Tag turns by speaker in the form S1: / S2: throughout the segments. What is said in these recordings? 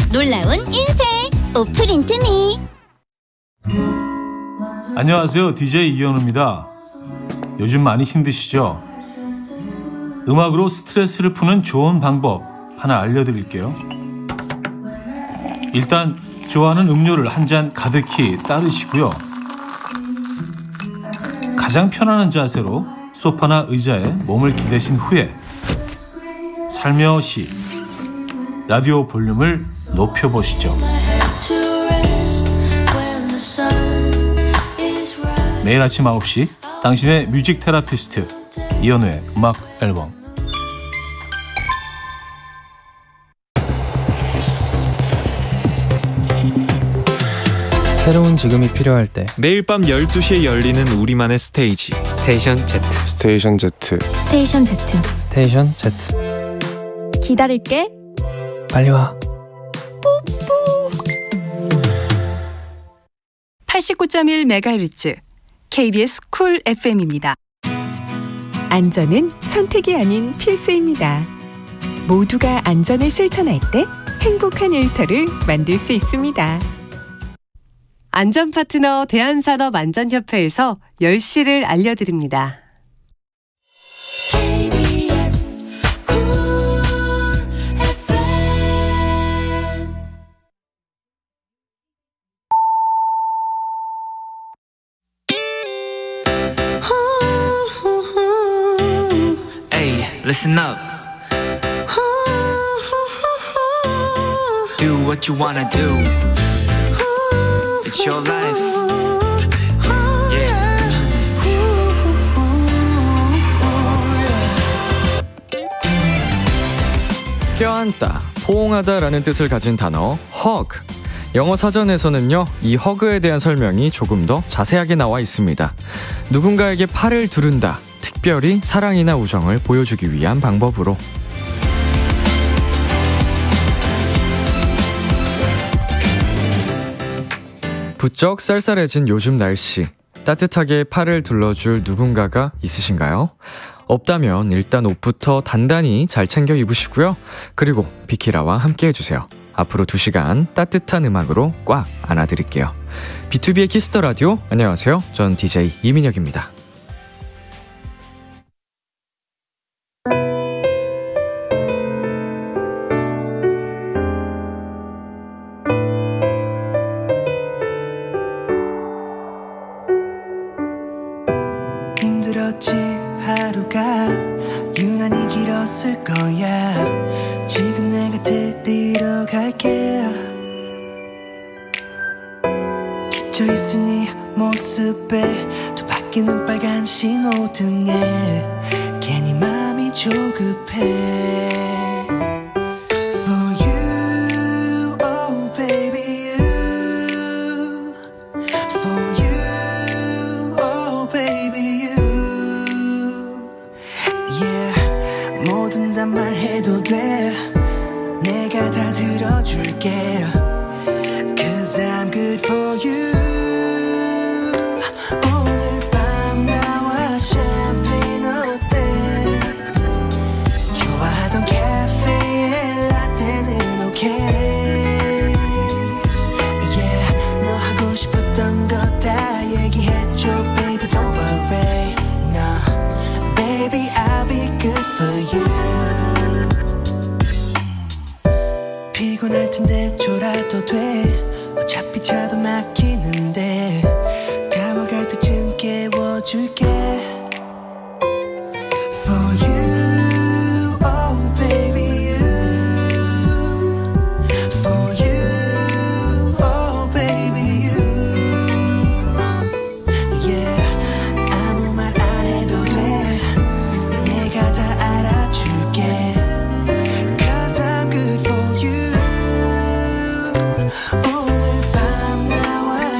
S1: 놀라운 인생 오프린트미.
S2: 안녕하세요. DJ 이현우입니다. 요즘 많이 힘드시죠? 음악으로 스트레스를 푸는 좋은 방법 하나 알려드릴게요. 일단 좋아하는 음료를 한 잔 가득히 따르시고요. 가장 편안한 자세로 소파나 의자에 몸을 기대신 후에 살며시 라디오 볼륨을 높여보시죠. 매일 아침 9시 당신의 뮤직 테라피스트 이현우의 음악 앨범.
S3: 새로운 지금이 필요할 때
S4: 매일 밤 12시에 열리는 우리만의 스테이지 스테이션 Z.
S5: 스테이션 Z.
S1: 스테이션 Z.
S3: 스테이션 Z.
S1: 기다릴게.
S3: 빨리 와.
S1: 뽀뽀.
S6: 89.1MHz KBS 쿨 FM입니다. 안전은 선택이 아닌 필수입니다. 모두가 안전을 실천할 때 행복한 일터를 만들 수 있습니다. 안전 파트너 대한산업안전협회에서 10시를 알려드립니다.
S7: Listen up. Do what you wanna do. It's your life. Yeah.
S4: 껴안다, 포옹하다라는 뜻을 가진 단어 hug. 영어 사전에서는요, 이 허그에 대한 설명이 조금 더 자세하게 나와 있습니다. 누군가에게 팔을 두른다, 특별히 사랑이나 우정을 보여주기 위한 방법으로. 부쩍 쌀쌀해진 요즘 날씨, 따뜻하게 팔을 둘러줄 누군가가 있으신가요? 없다면 일단 옷부터 단단히 잘 챙겨 입으시고요. 그리고 비키라와 함께 해주세요. 앞으로 2시간 따뜻한 음악으로 꽉 안아드릴게요. B2B의 키스터 라디오, 안녕하세요. 전 DJ 이민혁입니다.
S8: 힘들었지 하루가 유난히 길었을 거야. 지금 내가 데리러 갈게. 지쳐있을 네 모습에 또 바뀌는 빨간 신호등에 괜히 마음이 조급해. 말해도 돼. 내가 다 들어줄게. Cause I'm good for you. 오늘 밤 나와 샴페인 어때? 좋아하던 카페에 라떼는 okay. Yeah, 너 하고 싶었던 거 다 얘기해줘 baby don't worry. No, baby I'll be good for you. 피곤할 텐데 졸아도 돼. 어차피 차도 막히는데 다가갈 때쯤 깨워줄게. For you, oh baby you. For you, oh baby you. Yeah, 아무 말 안 해도 돼. 내가 다 알아줄게. Cause I'm good for you. 오늘 밤 나와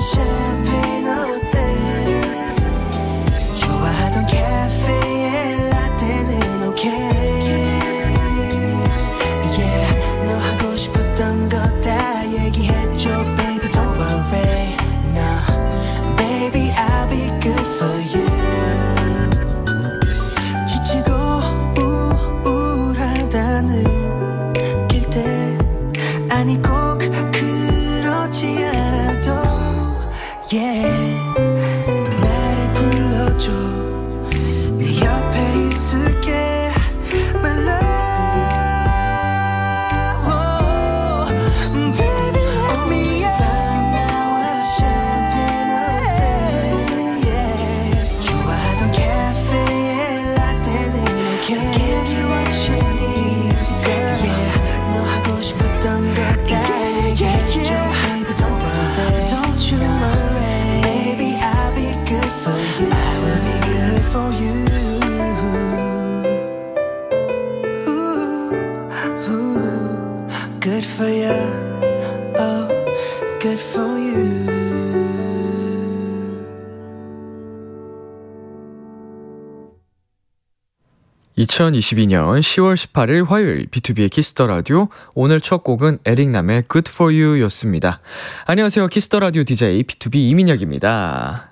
S4: 2022년 10월 18일 화요일 B2B의 키스터 라디오. 오늘 첫 곡은 에릭남의 Good For You 였습니다. 안녕하세요. 키스터 라디오 DJ B2B 이민혁입니다.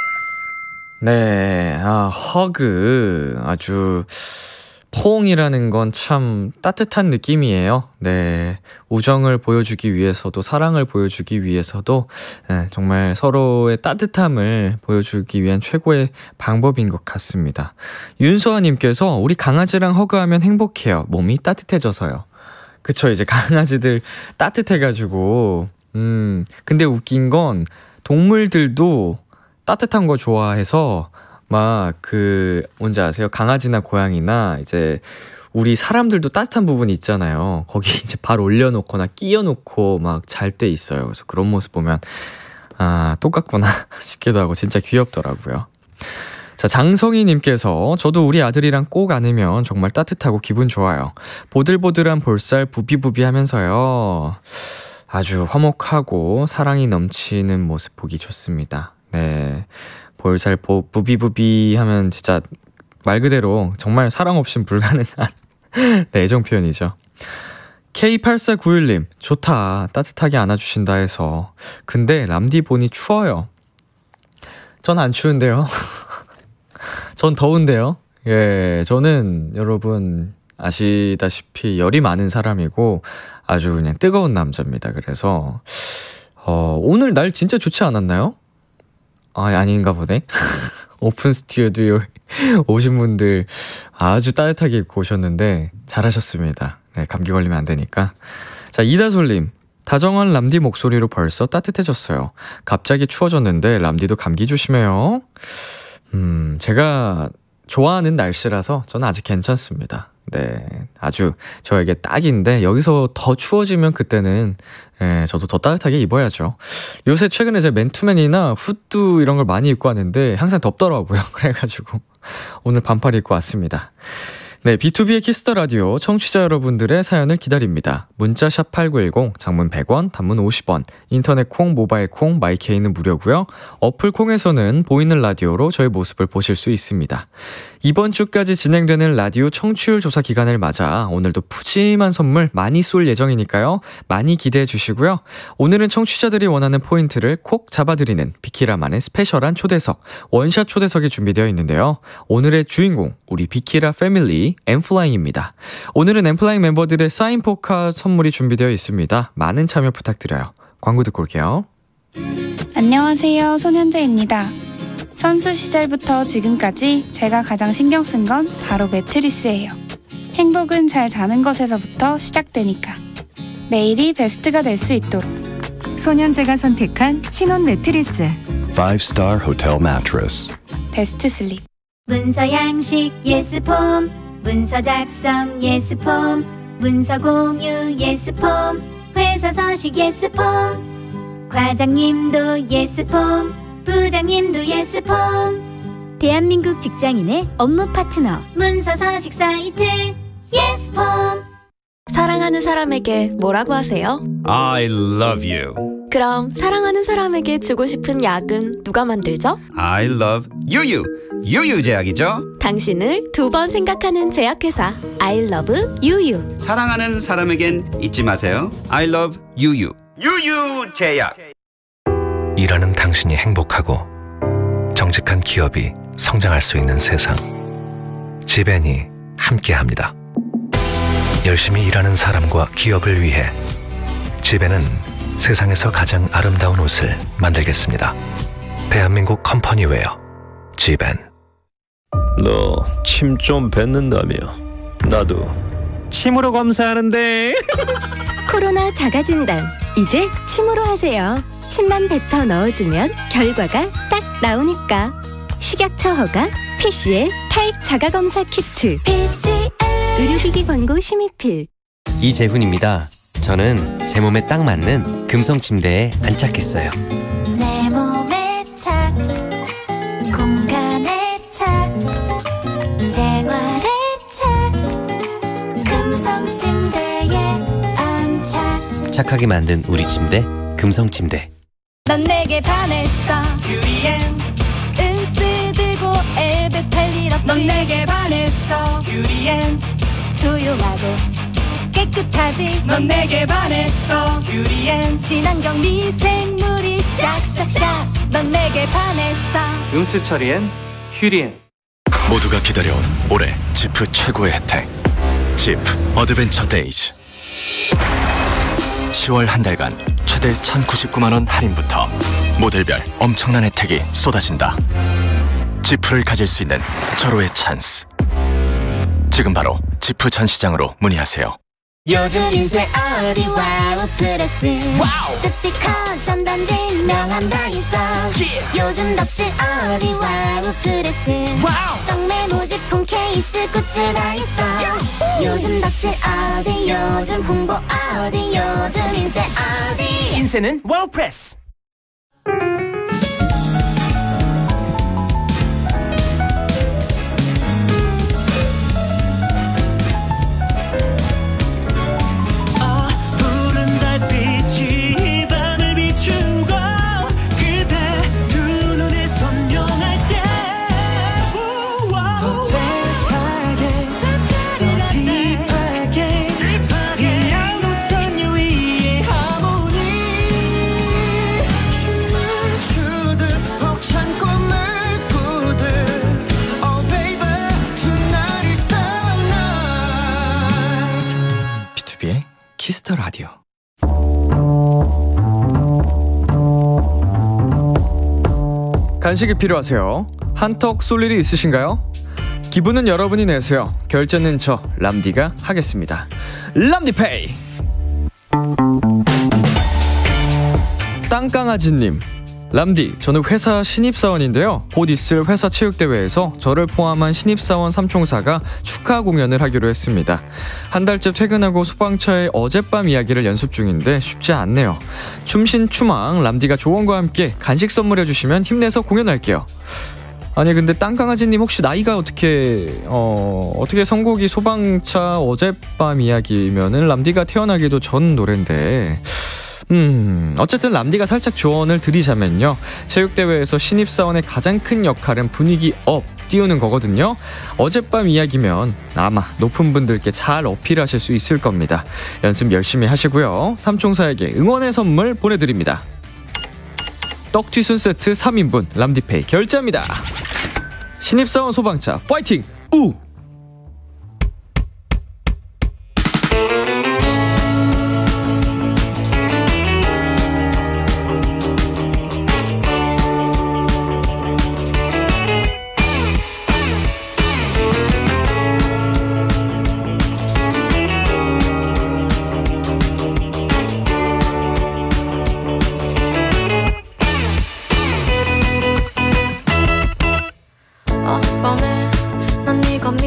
S4: 네, 허그. 아주 포옹이라는 건 참 따뜻한 느낌이에요. 네, 우정을 보여주기 위해서도 사랑을 보여주기 위해서도 정말 서로의 따뜻함을 보여주기 위한 최고의 방법인 것 같습니다. 윤서아님께서 우리 강아지랑 허그하면 행복해요. 몸이 따뜻해져서요. 그쵸, 이제 강아지들 따뜻해가지고 근데 웃긴 건 동물들도 따뜻한 거 좋아해서 막 뭔지 아세요? 강아지나 고양이나 이제 우리 사람들도 따뜻한 부분이 있잖아요. 거기 이제 발 올려놓거나 끼워놓고 막 잘 때 있어요. 그래서 그런 모습 보면 똑같구나 싶기도 하고 진짜 귀엽더라고요. 자, 장성희님께서 저도 우리 아들이랑 꼭 안으면 정말 따뜻하고 기분 좋아요. 보들보들한 볼살 부비부비 하면서요. 아주 화목하고 사랑이 넘치는 모습 보기 좋습니다. 네, 볼살 부비부비 하면 진짜 말 그대로 정말 사랑 없인 불가능한 네, 애정 표현이죠. K8491님, 좋다. 따뜻하게 안아주신다 해서. 근데 람디 보니 추워요. 전 안 추운데요. 전 더운데요. 예, 저는 여러분 아시다시피 열이 많은 사람이고 아주 그냥 뜨거운 남자입니다. 그래서 오늘 날 진짜 좋지 않았나요? 아닌가 보네. 오픈 스튜디오에 오신 분들 아주 따뜻하게 입고 오셨는데 잘하셨습니다. 네, 감기 걸리면 안 되니까. 자, 이다솔님, 다정한 람디 목소리로 벌써 따뜻해졌어요. 갑자기 추워졌는데 람디도 감기 조심해요. 제가 좋아하는 날씨라서 저는 아직 괜찮습니다. 네, 아주 저에게 딱인데 여기서 더 추워지면 그때는 저도 더 따뜻하게 입어야죠. 요새 최근에 제 맨투맨이나 후드 이런 걸 많이 입고 왔는데 항상 덥더라고요. 그래가지고 오늘 반팔 입고 왔습니다. 네, B2B의 키스터 라디오 청취자 여러분들의 사연을 기다립니다. 문자샵 8910, 장문 100원, 단문 50원, 인터넷 콩, 모바일 콩, 마이케이는 무료고요. 어플 콩에서는 보이는 라디오로 저의 모습을 보실 수 있습니다. 이번 주까지 진행되는 라디오 청취율 조사 기간을 맞아 오늘도 푸짐한 선물 많이 쏠 예정이니까요. 많이 기대해 주시고요. 오늘은 청취자들이 원하는 포인트를 콕 잡아드리는 비키라만의 스페셜한 초대석, 원샷 초대석이 준비되어 있는데요. 오늘의 주인공, 우리 비키라 패밀리 엠플라잉입니다. 오늘은 엠플라잉 멤버들의 사인 포카 선물이 준비되어 있습니다. 많은 참여 부탁드려요. 광고 듣고 올게요.
S5: 안녕하세요, 손현재입니다. 선수 시절부터 지금까지 제가 가장 신경 쓴 건 바로 매트리스예요. 행복은 잘 자는 것에서부터 시작되니까. 매일이 베스트가 될 수 있도록.
S6: 손현재가 선택한 신혼 매트리스
S9: 5-star hotel mattress.
S5: 베스트 슬립.
S1: 문서 양식 예스폼, 문서 작성 예스폼, 문서 공유 예스폼, 회사 서식 예스폼, 과장님도 예스폼, 부장님도 예스폼. 대한민국 직장인의 업무 파트너 문서 서식 사이트 예스폼.
S10: 사랑하는 사람에게 뭐라고 하세요?
S11: I love you.
S10: 그럼 사랑하는 사람에게 주고 싶은 약은 누가 만들죠?
S11: I love 유유. 유유제약이죠.
S10: 당신을 두 번 생각하는 제약회사 I love 유유.
S11: 사랑하는 사람에겐 잊지 마세요. I love 유유. 유유제약.
S12: 일하는 당신이 행복하고 정직한 기업이 성장할 수 있는 세상. 지벤이 함께합니다. 열심히 일하는 사람과 기업을 위해 지벤은 세상에서 가장 아름다운 옷을 만들겠습니다. 대한민국 컴퍼니웨어 지벤.
S13: 너 침 좀 뱉는다며. 나도 침으로 검사하는데.
S14: 코로나 자가진단 이제 침으로 하세요. 침만 뱉어 넣어주면 결과가 딱 나오니까. 식약처 허가 PCL 타입 자가검사 키트. PCL 의료기기 광고 심의필.
S15: 이재훈입니다. 저는 제 몸에 딱 맞는 금성 침대에 안착했어요.
S1: 내 몸에 착, 공간에 착, 생활에 착, 금성 침대에 안착.
S15: 착하게 만든 우리 침대, 금성 침대.
S1: 넌 내게 반했어. UDM. 은스 들고 엘베 탈 일 없지. 넌 내게 반했어. UDM. 조용하고 깨끗하지. 넌 내게 반했어. 유리엔 친환경 미생물이 샥샥샥. 넌 내게 반했어.
S3: 음수 처리엔 휴리엔.
S9: 모두가 기다려온 올해 지프 최고의 혜택, 지프 어드벤처 데이즈. 10월 한 달간 최대 1,099만원 할인부터 모델별 엄청난 혜택이 쏟아진다. 지프를 가질 수 있는 절호의 찬스. 지금 바로 지프 전시장으로 문의하세요.
S1: 요즘 인생 어디 와우 플러스 스티커 전단지 명함 다 있어. 요즘 덕질 어디 와우 플러스 떡메 모집폰 케이스 굿즈 다 있어. 요즘 덕질 어디 요즘 홍보 어디 요즘 인생 어디.
S16: 인생은 와우 프레스.
S4: 키스터 라디오. 간식이 필요하세요? 한턱 쏠 일이 있으신가요? 기분은 여러분이 내세요. 결제는 저 람디가 하겠습니다. 람디페이. 땅강아지님, 람디, 저는 회사 신입사원인데요. 곧 있을 회사 체육대회에서 저를 포함한 신입사원 3총사가 축하 공연을 하기로 했습니다. 한 달째 퇴근하고 소방차의 어젯밤 이야기를 연습 중인데 쉽지 않네요. 춤신추망 람디가 조언과 함께 간식 선물해주시면 힘내서 공연할게요. 아니 근데 땅강아지님 혹시 나이가 어떻게 선곡이 소방차 어젯밤 이야기면은 람디가 태어나기도 전 노랜데 어쨌든 람디가 살짝 조언을 드리자면요, 체육대회에서 신입사원의 가장 큰 역할은 분위기 업 띄우는 거거든요. 어젯밤 이야기면 아마 높은 분들께 잘 어필하실 수 있을 겁니다. 연습 열심히 하시고요. 삼총사에게 응원의 선물 보내드립니다. 떡튀순 세트 3인분 람디페이 결제합니다. 신입사원 소방차 파이팅! 우!
S1: 어젯밤에 난 네가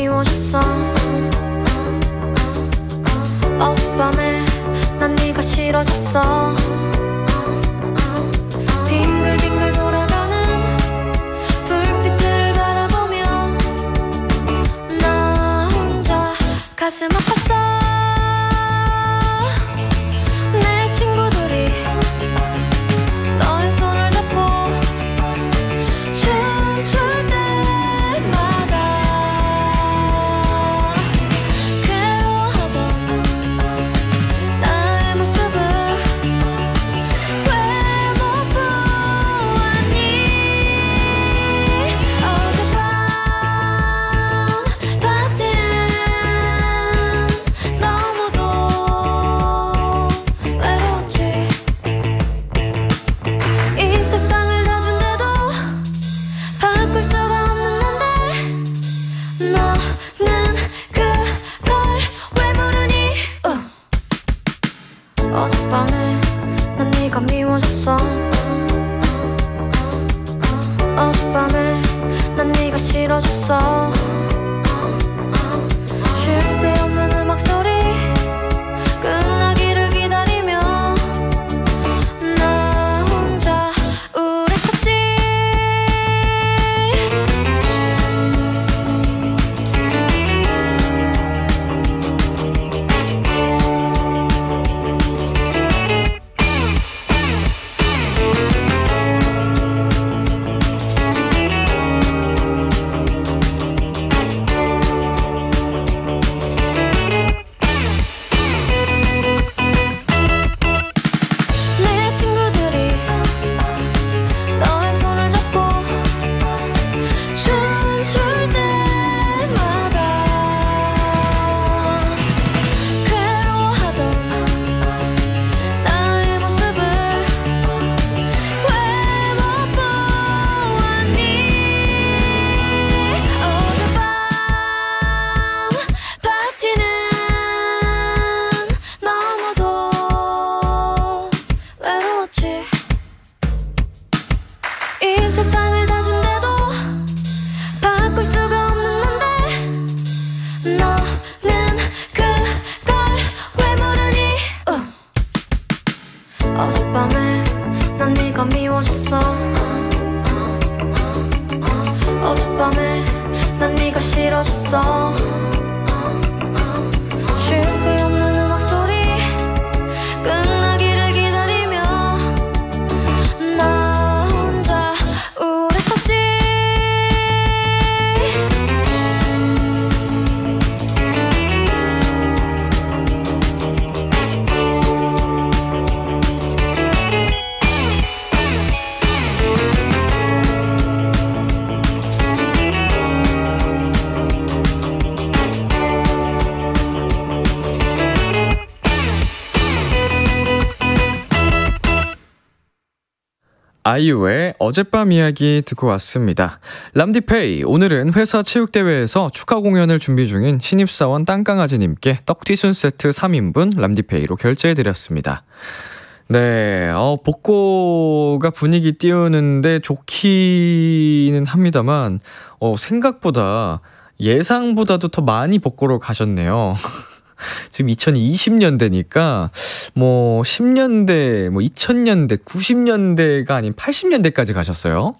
S4: 아이유의 어젯밤 이야기 듣고 왔습니다. 람디페이, 오늘은 회사 체육대회에서 축하 공연을 준비 중인 신입사원 땅강아지님께 떡튀순 세트 3인분 람디페이로 결제해드렸습니다. 네, 복고가 분위기 띄우는데 좋기는 합니다만, 생각보다 예상보다도 더 많이 복고로 가셨네요. 지금 2020년대니까, 10년대, 2000년대, 90년대가 아닌 80년대까지 가셨어요.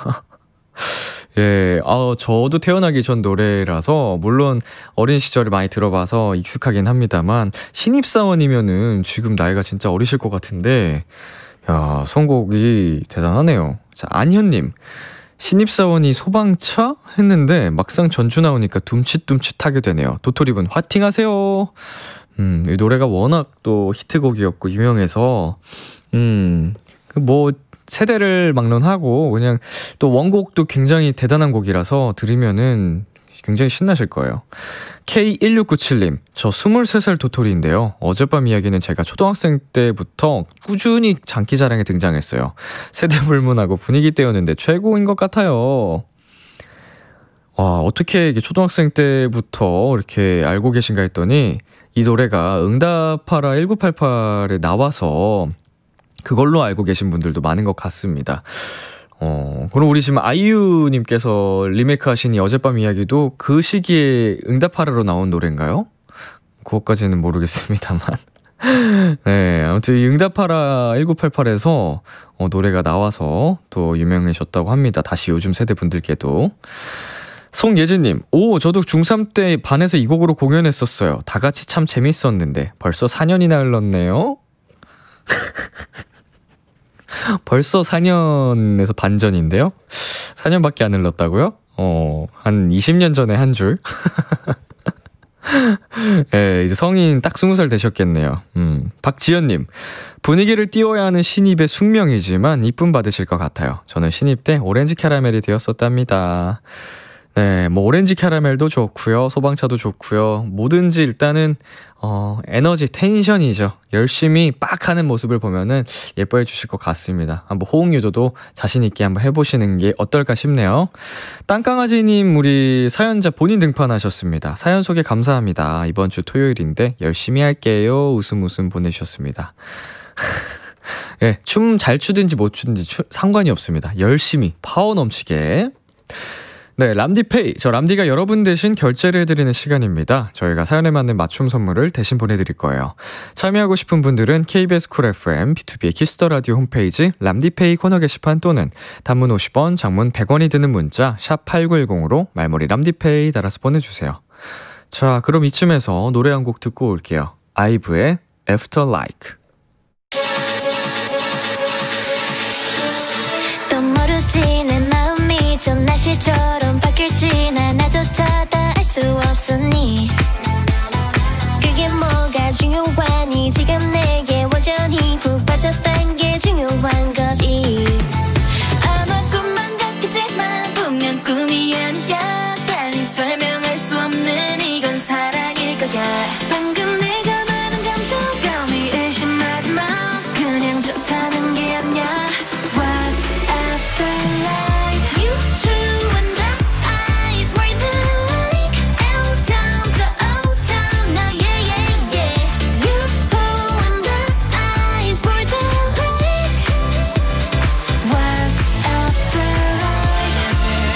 S4: 예, 저도 태어나기 전 노래라서, 물론 어린 시절에 많이 들어봐서 익숙하긴 합니다만, 신입사원이면은 지금 나이가 진짜 어리실 것 같은데, 야, 선곡이 대단하네요. 자, 안현님. 신입사원이 소방차? 했는데, 막상 전주 나오니까 둠칫둠칫하게 되네요. 도토리분, 화팅하세요! 이 노래가 워낙 또 히트곡이었고, 유명해서, 세대를 막론하고 그냥 또 원곡도 굉장히 대단한 곡이라서 들으면은 굉장히 신나실 거예요. K1697님, 저 23살 도토리인데요. 어젯밤 이야기는 제가 초등학생 때부터 꾸준히 장기자랑에 등장했어요. 세대 불문하고 분위기 띄우는데 최고인 것 같아요. 와, 어떻게 이게 초등학생 때부터 이렇게 알고 계신가 했더니 이 노래가 응답하라 1988에 나와서 그걸로 알고 계신 분들도 많은 것 같습니다. 그럼 우리 지금 아이유님께서 리메이크 하신 이 어젯밤 이야기도 그 시기에 응답하라로 나온 노래인가요? 그것까지는 모르겠습니다만. 네, 아무튼 이 응답하라 1988에서 노래가 나와서 또 유명해졌다고 합니다. 다시 요즘 세대 분들께도. 송예진님, 저도 중3 때 반에서 이 곡으로 공연했었어요. 다 같이 참 재밌었는데 벌써 4년이나 흘렀네요. 벌써 4년에서 반전인데요? 4년밖에 안 흘렀다고요? 한 20년 전에 한 줄? 예, 이제 성인 딱 20살 되셨겠네요. 박지연님, 분위기를 띄워야 하는 신입의 숙명이지만 이쁨 받으실 것 같아요. 저는 신입 때 오렌지 캐러멜이 되었었답니다. 네, 오렌지 캐러멜도 좋고요, 소방차도 좋고요. 뭐든지 일단은 에너지, 텐션이죠. 열심히 빡 하는 모습을 보면은 예뻐해 주실 것 같습니다. 한번 호응 유도도 자신 있게 한번 해보시는 게 어떨까 싶네요. 땅강아지님, 우리 사연자 본인 등판하셨습니다. 사연 소개 감사합니다. 이번 주 토요일인데 열심히 할게요. 웃음 보내주셨습니다. 예, 춤 잘 추든지 못 추든지 상관이 없습니다. 열심히 파워 넘치게. 네, 람디페이. 저 람디가 여러분 대신 결제를 해드리는 시간입니다. 저희가 사연에 맞는 맞춤 선물을 대신 보내드릴 거예요. 참여하고 싶은 분들은 KBS 쿨 FM, B2B의 키스터 라디오 홈페이지 람디페이 코너 게시판 또는 단문 50원, 장문 100원이 드는 문자 샵 8910으로 말머리 람디페이 달아서 보내주세요. 자, 그럼 이쯤에서 노래 한 곡 듣고 올게요. 아이브의 After Like.
S1: 또 모르지 내 마음이 좀 날씨처럼 바뀔지 나조차 다 알 수 없으니 그게 뭐가 중요하니 지금 내게 완전히 푹 빠졌단 게 중요한 거지. 아마 꿈만 같겠지만 분명 꿈이 아니야. 달리 설명할 수 없는 이건 사랑일 거야. 방금 내가 말한 감정감이 의심하지 마. 그냥 좋다는 게 아니야. What's after life? You who and I is more than like L town to O town now yeah yeah yeah. You who and I is more than like What's after life?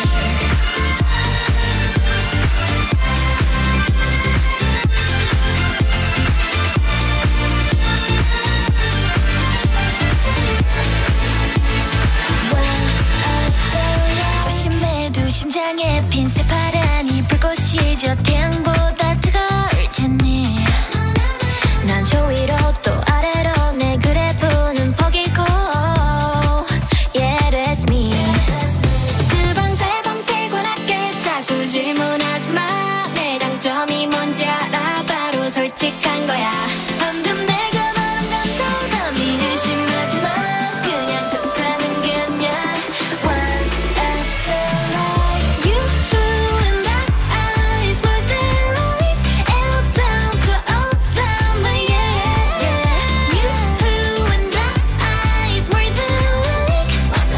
S1: 조심해도 심장에 핀 새파란이 불꽃이 저 태양보다 뜨거울 테니 난 저 위로 또 아래로 내 그래프는 포기고 Yeah that's me. 두 번 세 번 피곤하게 자꾸 질문하지 마. 내 장점이 뭔지 알아. 바로 솔직한 거야. 방금 내가 말한 감정감이 의심하지 마. 그냥 좋다는 게 아니야. What's after life? You and I is more than like L town to O town yeah yeah. You and I is more than like What's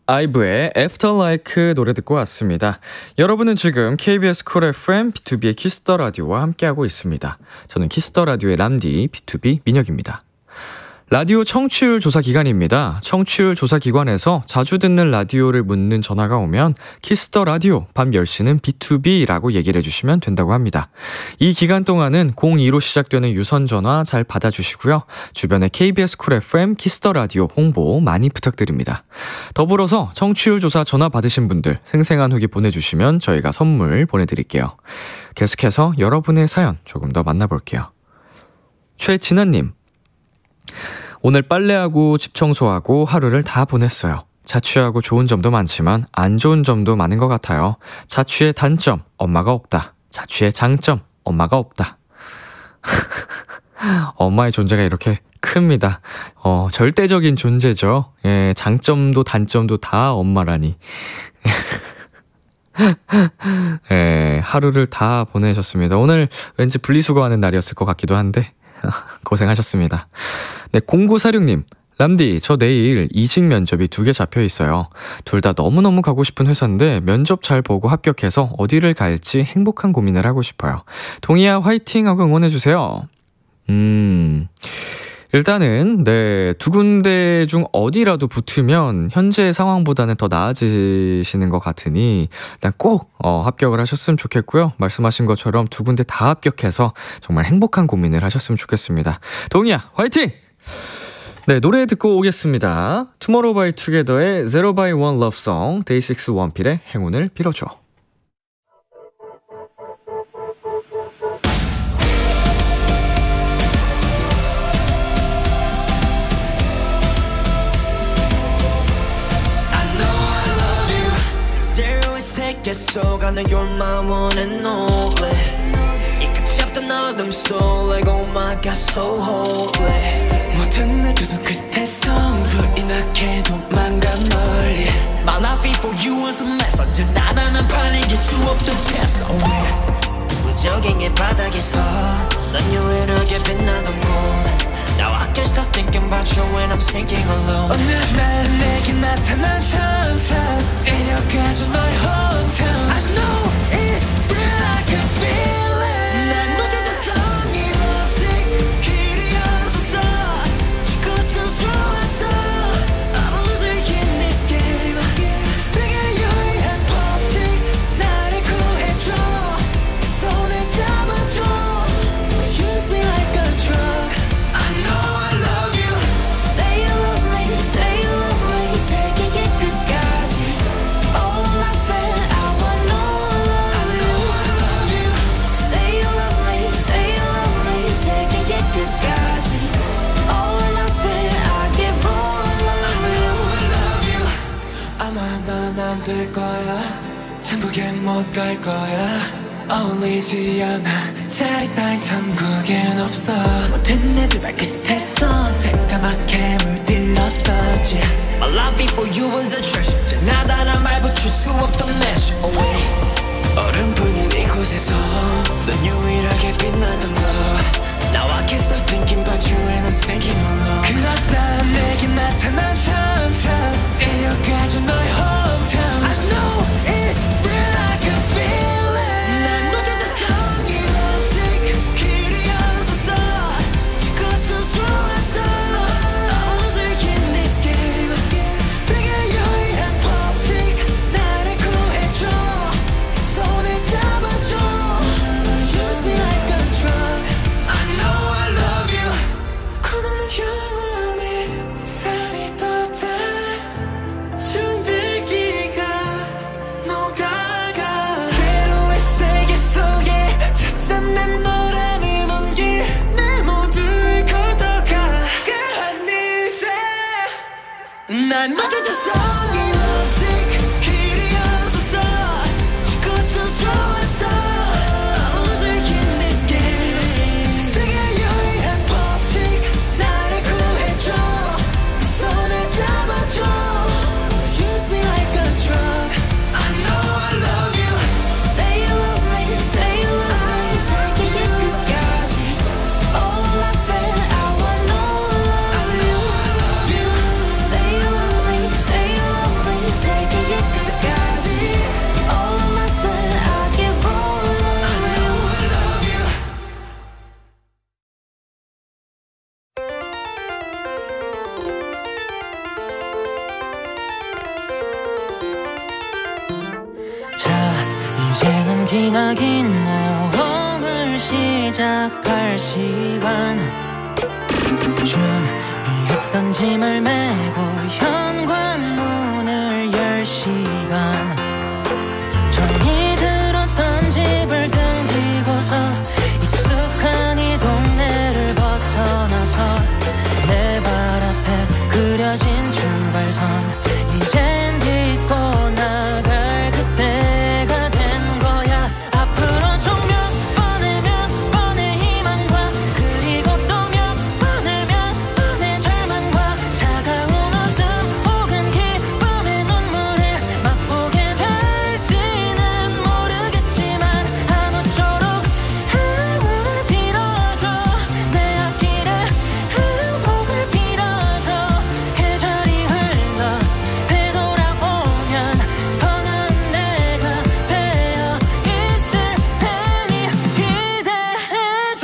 S4: 아이브의 After Like 노래 듣고 왔습니다. 여러분은 지금 KBS 쿨 FM B2B의 키스 더 라디오와 함께하고 있습니다. 저는 키스 더 라디오의 람디 B2B 민혁입니다. 라디오 청취율 조사 기간입니다. 청취율 조사 기관에서 자주 듣는 라디오를 묻는 전화가 오면 키스 더 라디오 밤 10시는 B2B라고 얘기를 해주시면 된다고 합니다. 이 기간 동안은 02로 시작되는 유선 전화 잘 받아주시고요. 주변에 KBS 쿨 FM 키스 더 라디오 홍보 많이 부탁드립니다. 더불어서 청취율 조사 전화 받으신 분들 생생한 후기 보내주시면 저희가 선물 보내드릴게요. 계속해서 여러분의 사연 조금 더 만나볼게요. 최진아님, 오늘 빨래하고 집 청소하고 하루를 다 보냈어요. 자취하고 좋은 점도 많지만 안 좋은 점도 많은 것 같아요. 자취의 단점, 엄마가 없다. 자취의 장점, 엄마가 없다. 엄마의 존재가 이렇게 큽니다. 절대적인 존재죠. 예, 장점도 단점도 다 엄마라니. 예, 하루를 다 보내셨습니다. 오늘 왠지 분리수거하는 날이었을 것 같기도 한데 고생하셨습니다. 네, 0946님, 람디, 저 내일 이직 면접이 2개 잡혀 있어요. 둘 다 너무너무 가고 싶은 회사인데 면접 잘 보고 합격해서 어디를 갈지 행복한 고민을 하고 싶어요. 동희야 화이팅 하고 응원해주세요. 일단은 네, 2군데 중 어디라도 붙으면 현재 상황보다는 더 나아지시는 것 같으니 일단 꼭 합격을 하셨으면 좋겠고요. 말씀하신 것처럼 2군데 다 합격해서 정말 행복한 고민을 하셨으면 좋겠습니다. 동희야 화이팅! 네, 노래 듣고 오겠습니다. 투모로우 바이 투게더의 Zero by One Love Song, 데이식스 원필의 행운을 빌어줘.
S8: 속아는 you're my one and only 이 끝이 없던 어둠 속 like oh my god so holy 모든 내 두 손 끝에서 불이 나게 도망가 멀리 My life for you was a mess 언제나 나는 팔리길 수 없던 채소 무적행의 바닥에서 난 유일하게 빛나던 곳 Now I can't stop thinking about you when I'm sinking alone 어느 날 내게 나타난 천사 데려가줘 너의 hometown I know it's real I can feel it 난 너의 성이 lovesick 길이 없어서 죽어도 좋았어 I'm a loser in this game 세계 유일한 법칙 나를 구해줘 손을 잡아줘 Use me like a drug I know I love you Say you love me Say you love me 세계의 끝까지 All my friend I want no love you I love you Say you love me Say you love me 세계의 끝까지 All my friend I give all love you I love you 아마 난 안 될 거야 천국엔 못 갈 거야 어울리지 않아 자리 따윈 천국엔 없어 모든 애들 발끝에서 새까맣게 물들었었지 My love for you was a treasure 지나다란 말 붙일 수 없던 measure away 얼음뿐인 이곳에서 넌 유일하게 빛나던 거 Now I can't stop thinking about you and I'm thinking alone 그렇다 내게 나타난 천사 데려가줘 너의 hometown I know it's real I can feel it 난 너의 성이 lovesick 길이 없어서 죽어도 좋았어 I'm a loser in this game 세계 유일한 법칙 나를 구해줘 손을 잡아줘 Use me like a drug I know I love you 꿈은 영원히 살이 돋아 준비기가 녹아가 새로운 세계 속에 찾은 내 너라는 온기 내 모두를 걷어가 한 이제 난 너의 성이 lovesick 길이 없어서 죽어도 좋았어 I'm a loser in this game 세계 유일한 법칙 나를 구해줘 손을 잡아줘 Use me like a drug I know I love you Say you love me Say you love me 세계의 끝까지 All my friend I want no love you I love you Say you love me Say you love 기나긴 모험을 시작할 시간 준비했던 짐을 메고 현관문을 열 시간 정이 들었던 집을 등지고서 익숙한 이 동네를 벗어나서 내 발 앞에 그려진 출발선 이젠 딛고 나갈 그때가 된 거야 앞으로 총 몇 번의 희망과 그리고 또 몇 번의 절망과 차가운 웃음 혹은 기쁨의 눈물을 맛보게 될지는 모르겠지만 아무쪼록 행운을 빌어줘 내 앞길에 행복을 빌어줘 계절이 흘러 되돌아오면 떠난 내가 되어 있을 테니 기대해줘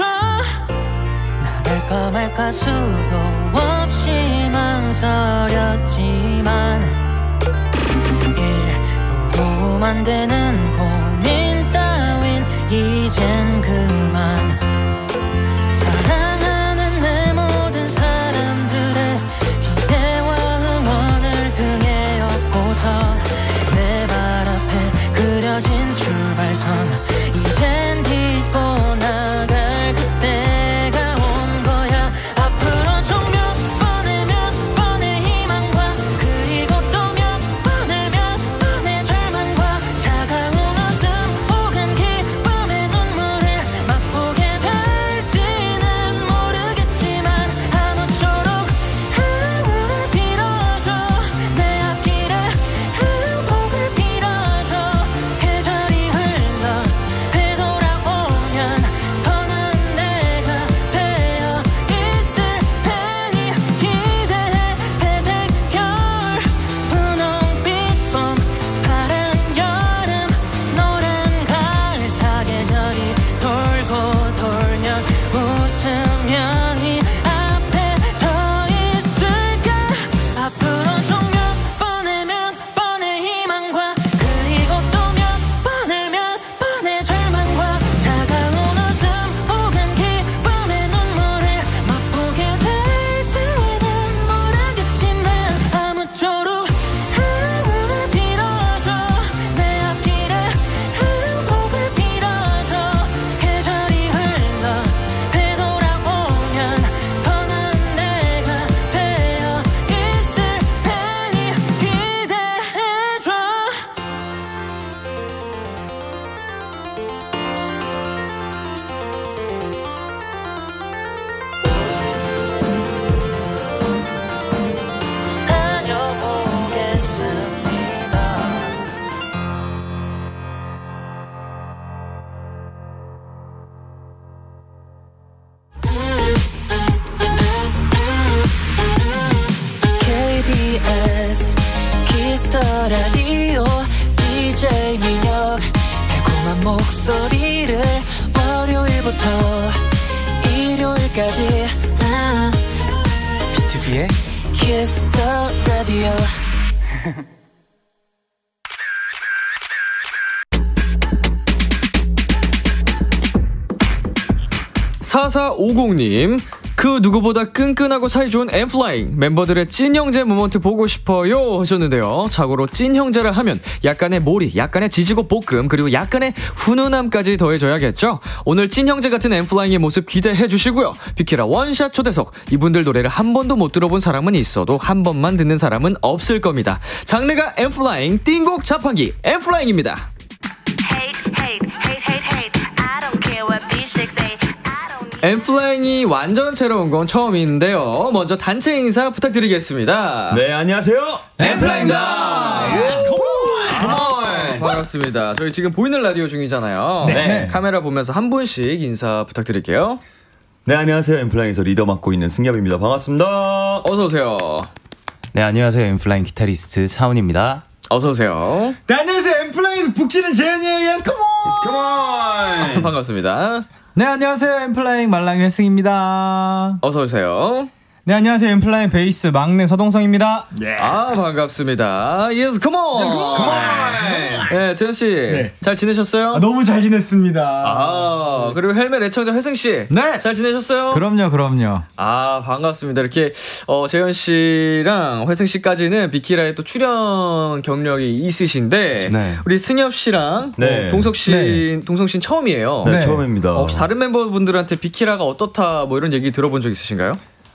S8: 나갈까 말까 수도 없이 망설였지만 일도 도움 안 되는 고민 따윈 이젠 그만 사랑하는 내 모든 사람들의 기대와 응원을 등에 업고서 내 발 앞에 그려진 출발선 이젠 딛고 나갈 그때가 온 거야 앞으로 총 몇 번의 희망과 그리고 또 몇 번의 절망과 차가운 웃음 혹은 기쁨의 눈물을 맛보게 될지는 모르겠지만 아무쪼록 행운을 빌어줘 내 앞길에 행복을 빌어줘 계절이 흘러 되돌아오면 떠난 내가 되어 있을 테니 기대해 회색 겨울 분홍빛 봄 파란 여름 노란 가을 사계절이 돌고 돌면 웃으면 이 앞에 서 있을게 앞으로 총 몇 번의 희망과 그리고 또 몇 번의 절망과 차가운 웃음 혹은 기쁨의 눈물을 맛보게 될지는 모르겠지만 아무쪼록 행운을 빌어줘 내 앞길에 행복을 빌어줘 계절이 흘러 되돌아오면 떠난 내가 되어 있을 테니 기대해줘 다녀오겠습니다 KBS 키스터 라디오 DJ 민혁 달콤한 목소리를 월요일부터 일요일까지 B2B의 키스터 라디오
S4: 4450님, 그 누구보다 끈끈하고 사이좋은 엠플라잉 멤버들의 찐 형제 모먼트 보고 싶어요 하셨는데요. 자고로 찐 형제를 하면 약간의 몰이, 약간의 지지고 볶음, 그리고 약간의 훈훈함까지 더해져야겠죠. 오늘 찐 형제 같은 엠플라잉의 모습 기대해 주시고요. 비키라 원샷 초대석, 이분들 노래를 한 번도 못 들어본 사람은 있어도 한 번만 듣는 사람은 없을 겁니다. 장르가 엠플라잉, 띵곡 자판기 엠플라잉입니다. 엠플라잉이 완전체로 온 건 처음인데요. 먼저 단체 인사 부탁드리겠습니다.
S16: 네, 안녕하세요. 엠플라잉입니다.
S4: 반갑습니다. 저희 지금 보이는 라디오 중이잖아요.
S16: 네.
S4: 카메라 보면서 한 분씩 인사 부탁드릴게요.
S16: 네, 안녕하세요. 엠플라잉에서 리더 맡고 있는 승엽입니다. 반갑습니다.
S4: 어서오세요.
S17: 네, 안녕하세요. 엠플라잉 기타리스트 차훈입니다.
S4: 어서오세요.
S18: 네, 안녕하세요. 엠플라잉에서 북치는 재현이에요. Yes, come on.
S16: Yes, come on.
S4: 반갑습니다.
S17: 네, 안녕하세요. 엠플라잉 말랑이 회승입니다.
S4: 어서오세요.
S19: 네, 안녕하세요. 엠플라잉 베이스 막내 서동성입니다.
S4: 아, 반갑습니다. Yes, come on. 네, 재현 씨. 네. 잘 지내셨어요?
S18: 너무 잘 지냈습니다.
S4: 아, 그리고 헬멧 애청자 회승 씨.
S19: 네.
S4: 잘 지내셨어요?
S19: 그럼요.
S4: 아, 반갑습니다. 이렇게 재현 씨랑 회승 씨까지는 비키라에 또 출연 경력이 있으신데
S16: 네.
S4: 우리 승엽 씨랑
S16: 네.
S4: 동석 씨는 처음이에요.
S16: 네, 처음입니다.
S4: 혹시 다른 멤버분들한테 비키라가 어떻다 뭐 이런 얘기 들어본 적 있으신가요?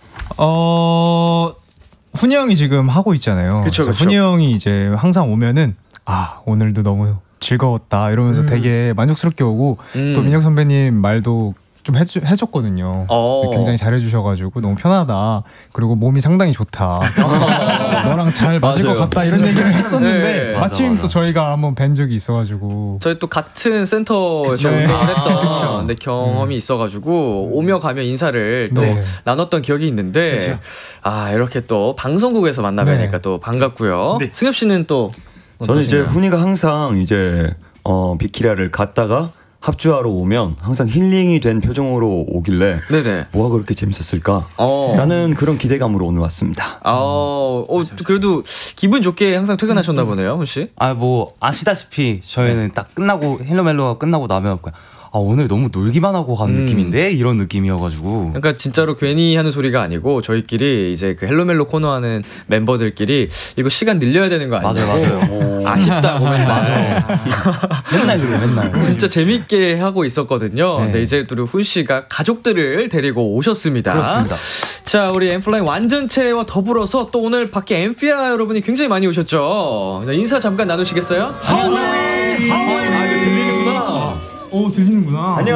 S19: 훈이 형이 지금 하고 있잖아요.
S4: 그쵸.
S19: 훈이 형이 이제 항상 오면은 오늘도 너무 즐거웠다 이러면서 되게 만족스럽게 오고 또 민혁 선배님 말도 좀 해줬거든요. 굉장히 잘해주셔가지고 너무 편하다. 그리고 몸이 상당히 좋다. 너랑 잘 맞을 것 같다 이런 얘기를 했었는데
S4: 네,
S19: 마침 또 저희가 한번 뵌 적이 있어가지고
S4: 저희 또 같은 센터에서 운동을 했던 근데 경험이 있어가지고 오며 가며 인사를 또 나눴던 기억이 있는데 이렇게 또 방송국에서 만나 뵈니까 또 반갑고요. 승엽 씨는 또
S16: 저는 이제 훈이가 항상 이제 비키라를 갔다가 합주하러 오면 항상 힐링이 된 표정으로 오길래 뭐가 그렇게 재밌었을까 라는 그런 기대감으로 오늘 왔습니다.
S4: 그래도 기분 좋게 항상 퇴근하셨나 보네요, 훈씨.
S17: 뭐 아시다시피 저희는 딱 끝나고 헬로멜로가 끝나고 나면 오늘 너무 놀기만 하고 간 느낌인데 이런 느낌이어가지고
S4: 그러니까 진짜로 괜히 하는 소리가 아니고 저희끼리 이제 그 헬로멜로 코너 하는 멤버들끼리 이거 시간 늘려야 되는 거 아니냐고
S17: 맞아요.
S4: 아쉽다고 맨날
S17: 맨날 그래요, 맨날
S4: 진짜 재밌게 하고 있었거든요. 근데 이제 또 훈 씨가 가족들을 데리고 오셨습니다.
S17: 그렇습니다.
S4: 자, 우리 엠플라잉 완전체와 더불어서 또 오늘 밖에 엠피아 여러분이 굉장히 많이 오셨죠. 인사 잠깐 나누시겠어요?
S16: 이거 들리는구나.
S19: 들리는구나.
S16: 안녕.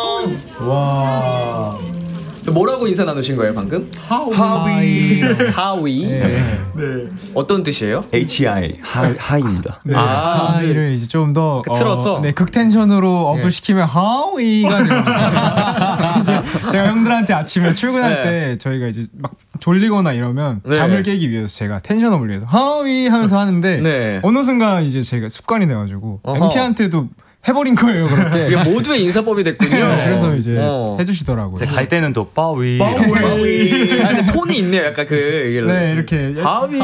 S19: 와.
S4: 뭐라고 인사 나누신 거예요 방금?
S16: 하위.
S4: 어떤 뜻이에요?
S16: HI 하이입니다.
S19: 하위를 이제 좀 더
S4: 틀어서
S19: 극텐션으로 업을 시키면 하위가 되거든요. 이제 제가 형들한테 아침에 출근할 때 저희가 이제 막 졸리거나 이러면 잠을 깨기 위해서 제가 텐션업을 위해서 하위 하면서 하는데 어느 순간 이제 제가 습관이 돼가지고 MP한테도 해버린 거예요, 그렇게.
S4: 이게 모두의 인사법이 됐군요.
S19: 그래서 이제 해주시더라고요.
S17: 갈 때는 또 빠위.
S4: 근데 톤이 있네요, 약간
S19: 이렇게.
S4: 바위.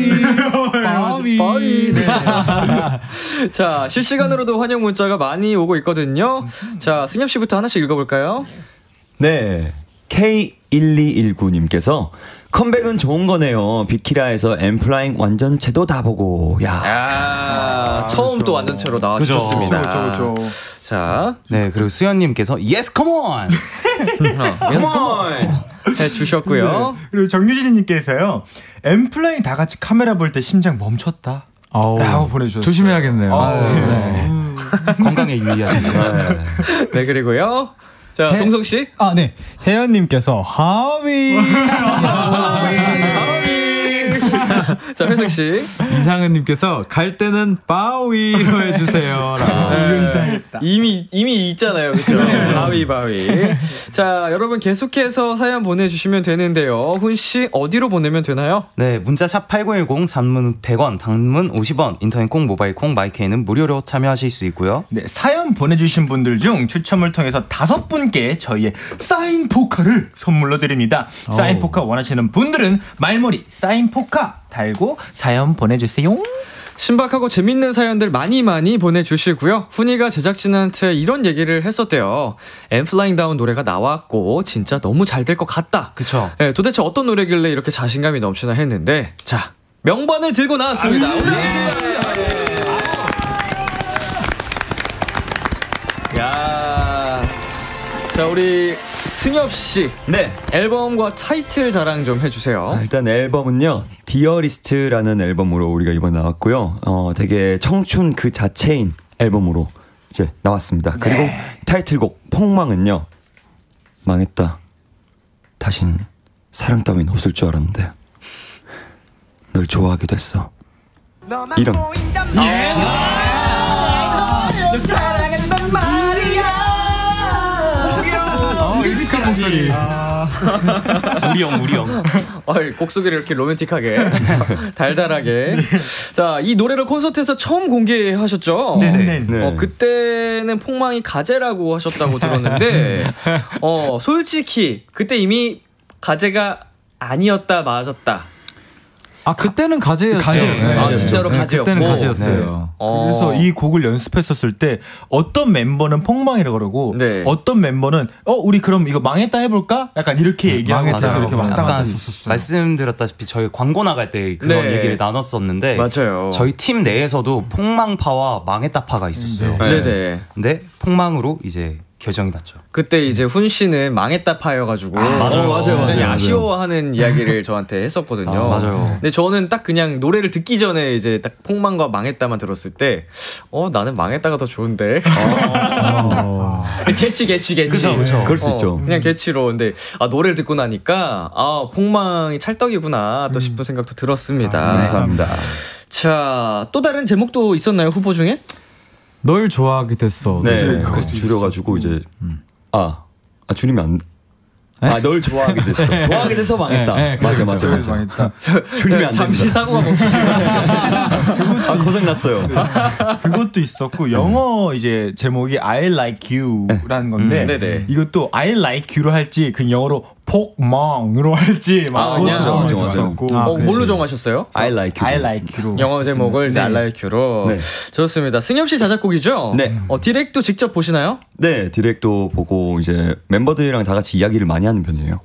S4: 자, 실시간으로도 환영 문자가 많이 오고 있거든요. 자, 승엽 씨부터 하나씩 읽어볼까요?
S16: 네. K1219님께서 컴백은 좋은 거네요. 비키라에서 엠플라잉 완전체도 다 보고.
S4: 처음 또 완전체로 나와주셨습니다.
S19: 그렇죠.
S4: 자,
S17: 네, 그리고 수연님께서 Yes, come on.
S16: Come on.
S4: 해주셨고요.
S18: 그리고 정유진님께서요. 엠플라잉 다 같이 카메라 볼 때 심장 멈췄다. 라고 보내주셨어요.
S19: 조심해야겠네요.
S17: 건강에 유의하시네요.
S4: 네, 그리고요. 자, 동성 씨.
S19: 네. 혜연님께서 하위.
S4: 자, 회석 씨.
S2: 이상은님께서 갈 때는 바위로 해주세요.
S4: 이미 있잖아요, 그렇죠? 바위. 자, 여러분 계속해서 사연 보내주시면 되는데요. 훈 씨 어디로 보내면 되나요?
S17: 네, 문자 샵 8910, 장문 100원, 단문 50원, 인터넷 콩, 모바일 콩, 마이케이는 무료로 참여하실 수 있고요.
S18: 네, 사연 보내주신 분들 중 추첨을 통해서 5분께 저희의 사인 포카를 선물로 드립니다. 사인 포카 원하시는 분들은 말머리 사인 포카 달고 사연 보내주세요.
S4: 신박하고 재밌는 사연들 많이 보내주시고요. 훈이가 제작진한테 이런 얘기를 했었대요. 엠플라잉 다운 노래가 나왔고 진짜 너무 잘 될 것 같다.
S17: 그쵸.
S4: 네, 도대체 어떤 노래길래 이렇게 자신감이 넘치나 했는데 자, 명반을 들고 나왔습니다. 자, 우리 승엽 씨.
S16: 네.
S4: 앨범과 타이틀 자랑 좀 해주세요.
S16: 일단 앨범은요, 디어리스트라는 앨범으로 우리가 이번에 나왔고요. 되게 청춘 그 자체인 앨범으로 이제 나왔습니다. 그리고 타이틀곡 폭망은요, 망했다. 다신 사랑 따윈 없을 줄 알았는데 널 좋아하게 됐어. 이런.
S8: 널 사랑한단 말이야.
S19: 익숙한 목소리.
S17: 우리 형.
S4: 곡 소개를 이렇게 로맨틱하게 달달하게. 자, 이 노래를 콘서트에서 처음 공개하셨죠?
S18: 네네.
S4: 그때는 폭망이 가제라고 하셨다고 들었는데 솔직히 그때 이미 가제가 아니었다 맞았다.
S20: 그때는 가제였죠.
S4: 네, 진짜로 가제였고.
S20: 그때는 가제였어요.
S18: 그래서 이 곡을 연습했었을 때 어떤 멤버는 폭망이라고 그러고 어떤 멤버는 우리 그럼 이거 망했다 해볼까? 약간 이렇게 얘기하고 이렇게
S17: 약간 말씀드렸다시피 저희 광고 나갈 때 그런 얘기를 나눴었는데
S4: 맞아요.
S17: 저희 팀 내에서도 폭망파와 망했다파가 있었어요. 근데 폭망으로 이제 결정이 났죠.
S4: 그때 이제 훈 씨는 망했다 파여가지고
S17: 맞아요.
S4: 굉장히 아쉬워하는 이야기를 저한테 했었거든요.
S17: 맞아요.
S4: 근데 저는 딱 그냥 노래를 듣기 전에 이제 딱 폭망과 망했다만 들었을 때 나는 망했다가 더 좋은데. 개치.
S16: 그쵸. 그럴 수 있죠.
S4: 그냥 개치로. 근데 노래를 듣고 나니까 폭망이 찰떡이구나 또 싶은 생각도 들었습니다.
S16: 감사합니다.
S4: 자, 또 다른 제목도 있었나요, 후보 중에?
S20: 널 좋아하게 됐어.
S16: 네, 그래서 줄여가지고 이제 줄이면 안. 널 좋아하게 됐어. 좋아하게 돼서 망했다. 맞아.
S18: 망했다.
S16: 줄이면 안
S4: 잠시 사고가 멈추시고.
S16: 고생 났어요.
S18: 그것도 있었고 영어 이제 제목이 I like you라는 건데 이것도 I like you로 할지 그 영어로 폭망으로 할지
S4: 그것도 정했었고. 뭘로 정하셨어요?
S16: I like
S18: you로.
S4: 영어 제목을 이제 I like you로. 좋습니다. 승엽 씨 자작곡이죠?
S16: 네.
S4: 디렉도 직접 보시나요?
S16: 네, 디렉도 보고 이제 멤버들이랑 다 같이 이야기를 많이 하는 편이에요.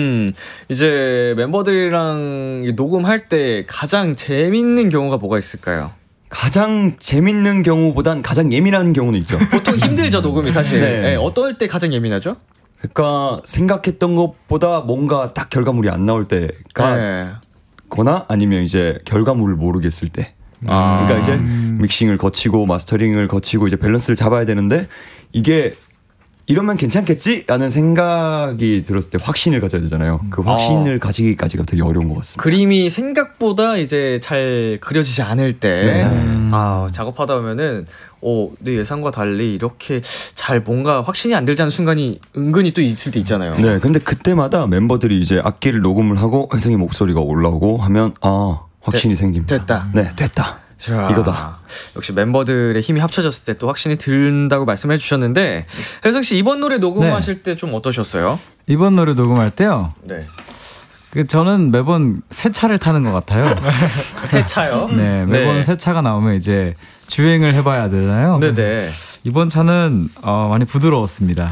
S4: 이제 멤버들이랑 녹음할 때 가장 재밌는 경우가 뭐가 있을까요?
S16: 가장 재밌는 경우보단 가장 예민한 경우는 있죠.
S4: 보통 힘들죠, 녹음이 사실. 어떨 때 가장 예민하죠?
S16: 그러니까 생각했던 것보다 뭔가 딱 결과물이 안 나올 때가 거나 아니면 이제 결과물을 모르겠을 때. 그러니까 이제 믹싱을 거치고 마스터링을 거치고 이제 밸런스를 잡아야 되는데 이게 이러면 괜찮겠지? 라는 생각이 들었을 때 확신을 가져야 되잖아요. 그 확신을 가지기까지가 되게 어려운 것 같습니다.
S4: 그림이 생각보다 이제 잘 그려지지 않을 때 작업하다 보면은 내 예상과 달리 이렇게 잘 뭔가 확신이 안 들지 않은 순간이 은근히 또 있을 때 있잖아요.
S16: 네, 근데 그때마다 멤버들이 이제 악기를 녹음을 하고 혜승이 목소리가 올라오고 하면 확신이 생깁니다.
S4: 됐다.
S16: 네, 됐다.
S4: 자,
S16: 이거다.
S4: 역시 멤버들의 힘이 합쳐졌을 때 또 확신이 든다고 말씀해 주셨는데 혜석 씨 이번 노래 녹음하실 때 좀 어떠셨어요?
S20: 이번 노래 녹음할 때요?
S4: 네.
S20: 저는 매번 새 차를 타는 것 같아요.
S4: 새 차요?
S20: 네, 매번 새 차가 나오면 이제 주행을 해봐야 되잖아요.
S4: 네네.
S20: 이번 차는 많이 부드러웠습니다.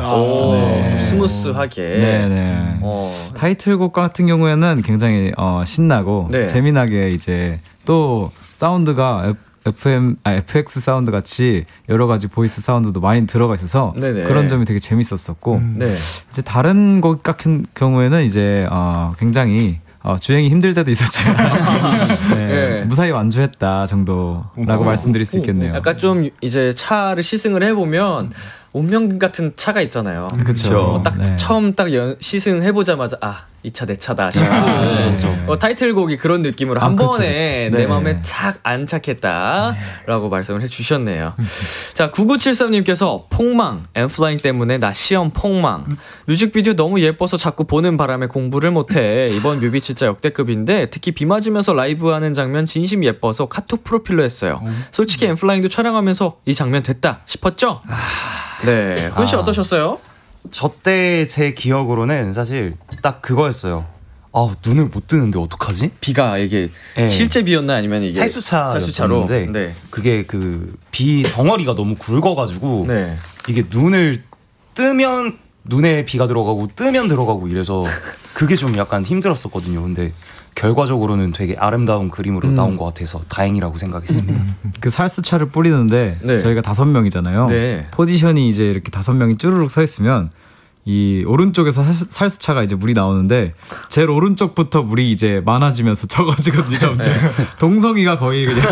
S4: 스무스하게.
S20: 네네. 타이틀곡 같은 경우에는 굉장히 신나고 재미나게 이제 또 사운드가 FX 사운드 같이 여러 가지 보이스 사운드도 많이 들어가 있어서 그런 점이 되게 재밌었었고 이제 다른 곡 같은 경우에는 이제 굉장히 주행이 힘들 때도 있었지만 무사히 완주했다 정도라고 말씀드릴 수 있겠네요.
S4: 약간 좀 이제 차를 시승을 해보면 운명 같은 차가 있잖아요.
S20: 그렇죠.
S4: 딱 처음 딱 시승해보자마자 이 차 내 차다 싶은 타이틀곡이 그런 느낌으로 한 번에 내 마음에 착 안착했다라고 말씀을 해주셨네요. 자, 9973님께서 폭망, 엠플라잉 때문에 나 시험 폭망. 뮤직비디오 너무 예뻐서 자꾸 보는 바람에 공부를 못해. 이번 뮤비 진짜 역대급인데 특히 비 맞으면서 라이브하는 장면 진심 예뻐서 카톡 프로필로 했어요. 솔직히 엠플라잉도 촬영하면서 이 장면 됐다 싶었죠? 네, 훈 씨 어떠셨어요?
S17: 저 때 제 기억으로는 사실 딱 그거였어요. 눈을 못 뜨는데 어떡하지?
S4: 비가 이게 실제 비였나 아니면 이게
S17: 살수차로? 그게 그 비 덩어리가 너무 굵어가지고 이게 눈을 뜨면 눈에 비가 들어가고 뜨면 들어가고 이래서 그게 좀 약간 힘들었었거든요. 근데 결과적으로는 되게 아름다운 그림으로 나온 것 같아서 다행이라고 생각했습니다.
S20: 그 살수차를 뿌리는데 저희가 5명이잖아요. 포지션이 이제 이렇게 5명이 쭈르륵 서 있으면 이 오른쪽에서 살수차가 이제 물이 나오는데 제일 오른쪽부터 물이 이제 많아지면서 적어지거든요. 점점 동성이가 거의 그냥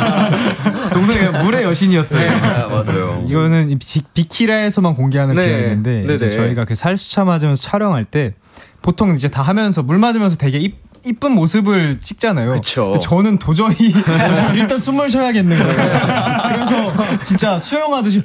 S20: 동성이가 물의 여신이었어요.
S16: 맞아요.
S19: 이거는 비키라에서만 공개하는 비하인데 저희가 그 살수차 맞으면서 촬영할 때 보통 이제 다 하면서 물 맞으면서 되게 이쁜 모습을 찍잖아요.
S4: 그쵸.
S19: 저는 도저히 일단 숨을 쉬어야겠는 거예요. 그래서 진짜 수영하듯이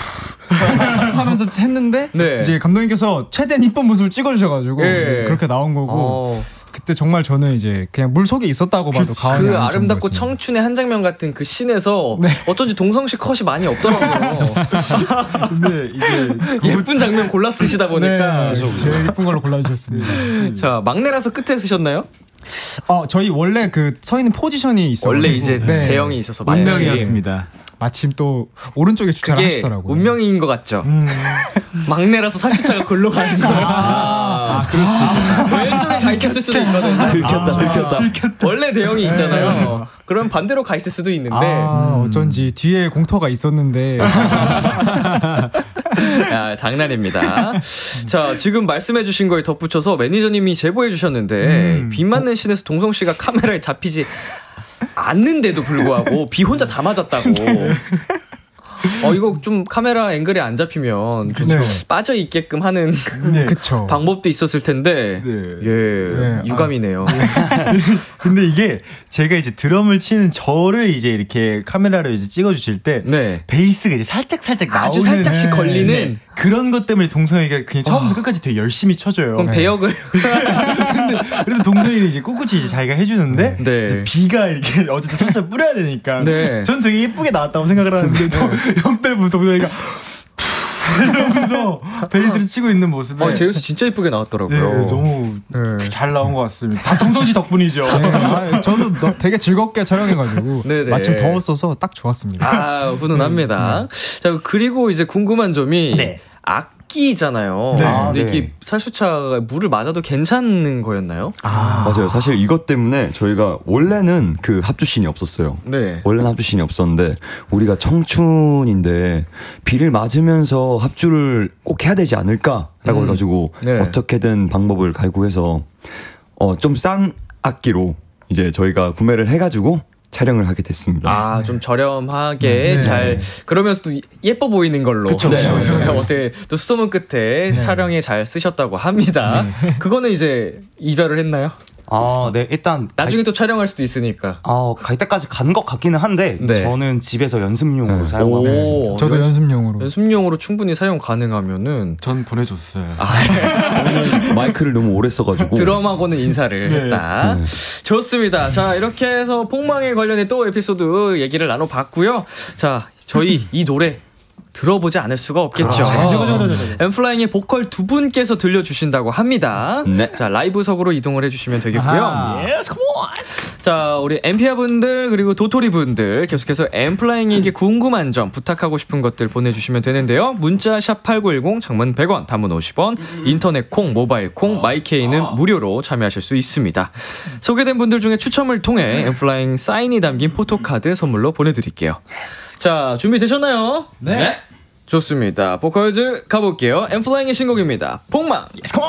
S19: 하면서 했는데 이제 감독님께서 최대한 이쁜 모습을 찍어주셔가지고 그렇게 나온 거고 그때 정말 저는 이제 그냥 물 속에 있었다고 봐도 과언이 아닐
S4: 아름답고
S19: 정도였습니다.
S4: 청춘의 한 장면 같은 그 씬에서 어쩐지 동성 씨 컷이 많이 없더라고요.
S18: 근데 이제
S4: 예쁜 장면 골라 쓰시다 보니까
S19: 제일 예쁜 걸로 골라주셨습니다.
S4: 자, 막내라서 끝에 쓰셨나요?
S19: 저희 원래 그 서 있는 포지션이 있어요.
S4: 원래 이제 대형이 있어서
S19: 운명이었습니다. 마침 또 오른쪽에 주차를 하시더라고요.
S4: 운명인 것 같죠. 막내라서 살수차가 골로 가는 거예요.
S19: 그럴 수도 있겠다.
S4: 왼쪽에 가 있을 수도 있거든요.
S16: 들켰다.
S4: 원래 대형이 있잖아요. 그럼 반대로 가 있을 수도 있는데
S19: 어쩐지 뒤에 공터가 있었는데.
S4: 야, 장난입니다. 자, 지금 말씀해주신 거에 덧붙여서 매니저님이 제보해주셨는데 비 맞는 씬에서 동성 씨가 카메라에 잡히지 않는데도 불구하고 비 혼자 다 맞았다고. 이거 좀 카메라 앵글에 안 잡히면 좀 빠져 있게끔 하는 방법도 있었을 텐데 유감이네요.
S18: 근데 이게 제가 이제 드럼을 치는 저를 이제 이렇게 카메라로 이제 찍어주실 때 베이스가 이제 살짝 나오는
S4: 아주 살짝씩 걸리는
S18: 그런 것 때문에 동성이가 그냥 처음부터 끝까지 되게 열심히 쳐줘요.
S4: 그럼 대역을
S18: 근데 그래도 동성이는 이제 ቁ꾸치 이제 자기가 해주는데 이제 비가 이렇게 어쨌든 살짝 뿌려야 되니까 전 되게 예쁘게 나왔다고 생각을 하는데 옆에 동성이가 이러면서 베이스를 치고 있는 모습에
S4: 제이스 진짜 예쁘게 나왔더라고요.
S18: 너무 잘 나온 것 같습니다. 다 동성 씨 덕분이죠.
S19: 저도 되게 즐겁게 촬영해가지고 마침 더웠어서 딱 좋았습니다.
S4: 훈훈합니다. 자, 그리고 이제 궁금한 점이 악기잖아요. 근데 이게 살수차가 물을 맞아도 괜찮은 거였나요?
S16: 맞아요. 사실 이것 때문에 저희가 원래는 그 합주씬이 없었어요. 원래는 합주씬이 없었는데 우리가 청춘인데 비를 맞으면서 합주를 꼭 해야 되지 않을까라고 해가지고 어떻게든 방법을 갈구해서 좀 싼 악기로 이제 저희가 구매를 해가지고 촬영을 하게 됐습니다.
S4: 좀 저렴하게 잘 그러면서도 예뻐 보이는 걸로.
S16: 그쵸.
S4: 어떻게 또 수소문 끝에 촬영에 잘 쓰셨다고 합니다. 그거는 이제 이별을 했나요?
S17: 일단
S4: 나중에 또 촬영할 수도 있으니까.
S17: 갈 때까지 간 것 같기는 한데 저는 집에서 연습용으로 사용하고 있습니다.
S19: 저도
S4: 연습용으로 충분히 사용 가능하면은
S18: 전 보내줬어요.
S16: 마이크를 너무 오래 써가지고
S4: 드럼하고는 인사를 했다. 좋습니다. 자, 이렇게 해서 폭망에 관련해 또 에피소드 얘기를 나눠봤고요. 자, 저희 이 노래 들어보지 않을 수가 없겠죠. 엠플라잉의 보컬 두 분께서 들려주신다고 합니다. 자, 라이브석으로 이동을 해주시면 되겠고요. 자, 우리 엠피아 분들 그리고 도토리 분들 계속해서 엠플라잉에게 궁금한 점, 부탁하고 싶은 것들 보내주시면 되는데요. 문자 샵 8910, 장문 100원, 단문 50원, 인터넷 콩, 모바일 콩, 마이케이는 무료로 참여하실 수 있습니다. 소개된 분들 중에 추첨을 통해 엠플라잉 사인이 담긴 포토카드 선물로 보내드릴게요. 자, 준비되셨나요?
S18: 네.
S4: 좋습니다. 보컬즈 가볼게요. 엠플라잉의 신곡입니다. 폭망.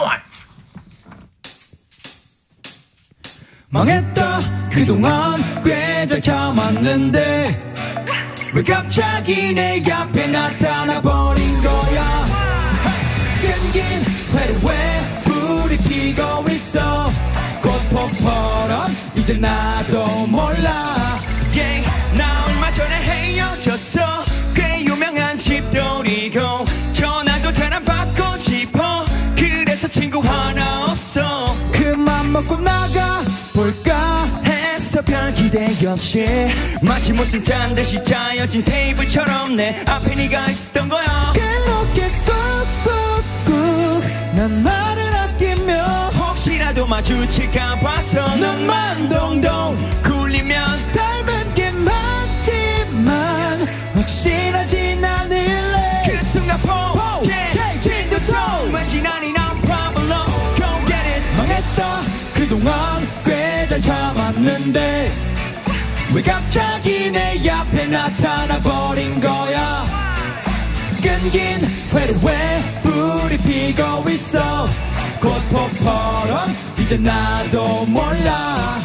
S8: 망했다 그동안 꽤 잘 참았는데 왜 갑자기 내 앞에 나타나 버린 거야. 끈긴 회를 왜 불이 피고 있어. 꽃폭포럼 이제 나도 몰라. 나 얼마 전에 헤어졌어. 꽤 유명한 집돌이고 전화도 잘 안 받고 싶어. 그래서 친구 하나 없어. 그만 먹고 나가 볼까 해서 별 기대 없이 마치 무슨 짠 듯이 짜여진 테이블처럼 내 앞에 네가 있었던 거야. 그렇게 꾹꾹꾹 난 말을 아끼며 혹시라도 마주칠까 봐서 눈만 동동 굴리면 닮은 게 맞지만 확실하진 않을래. 그 순간 포기해 진도성 왠지 난 이런 problems go get it. 망했다 그동안 꽤 잘 참았는데 왜 갑자기 내 앞에 나타나 버린 거야. 끈긴 회를 왜 불이 피고 있어. 꽃폭포럼 이제 나도 몰라.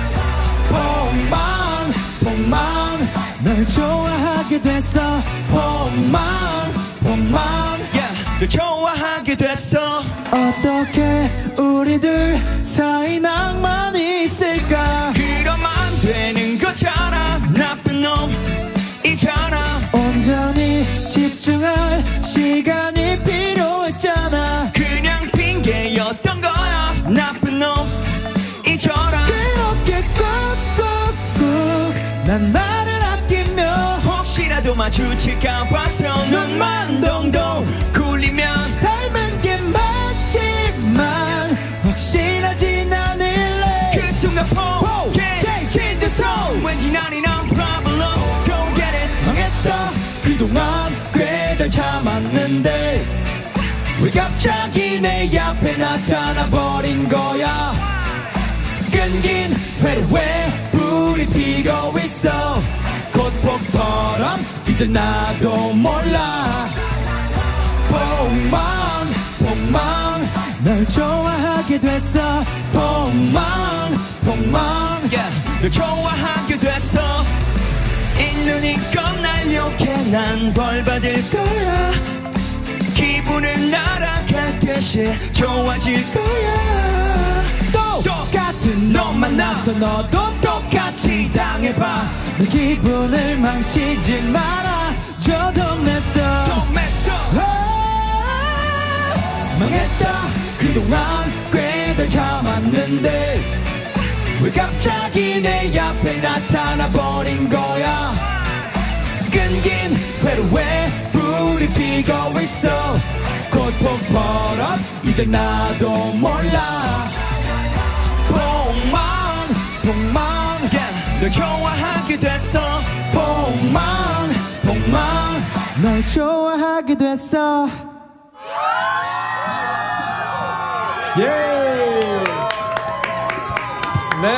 S8: 폭망 널 좋아하게 됐어. 폭망 널 좋아하게 됐어. 어떻게 우리들 사이 낭만이 있을까. 그러면 안 되는 거잖아. 나쁜 놈이잖아. 온전히 집중할 시간이 필요했잖아. 그냥 핑계였던 거야. 나쁜 난 말을 아끼며 혹시라도 마주칠까 봐서 눈만 동동 굴리면 닮은 게 맞지만 확실하진 않을래 그 순간 포기해진 손 왠지 난 이런 problems go get it 망했다 그동안 꽤 잘 참았는데 왜 갑자기 내 앞에 나타나버린 거야 끈긴 회로 왜 불이 피고 있어 곧 폭포럼 이제 나도 몰라 폭망 널 좋아하게 됐어 폭망 yeah, 널 좋아하게 됐어 있는 이껏 날 욕해 난 벌 받을 거야 기분은 날아갔듯이 좋아질 거야 또 똑같은 놈 만나서 너도 똑같이 당해봐 내 기분을 망치지 마라 저도 맸어 망했다 그동안 꽤 잘 참았는데 왜 갑자기 내 앞에 나타나버린 거야 끈긴 회로 왜 불이 피고 있어 곧 폭포럼 이제 나도 몰라 폭망 yeah, 널 좋아하게 됐어 폭망 널 좋아하게 됐어
S4: 예. 네.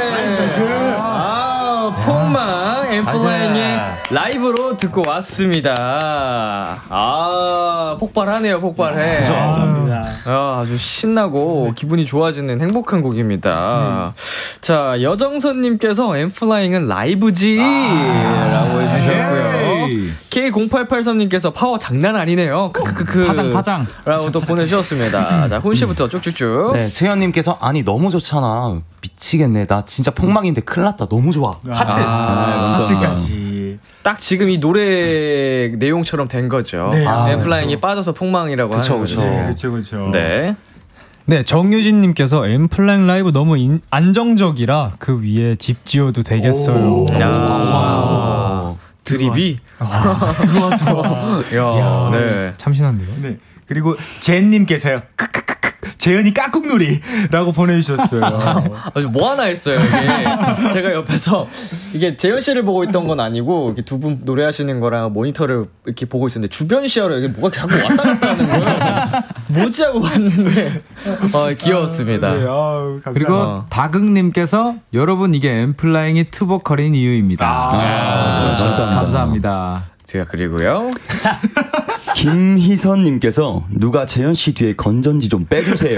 S4: 폭망 엠플라잉의 라이브로 듣고 왔습니다. 폭발하네요, 폭발해.
S18: 감사합니다.
S4: 아주 신나고 기분이 좋아지는 행복한 곡입니다. 자, 여정선님께서 엠플라잉은 라이브지 라고 해주셨고요. K0883님께서 파워 장난 아니네요.
S17: 파장
S4: 라고 또 보내주셨습니다. 자, 훈씨부터 쭉쭉쭉.
S17: 네, 수현님께서 아니 너무 좋잖아. 미치겠네. 나 진짜 폭망인데 큰일 났다. 너무 좋아. 하트.
S18: 하트까지.
S4: 딱 지금 이 노래 내용처럼 된 거죠.
S18: 네.
S4: 엠플라잉이 빠져서 폭망이라고 하는 거죠.
S18: 그렇죠.
S4: 네.
S19: 네, 정유진님께서 엠플라잉 라이브 너무 안정적이라 그 위에 집 지어도 되겠어요.
S4: 드립이.
S19: 야,
S4: 네.
S19: 참신한데요.
S18: 네. 그리고 젠님께서요. 재현이 깍꿍놀이라고 보내주셨어요.
S4: 아주 뭐 하나 했어요. 이게 제가 옆에서 이게 재현 씨를 보고 있던 건 아니고 이렇게 두 분 노래하시는 거랑 모니터를 이렇게 보고 있었는데 주변 시야로 이게 뭐가 자꾸 왔다 갔다 하는 거예요. 뭐지 하고 봤는데 귀여웠습니다.
S18: 네,
S20: 그리고 다극님께서 여러분 이게 엠플라잉이 투보컬인 이유입니다. 감사합니다.
S4: 제가 그리고요.
S16: 김희선님께서 누가 재현씨 뒤에 건전지 좀 빼주세요.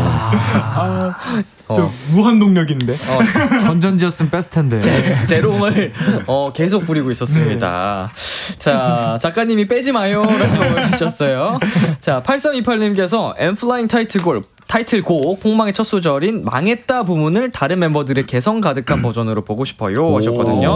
S18: 저 무한동력인데.
S20: 건전지였으면 뺐을 텐데.
S4: 제롬을 계속 부리고 있었습니다. 자, 작가님이 빼지 마요 라고 해주셨어요. 자, 8328님께서 엠플라잉 타이틀곡 폭망의 첫 소절인 망했다 부분을 다른 멤버들의 개성 가득한 버전으로 보고 싶어요 하셨거든요.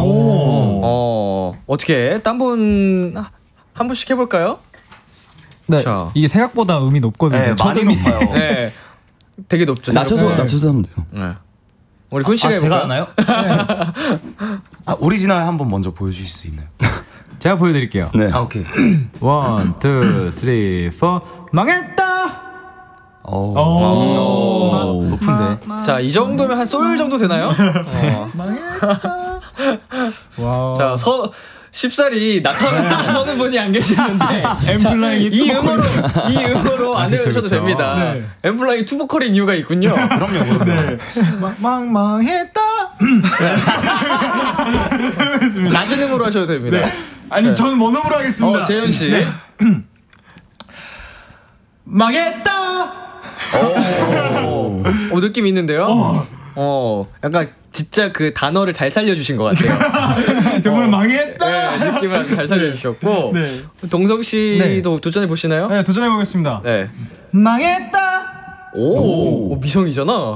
S4: 어떻게 딴 분 한 분씩 해볼까요?
S19: 네,
S4: 자.
S19: 이게 생각보다 음이 높거든요.
S17: 네, 많이 높아요.
S4: 네, 되게 높죠.
S16: 낮춰서 하면 돼요.
S4: 네. 우리 훈 씨가
S17: 제가 하나요? 네. 오리지널 한번 먼저 보여주실 수 있나요?
S20: 제가 보여드릴게요.
S16: 네.
S17: 오케이.
S20: 1, 2, 3, 4 망했다.
S17: 높은데.
S4: 자, 이 정도면 한 솔 정도 되나요?
S19: 망했다. 와우.
S4: 자, 쉽사리 나서는 분이 안 계시는데
S19: 엠플라잉이
S4: 이 음으로 안 내려주셔도 됩니다.
S19: 네.
S4: 엠플라잉이 투보컬인 이유가 있군요.
S17: 그럼요.
S18: 네. 망했다.
S4: 낮은 음으로 하셔도 됩니다.
S18: 네. 아니 저는 원음으로 하겠습니다.
S4: 재현 씨.
S18: 네. 망했다.
S4: 느낌 있는데요. 약간 진짜 그 단어를 잘 살려주신 것 같아요.
S18: 정말 망했다.
S4: 네, 느낌을 아주 잘 살려주셨고.
S18: 네.
S4: 동석 씨도 도전해 보시나요?
S19: 네, 도전해 보겠습니다.
S4: 네.
S19: 망했다.
S4: 오, 미성이잖아.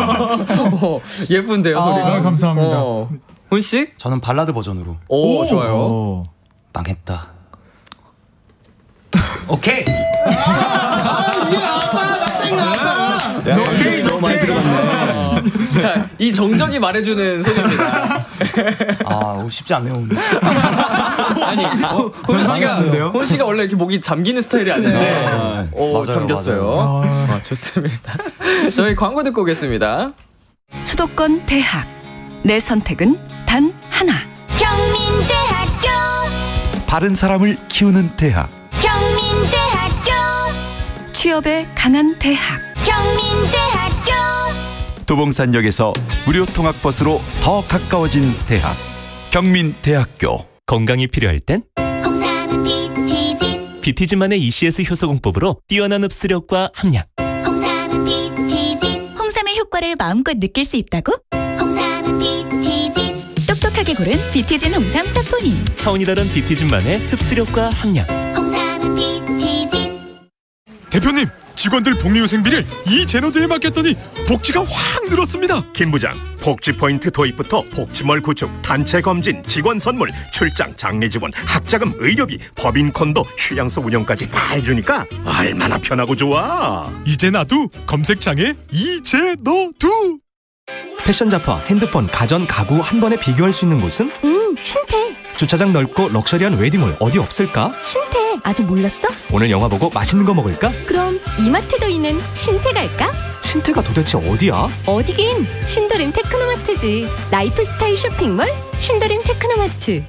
S4: 예쁜데요, 소리가.
S19: 감사합니다.
S4: 훈 씨?
S17: 저는 발라드 버전으로.
S4: 오, 좋아요.
S17: 망했다. 오케이.
S16: 너무 많이 들어갔네.
S4: 자, 이 정적이 말해주는 소리입니다.
S17: 쉽지 않네요.
S4: 아니, 혼 씨가 원래 이렇게 목이 잠기는 스타일이 아닌데,
S17: 맞아요,
S4: 잠겼어요. 좋습니다. 저희 광고 듣고 오겠습니다.
S6: 수도권 대학. 내 선택은 단 하나.
S1: 경민대학교.
S21: 바른 사람을 키우는 대학.
S1: 경민대학교.
S6: 취업에 강한 대학.
S1: 경민대학교.
S21: 도봉산역에서 무료 통학버스로 더 가까워진 대학. 경민대학교.
S22: 건강이 필요할 땐
S1: 홍삼은 비티진.
S22: 비티진만의 ECS 효소 공법으로 뛰어난 흡수력과 함량.
S1: 홍삼은 비티진.
S6: 홍삼의 효과를 마음껏 느낄 수 있다고?
S1: 홍삼은 비티진.
S6: 똑똑하게 고른 비티진 홍삼 사포닌.
S22: 차원이 다른 비티진만의 흡수력과 함량.
S1: 홍삼은 비티진.
S23: 대표님, 직원들 복리후생비를 이 제너제에 맡겼더니 복지가 확 늘었습니다.
S24: 김 부장, 복지 포인트 도입부터 복지몰 구축, 단체 검진, 직원 선물, 출장, 장례 지원, 학자금, 의료비, 법인컨도, 휴양소 운영까지 다 해주니까 얼마나 편하고 좋아.
S23: 이제 나도 검색창에 이제너두.
S22: 패션 잡화, 핸드폰, 가전, 가구 한 번에 비교할 수 있는 곳은?
S1: 신태.
S22: 주차장 넓고 럭셔리한 웨딩홀 어디 없을까?
S1: 신태. 아직 몰랐어?
S22: 오늘 영화 보고 맛있는 거 먹을까?
S1: 그럼 이마트도 있는 신태 갈까?
S22: 신태가 도대체 어디야?
S1: 어디긴 신도림 테크노마트지. 라이프스타일 쇼핑몰 신도림 테크노마트.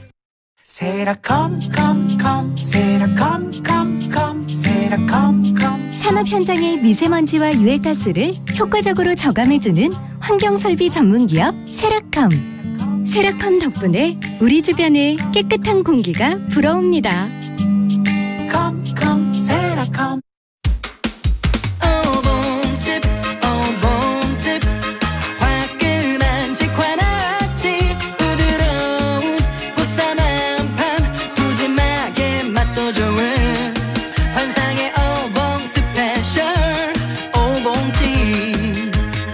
S8: 세라컴컴컴 세라컴컴컴 세라컴컴.
S1: 산업 현장의 미세먼지와 유해가스를 효과적으로 저감해주는 환경설비 전문기업 세라컴. 세라컴 덕분에 우리 주변의 깨끗한 공기가 불어옵니다.
S8: 컴컴 세라컴. 오봉집 오봉집 화끈한 직화낙지 부드러운 보쌈 한판 푸짐하게 맛도 좋은 환상의 오봉 스페셜 오봉집.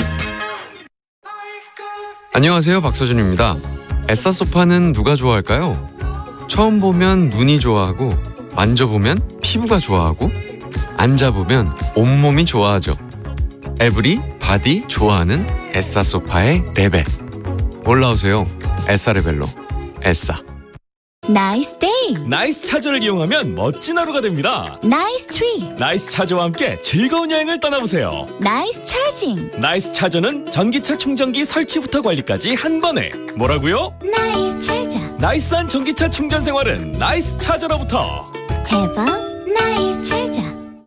S4: 안녕하세요, 박서준입니다. 에싸 소파는 누가 좋아할까요? 처음 보면 눈이 좋아하고, 만져보면 피부가 좋아하고, 앉아보면 온몸이 좋아하죠. 에브리 바디 좋아하는 에싸 소파의 레벨. 올라오세요. 에싸 레벨로. 에싸.
S1: 나이스 데이.
S22: 나이스 차저를 이용하면 멋진 하루가 됩니다.
S1: 나이스 트리.
S22: 나이스 차저와 함께 즐거운 여행을 떠나보세요.
S1: 나이스 차징.
S22: 나이스 차저는 전기차 충전기 설치부터 관리까지 한 번에. 뭐라고요?
S1: 나이스 차저.
S22: 나이스한 전기차 충전 생활은 나이스 차저로부터.
S1: 해봐 나이스 차저.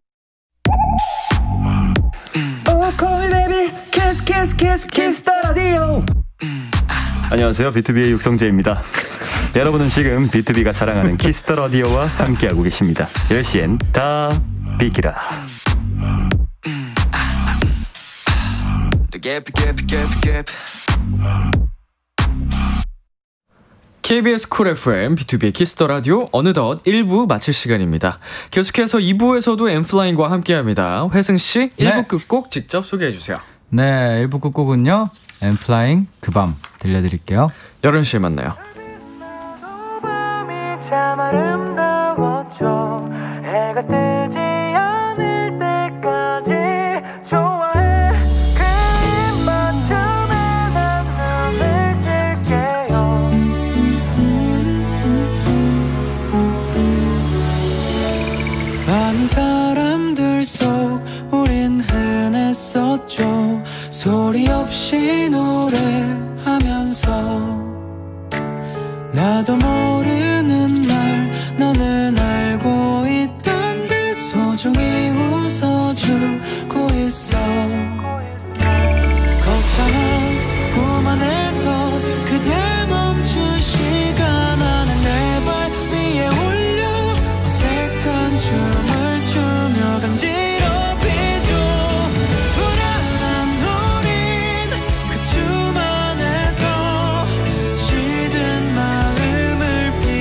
S8: Oh call me baby kiss kiss kiss kiss the radio.
S25: 안녕하세요, 비투비의 육성재입니다. 여러분은 지금 비투비가 자랑하는 키스 더 라디오와 함께하고 계십니다. 10시엔 다 비키라.
S4: KBS 쿨 FM, B2B의 키스 더 라디오 어느덧 1부 마칠 시간입니다. 계속해서 2부에서도 엠플라잉과 함께합니다. 회승씨, 1부 끝곡 직접 소개해주세요.
S20: 네, 1부 끝곡은요, 엠플라잉 그 밤 들려드릴게요.
S4: 11시에 만나요.
S8: 참 아름다웠죠. 해가 뜨지 않을 때까지 좋아해. 그림만큼의 난 눈을 뜰게요. 많은 사람들 속 우린 흔했었죠. 소리 없이 노래하면서 나도 모르는 날 너는 알고 있던데 소중히 웃어주고 있어. 거창한 꿈 안에서 그대 멈춘 시간 안에 내 발 위에 올려 어색한 춤을 추며 간지럽히죠. 불안한 우린 그 춤 안에서 시든 마음을 피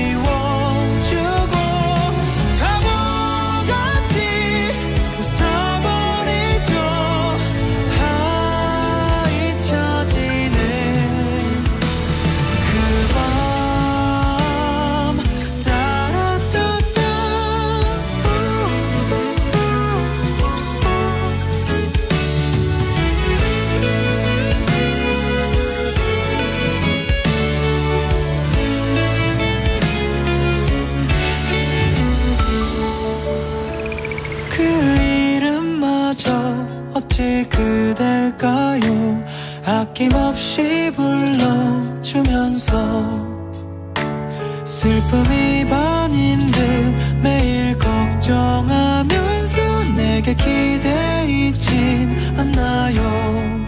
S8: 슬픔이 반인 듯 매일 걱정하면서 내게 기대 있진 않나요.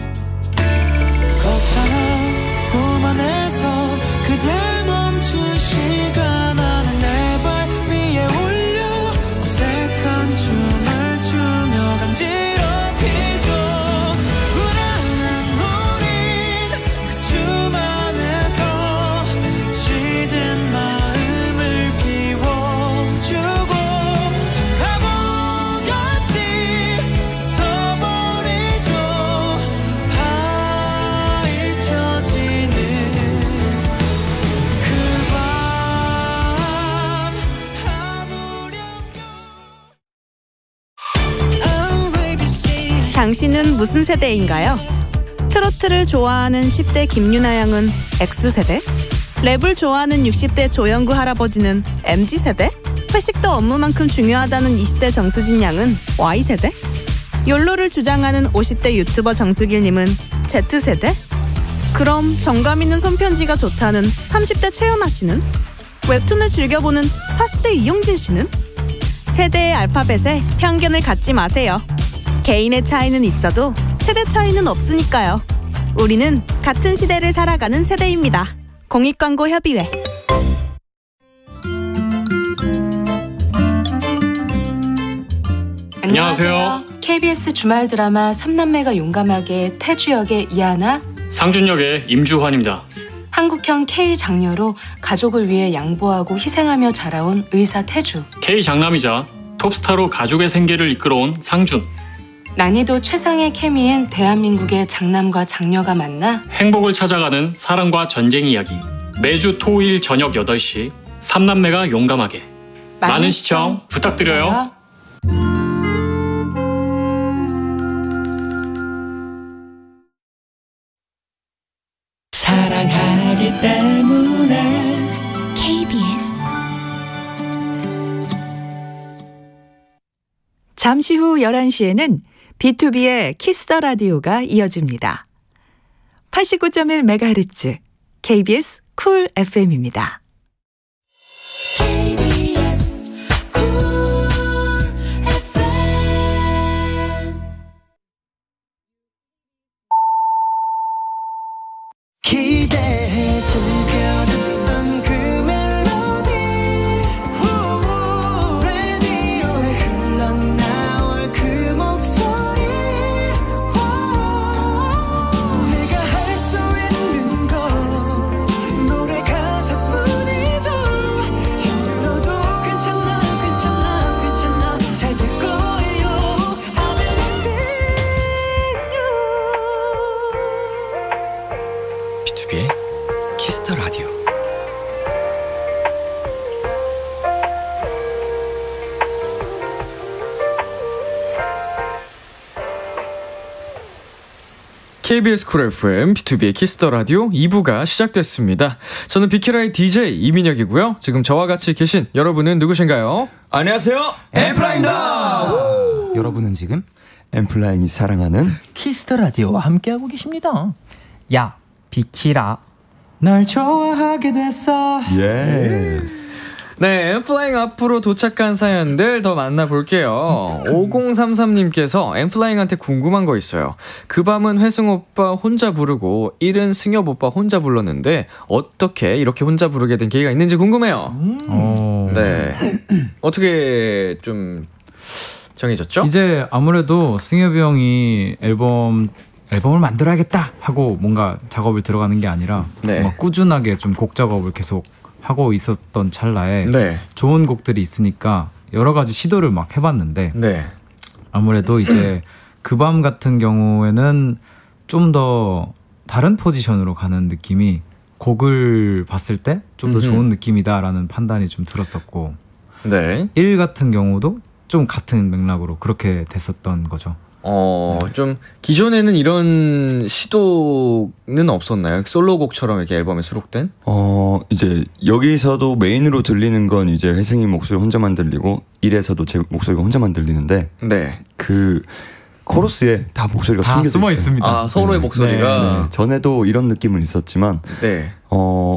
S8: 거창한 꿈 안에서 그대 멈춘 시간 나는 내 발 위에 올려 어색한 춤을 추며 간지럽히죠. 불안한 우린 그 춤 안에서 시든 마음을 비워주고 바보같이 서버리죠. 잊혀지는 그
S5: 당신은 무슨 세대인가요? 트로트를 좋아하는 10대 김유나 양은 X세대? 랩을 좋아하는 60대 조영구 할아버지는 MZ세대? 회식도 업무만큼 중요하다는 20대 정수진 양은 Y세대? 욜로를 주장하는 50대 유튜버 정수길님은 Z세대? 그럼 정감 있는 손편지가 좋다는 30대 최연아 씨는? 웹툰을 즐겨보는 40대 이영진 씨는? 세대의 알파벳에 편견을 갖지 마세요. 개인의 차이는 있어도 세대 차이는 없으니까요. 우리는 같은 시대를 살아가는 세대입니다. 공익광고협의회.
S7: 안녕하세요. KBS 주말 드라마 3남매가 용감하게 태주 역의 이하나,
S3: 상준 역의 임주환입니다.
S7: 한국형 K 장녀로 가족을 위해 양보하고 희생하며 자라온 의사 태주.
S3: K 장남이자 톱스타로 가족의 생계를 이끌어온 상준.
S7: 난이도 최상의 케미인 대한민국의 장남과 장녀가 만나
S3: 행복을 찾아가는 사랑과 전쟁 이야기. 매주 토요일 저녁 8시 3남매가 용감하게. 많은 시청 부탁드려요.
S8: 사랑하기 때문에
S6: KBS 잠시 후 11시에는 B2B의 키스 더 라디오가 이어집니다. 89.1MHz KBS 쿨 FM입니다.
S8: 기대해 즐겨듣던 그 멜로디 라디오에 흘러나올 그 목소리 내가 할 수 있는 건 노래 가사뿐이죠. 힘들어도 괜찮아 괜찮아 괜찮아 잘 될 거예요. I believe in you.
S21: B2B의 키스 더 라디오.
S4: KBS 쿨 FM, B2B의 키스 더 라디오 2부가 시작됐습니다. 저는 비키라의 DJ 이민혁이고요. 지금 저와 같이 계신 여러분은 누구신가요?
S16: 안녕하세요,
S17: 엠플라잉입니다. 여러분은 지금
S16: 엠플라잉이 사랑하는
S18: 키스 더 라디오와 함께하고 계십니다. 야, 비키라.
S17: 널 좋아하게 됐어.
S16: 예스.
S4: 네, 엠플라잉 앞으로 도착한 사연들 더 만나볼게요. 5033님께서 엠플라잉한테 궁금한 거 있어요. 그 밤은 회승 오빠 혼자 부르고 일은 승엽 오빠 혼자 불렀는데 어떻게 이렇게 혼자 부르게 된 계기가 있는지 궁금해요. 네, 어떻게 좀 정해졌죠?
S20: 이제 아무래도 승엽이 형이 앨범을 만들어야겠다 하고 뭔가 작업을 들어가는 게 아니라 네. 꾸준하게 좀 곡 작업을 계속 하고 있었던 찰나에 네. 좋은 곡들이 있으니까 여러 가지 시도를 막 해봤는데 네. 아무래도 이제 그 밤 같은 경우에는 좀 더 다른 포지션으로 가는 느낌이 곡을 봤을 때 좀 더 좋은 느낌이다라는 판단이 좀 들었었고 네. 1 같은 경우도 좀 같은 맥락으로 그렇게 됐었던 거죠.
S4: 좀 기존에는 이런 시도는 없었나요? 솔로곡처럼 이렇게 앨범에 수록된?
S16: 이제 여기서도 메인으로 들리는 건 이제 회승이 목소리 혼자만 들리고 1에서도 제 목소리가 혼자만 들리는데 네. 그 코러스에 다 목소리가 숨겨져 숨어 있습니다.
S4: 아, 서로의 목소리가
S16: 네. 전에도 이런 느낌은 있었지만 네.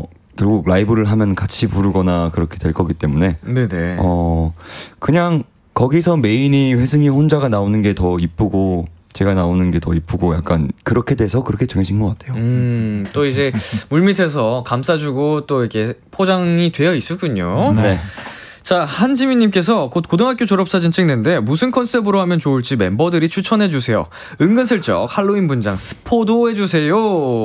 S16: 결국 라이브를 하면 같이 부르거나 그렇게 될 거기 때문에
S4: 네네.
S16: 그냥 거기서 메인이 회승이 혼자가 나오는 게 더 이쁘고 제가 나오는 게 더 이쁘고 약간 그렇게 돼서 그렇게 정해진 것 같아요.
S4: 또 이제 물밑에서 감싸주고 또 이렇게 포장이 되어 있었군요.
S16: 네.
S4: 자, 한지민님께서 곧 고등학교 졸업사진 찍는데 무슨 컨셉으로 하면 좋을지 멤버들이 추천해주세요. 은근슬쩍 할로윈 분장 스포도 해주세요.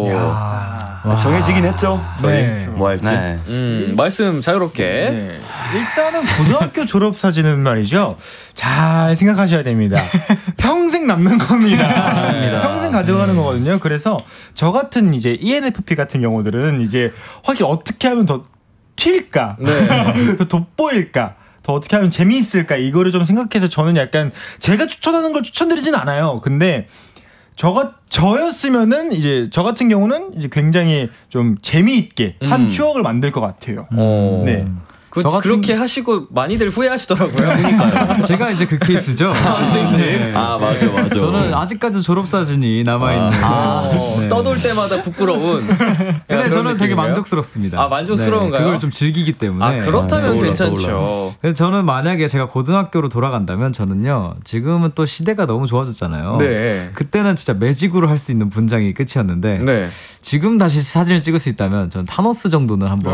S16: 정해지긴 했죠. 저희
S18: 네.
S16: 뭐 할지.
S4: 네. 말씀 자유롭게.
S18: 네. 일단은 고등학교 졸업사진은 말이죠. 잘 생각하셔야 됩니다. 평생 남는 겁니다.
S4: 맞습니다.
S18: 평생 가져가는 거거든요. 그래서 저 같은 이제 ENFP 같은 경우들은 이제 확실히 어떻게 하면 더 튈까? 더 돋보일까? 더 어떻게 하면 재미있을까? 이거를 좀 생각해서 저는 약간 제가 추천하는 걸 추천드리진 않아요. 근데 저였으면은 이제 저 같은 경우는 이제 굉장히 좀 재미있게 한 추억을 만들 것 같아요. 네.
S4: 그렇게 하시고 많이들 후회하시더라고요.
S20: 그러니까요. 제가 이제 그 케이스죠.
S4: 네.
S16: 맞아.
S20: 저는 아직까지 졸업사진이 남아있는.
S4: 네. 떠돌 때마다 부끄러운.
S20: 근데 저는 되게 만족스럽습니다.
S4: 만족스러운가요?
S20: 네, 그걸 좀 즐기기 때문에.
S4: 그렇다면 괜찮죠.
S20: 근데 저는 만약에 제가 고등학교로 돌아간다면 저는요, 지금은 또 시대가 너무 좋아졌잖아요.
S4: 네.
S20: 그때는 진짜 매직으로 할 수 있는 분장이 끝이었는데,
S4: 네.
S20: 지금 다시 사진을 찍을 수 있다면 전 타노스 정도는 한번.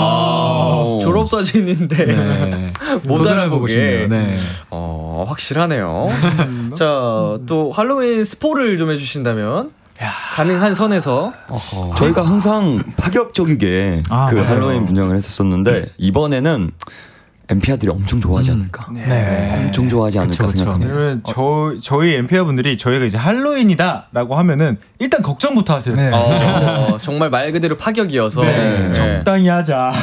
S4: 졸업사진인데
S20: 네.
S4: 못 알아보고 싶네요.
S20: 네.
S4: 확실하네요. 자, 또 할로윈 스포를 좀 해주신다면 가능한 선에서.
S16: 저희가 항상 파격적이게 그 할로윈 분장을 했었었는데 이번에는 엠피아들이 엄청 좋아하지 않을까. 엄청 좋아하지 않을까 생각합니다.
S18: 그러면 저희 엠피아 분들이 저희가 이제 할로윈이다라고 하면은 일단 걱정부터 하세요.
S4: 정말 말 그대로 파격이어서
S18: 적당히 하자.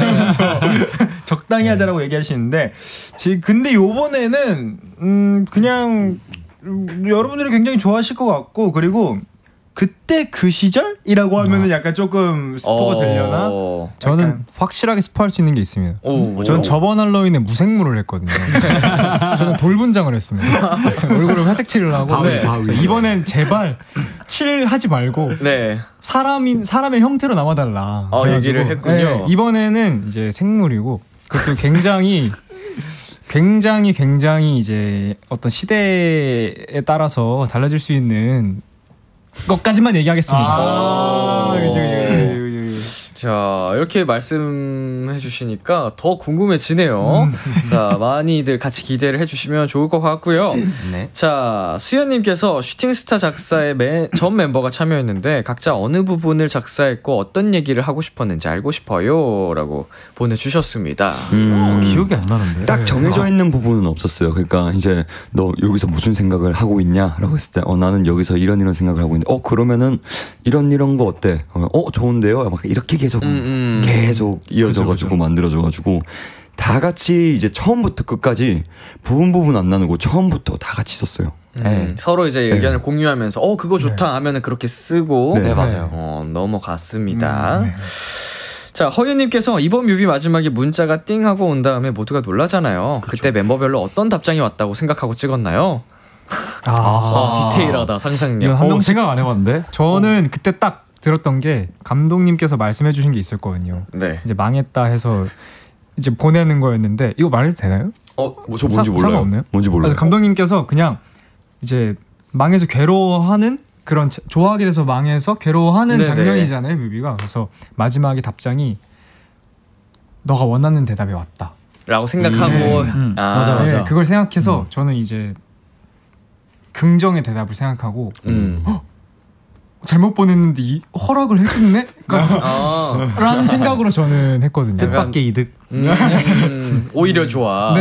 S18: 적당히 하자라고 얘기하시는데 근데 요번에는 그냥 여러분들이 굉장히 좋아하실 것 같고, 그리고 그때 그 시절이라고 하면은 약간 조금 스포가 되려나?
S19: 저는 확실하게 스포할 수 있는 게 있습니다. 저는 저번 할로윈에 무생물을 했거든요. 저는 돌분장을 했습니다. 얼굴을 회색 칠을 하고. 이번엔 제발 칠하지 말고 사람의 형태로 남아달라.
S4: 얘기를 했군요.
S19: 네, 이번에는 이제 생물이고, 그것도 굉장히 이제 어떤 시대에 따라서 달라질 수 있는 것까지만 얘기하겠습니다.
S4: 자, 이렇게 말씀해 주시니까 더 궁금해지네요. 자, 많이들 같이 기대를 해주시면 좋을 것 같고요. 자, 수연님께서 슈팅스타 작사에 전 멤버가 참여했는데 각자 어느 부분을 작사했고 어떤 얘기를 하고 싶었는지 알고 싶어요 라고 보내주셨습니다.
S20: 기억이 안 나는데.
S16: 딱 정해져 있는 부분은 없었어요. 그러니까 이제 너 여기서 무슨 생각을 하고 있냐 라고 했을 때 나는 여기서 이런 생각을 하고 있는데 그러면은 이런 거 어때? 좋은데요? 막 이렇게 계속 이어져가지고 만들어져가지고 다 같이 이제 처음부터 끝까지 부분 안 나누고 처음부터 다 같이 썼어요.
S4: 서로 이제 의견을 공유하면서 그거 좋다 하면은 그렇게 쓰고
S16: 맞아요.
S4: 넘어갔습니다. 자, 허유님께서 이번 뮤비 마지막에 문자가 띵 하고 온 다음에 모두가 놀라잖아요. 그때 멤버별로 어떤 답장이 왔다고 생각하고 찍었나요? 디테일하다 상상력.
S19: 한 명 생각 안 해봤는데. 저는 그때 딱 들었던 게 감독님께서 말씀해주신 게 있었거든요. 이제 망했다 해서 이제 보내는 거였는데 이거 말해도 되나요?
S16: 저 뭔지 몰라요.
S19: 상관없나요?
S16: 뭔지 몰라요.
S19: 감독님께서 그냥 이제 망해서 괴로워하는 그런 좋아하게 돼서 망해서 괴로워하는 장면이잖아요, 뮤비가. 그래서 마지막에 답장이 너가 원하는 대답이 왔다
S4: 라고 생각하고
S19: 맞아. 그걸 생각해서 저는 이제 긍정의 대답을 생각하고 잘못 보냈는데 허락을 해줬네? 라는 생각으로 저는 했거든요.
S20: 뜻밖의 이득.
S4: 오히려 좋아.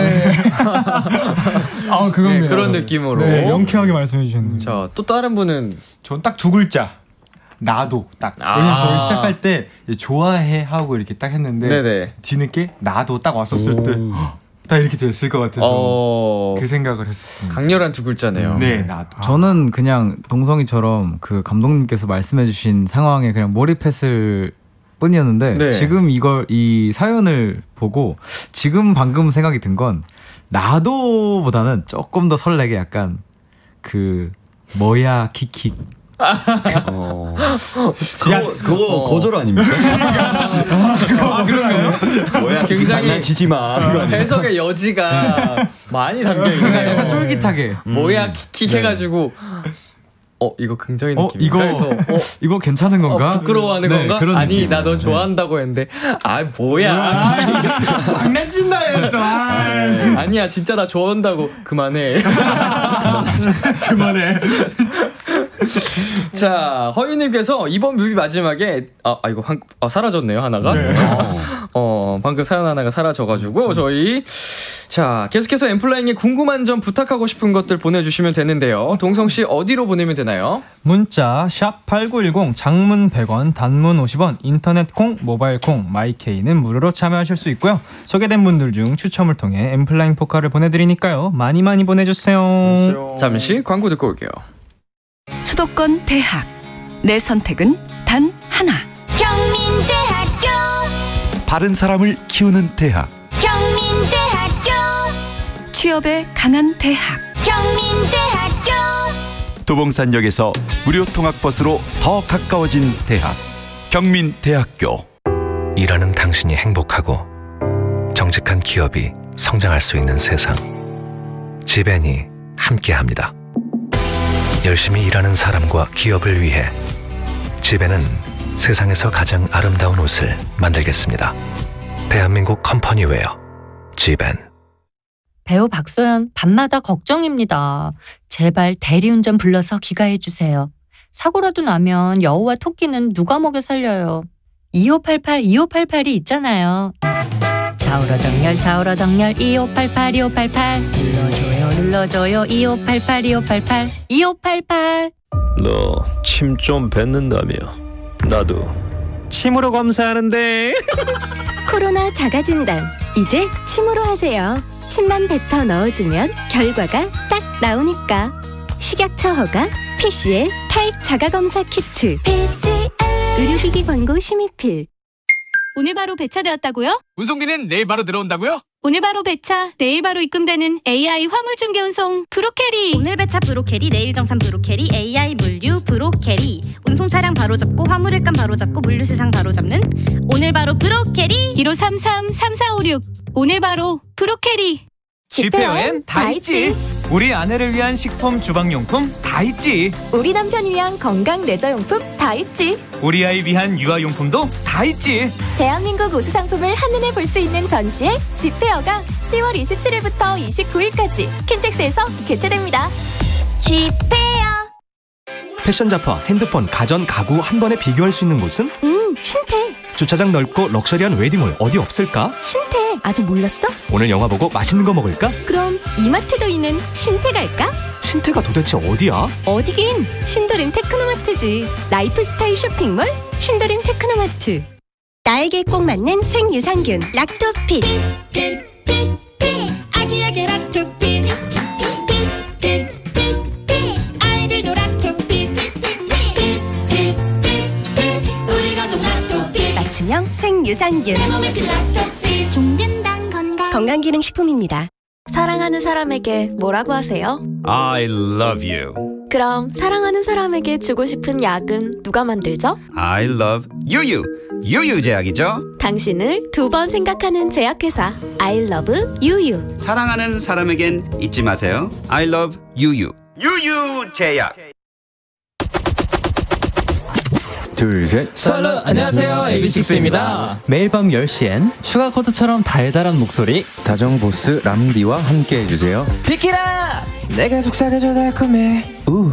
S19: 그겁니다.
S4: 그런 느낌으로.
S19: 명쾌하게 말씀해 주셨네요.
S4: 자, 또 다른 분은
S18: 전 딱 두 글자. 나도 딱. 왜냐면 저희 시작할 때 좋아해 하고 이렇게 딱 했는데 뒤늦게 나도 딱 왔었을 때 딱 이렇게 됐을 것 같아서 그 생각을 했었습니다.
S4: 강렬한 두 글자네요.
S18: 나도.
S20: 저는 그냥 동성이처럼 그 감독님께서 말씀해주신 상황에 그냥 몰입했을 뿐이었는데 지금 이 사연을 보고 지금 방금 생각이 든 건 나도보다는 조금 더 설레게 약간 그 뭐야 킥킥
S16: 그거 거절 아닙니까?
S19: 그런가요?
S16: 뭐야, 굉장히 장난치지 마.
S10: 해석의 여지가 많이 담겨 있네요.
S19: 약간 쫄깃하게.
S10: 뭐야 킥 해가지고. 이거 긍정의 느낌.
S19: 이거 괜찮은 건가?
S10: 부끄러워하는 건가? 아니 나 너 좋아한다고 했는데 뭐야?
S18: 장난친다 얘도.
S10: 아니야 진짜 나 좋아한다고. 그만해.
S18: 그만해.
S10: 자, 허유님께서 이번 뮤비 마지막에 이거 사라졌네요 하나가. 네. 방금 사연 하나가 사라져가지고 저희 자 계속해서 엠플라잉에 궁금한 점 부탁하고 싶은 것들 보내주시면 되는데요. 동성 씨 어디로 보내면 되나요?
S19: 문자 샵 #8910 장문 100원, 단문 50원, 인터넷 콩, 모바일 콩, 마이케이는 무료로 참여하실 수 있고요. 소개된 분들 중 추첨을 통해 엠플라잉 포카를 보내드리니까요. 많이 보내주세요.
S10: 잠시 광고 듣고 올게요.
S6: 수도권 대학 내 선택은 단 하나
S1: 경민대학교
S11: 바른 사람을 키우는 대학
S1: 경민대학교
S6: 취업에 강한 대학
S1: 경민대학교
S11: 도봉산역에서 무료 통학버스로 더 가까워진 대학 경민대학교.
S12: 일하는 당신이 행복하고 정직한 기업이 성장할 수 있는 세상, 지벤이 함께합니다. 열심히 일하는 사람과 기업을 위해 지벤은 세상에서 가장 아름다운 옷을 만들겠습니다. 대한민국 컴퍼니웨어 지벤.
S13: 배우 박소연 밤마다 걱정입니다. 제발 대리운전 불러서 귀가해주세요. 사고라도 나면 여우와 토끼는 누가 먹여 살려요. 2588 있잖아요. 좌우로 정렬 2588 눌러줘요 2588
S14: 너 침 좀 뱉는다며. 나도 침으로 검사하는데.
S1: 코로나 자가진단 이제 침으로 하세요. 침만 뱉어 넣어주면 결과가 딱 나오니까. 식약처 허가 PCL 타입 자가검사 키트. PCL 의료기기 광고 심의필.
S26: 오늘 바로 배차되었다고요?
S27: 운송비는 내일 바로 들어온다고요?
S26: 오늘 바로 배차, 내일 바로 입금되는 AI 화물중개 운송 브로캐리.
S28: 오늘 배차 브로캐리, 내일 정산 브로캐리, AI 물류 브로캐리. 운송 차량 바로 잡고 화물일감 바로 잡고 물류 세상 바로 잡는 오늘 바로 브로캐리.
S26: 1533-3456 오늘 바로 브로캐리.
S27: 집회여엔 다 있지. 우리 아내를 위한 식품 주방용품 다 있지.
S26: 우리 남편 위한 건강 레저용품 다 있지.
S27: 우리 아이 위한 유아용품도 다 있지.
S26: 대한민국 우수 상품을 한눈에 볼 수 있는 전시회 집페어가 10월 27일부터 29일까지 킨텍스에서 개최됩니다.
S1: 집페어.
S27: 패션 잡화, 핸드폰, 가전, 가구 한 번에 비교할 수 있는 곳은?
S26: 신태.
S27: 주차장 넓고 럭셔리한 웨딩홀 어디 없을까?
S26: 신태. 아직 몰랐어?
S27: 오늘 영화 보고 맛있는 거 먹을까?
S26: 그럼 이마트도 있는 신태 갈까?
S27: 신태가 도대체 어디야?
S26: 어디긴 신도림 테크노마트지. 라이프스타일 쇼핑몰 신도림 테크노마트.
S1: 나에게 꼭 맞는 생유산균 락토핏. 아기에게 락토핏. 아이들도 락토핏. 우리 가족 락토핏. 맞춤형 생유산균. 내 몸에 필 락토핏. 종근당 건강기능식품입니다.
S26: 사랑하는 사람에게 뭐라고 하세요?
S11: I love you.
S26: 그럼 사랑하는 사람에게 주고 싶은 약은 누가 만들죠?
S11: I love 유유. 유유제약이죠.
S26: 당신을 두 번 생각하는 제약회사 I love 유유.
S11: 사랑하는 사람에겐 잊지 마세요. I love 유유. 유유제약.
S29: 둘, 셋.
S10: 썰러 안녕하세요. AB6IX입니다.
S29: 매일 밤 10시엔 슈가코드처럼 달달한 목소리 다정보스 람디와 함께 해주세요.
S10: 비키라!
S29: 내가 속삭여줘 달콤해.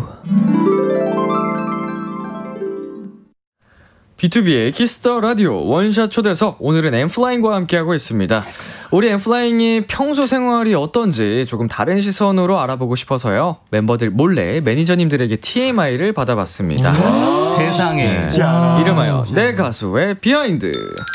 S10: B2B의 키스터 라디오 원샷 초대석. 오늘은 엠플라잉과 함께하고 있습니다. 우리 엠플라잉이 평소 생활이 어떤지 조금 다른 시선으로 알아보고 싶어서요. 멤버들 몰래 매니저님들에게 TMI를 받아봤습니다.
S18: 세상에.
S10: 이름하여 내 가수의 비하인드.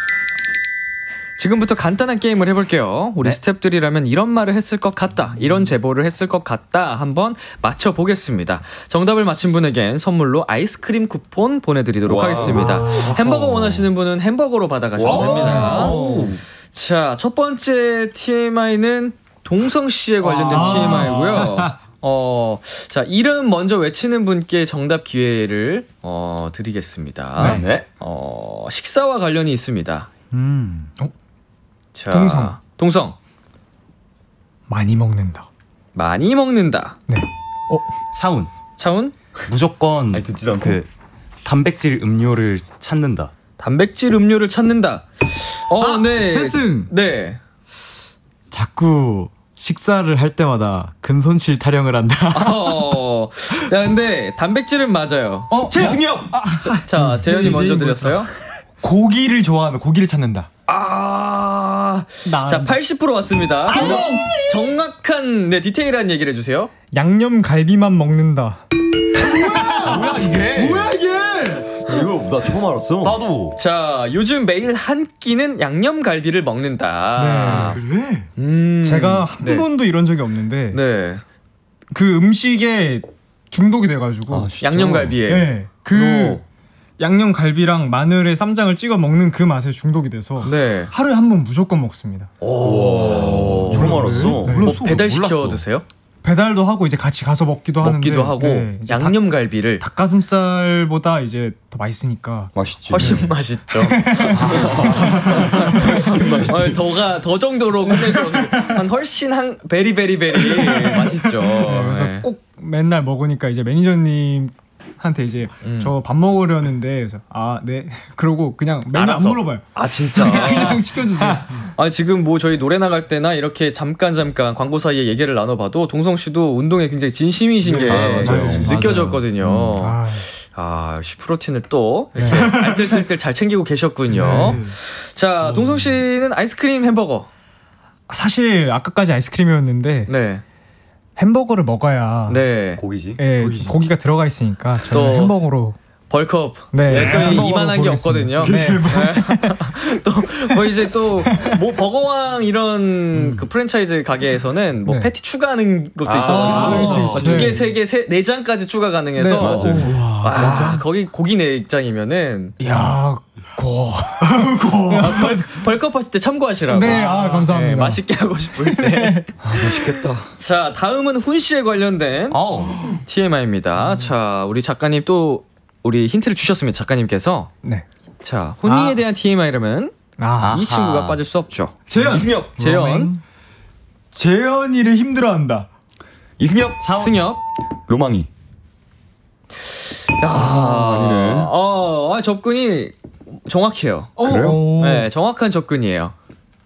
S10: 지금부터 간단한 게임을 해볼게요. 우리 스태프들이라면 이런 말을 했을 것 같다, 이런 제보를 했을 것 같다 한번 맞춰보겠습니다. 정답을 맞힌 분에겐 선물로 아이스크림 쿠폰 보내드리도록 하겠습니다. 햄버거 원하시는 분은 햄버거로 받아가시면 됩니다. 자, 첫 번째 TMI는 동성씨에 관련된 TMI고요. 자, 이름 먼저 외치는 분께 정답 기회를 드리겠습니다.
S16: 네.
S10: 식사와 관련이 있습니다. 자, 동성.
S19: 많이 먹는다.
S10: 많이 먹는다.
S19: 네.
S10: 차운?
S17: 무조건 그 단백질 음료를 찾는다.
S10: 단백질 음료를 찾는다. 네.
S20: 혜승.
S10: 네.
S20: 자꾸 식사를 할 때마다 근손실 타령을 한다.
S10: 자, 근데 단백질은 맞아요.
S16: 재승엽.
S10: 자, 재현이 먼저 드렸어요.
S18: 고기를 좋아하는, 고기를 찾는다.
S10: 자, 80% 왔습니다. 정확한 디테일한 얘기를 해주세요.
S19: 양념 갈비만 먹는다.
S16: 뭐야 이게? 이거 나 처음 알았어.
S17: 나도.
S10: 자, 요즘 매일 한 끼는 양념 갈비를 먹는다.
S19: 네. 그래? 제가 한 번도 이런 적이 없는데.
S10: 네.
S19: 그 음식에 중독이 돼가지고.
S10: 양념 갈비에.
S19: 네. 양념 갈비랑 마늘에 쌈장을 찍어 먹는 그 맛에 중독이 돼서 하루에 한 번 무조건 먹습니다.
S16: 처음 알았어.
S10: 네. 배달 시켜 드세요?
S19: 배달도 하고 이제 같이 가서 먹기도 하는데
S10: 하고 양념 갈비를
S19: 닭가슴살보다 이제 더 맛있으니까
S16: 맛있지.
S10: 훨씬 맛있죠. 더 정도로 끝내서 훨씬 베리베리베리 맛있죠.
S19: 그래서 꼭 맨날 먹으니까 이제 매니저님 한테 이제 저 밥 먹으려는데 그래서 네 그러고 그냥 메뉴 안 물어봐요.
S10: 진짜
S19: 그냥 시켜주세요.
S10: 지금 뭐 저희 노래 나갈 때나 이렇게 잠깐 광고 사이에 얘기를 나눠봐도 동성 씨도 운동에 굉장히 진심이신 게 느껴졌거든요. 역시 프로틴을 또 이렇게 알뜰살뜰 잘 챙기고 계셨군요. 자, 동성 씨는 아이스크림 햄버거.
S19: 사실 아까까지 아이스크림이었는데 햄버거를 먹어야
S16: 고기지.
S19: 고기가 들어가 있으니까 저는 햄버거로
S10: 벌크업.
S19: 햄버거로
S10: 이만한 게 없거든요. 또 이제 뭐 버거왕 이런 그 프랜차이즈 가게에서는 뭐 패티 추가하는 것도 있어가지고 2개, 3개, 4장까지 추가 가능해서 거기 고기 내장이면은 벌크업 하실 때 참고하시라고.
S19: 감사합니다.
S10: 맛있게 하고 싶을 때.
S16: 맛있겠다.
S10: 자, 다음은 훈 씨에 관련된 TMI입니다. 자, 우리 작가님 또 우리 힌트를 주셨습니다. 작가님께서. 자, 훈이에 대한 TMI라면 이 친구가 빠질 수 없죠.
S18: 재현. 재현이를 힘들어한다.
S16: 이승엽.
S10: 승엽.
S16: 로망이.
S10: 아니네. 접근이 정확해요.
S16: 그래요?
S10: 네, 정확한 접근이에요.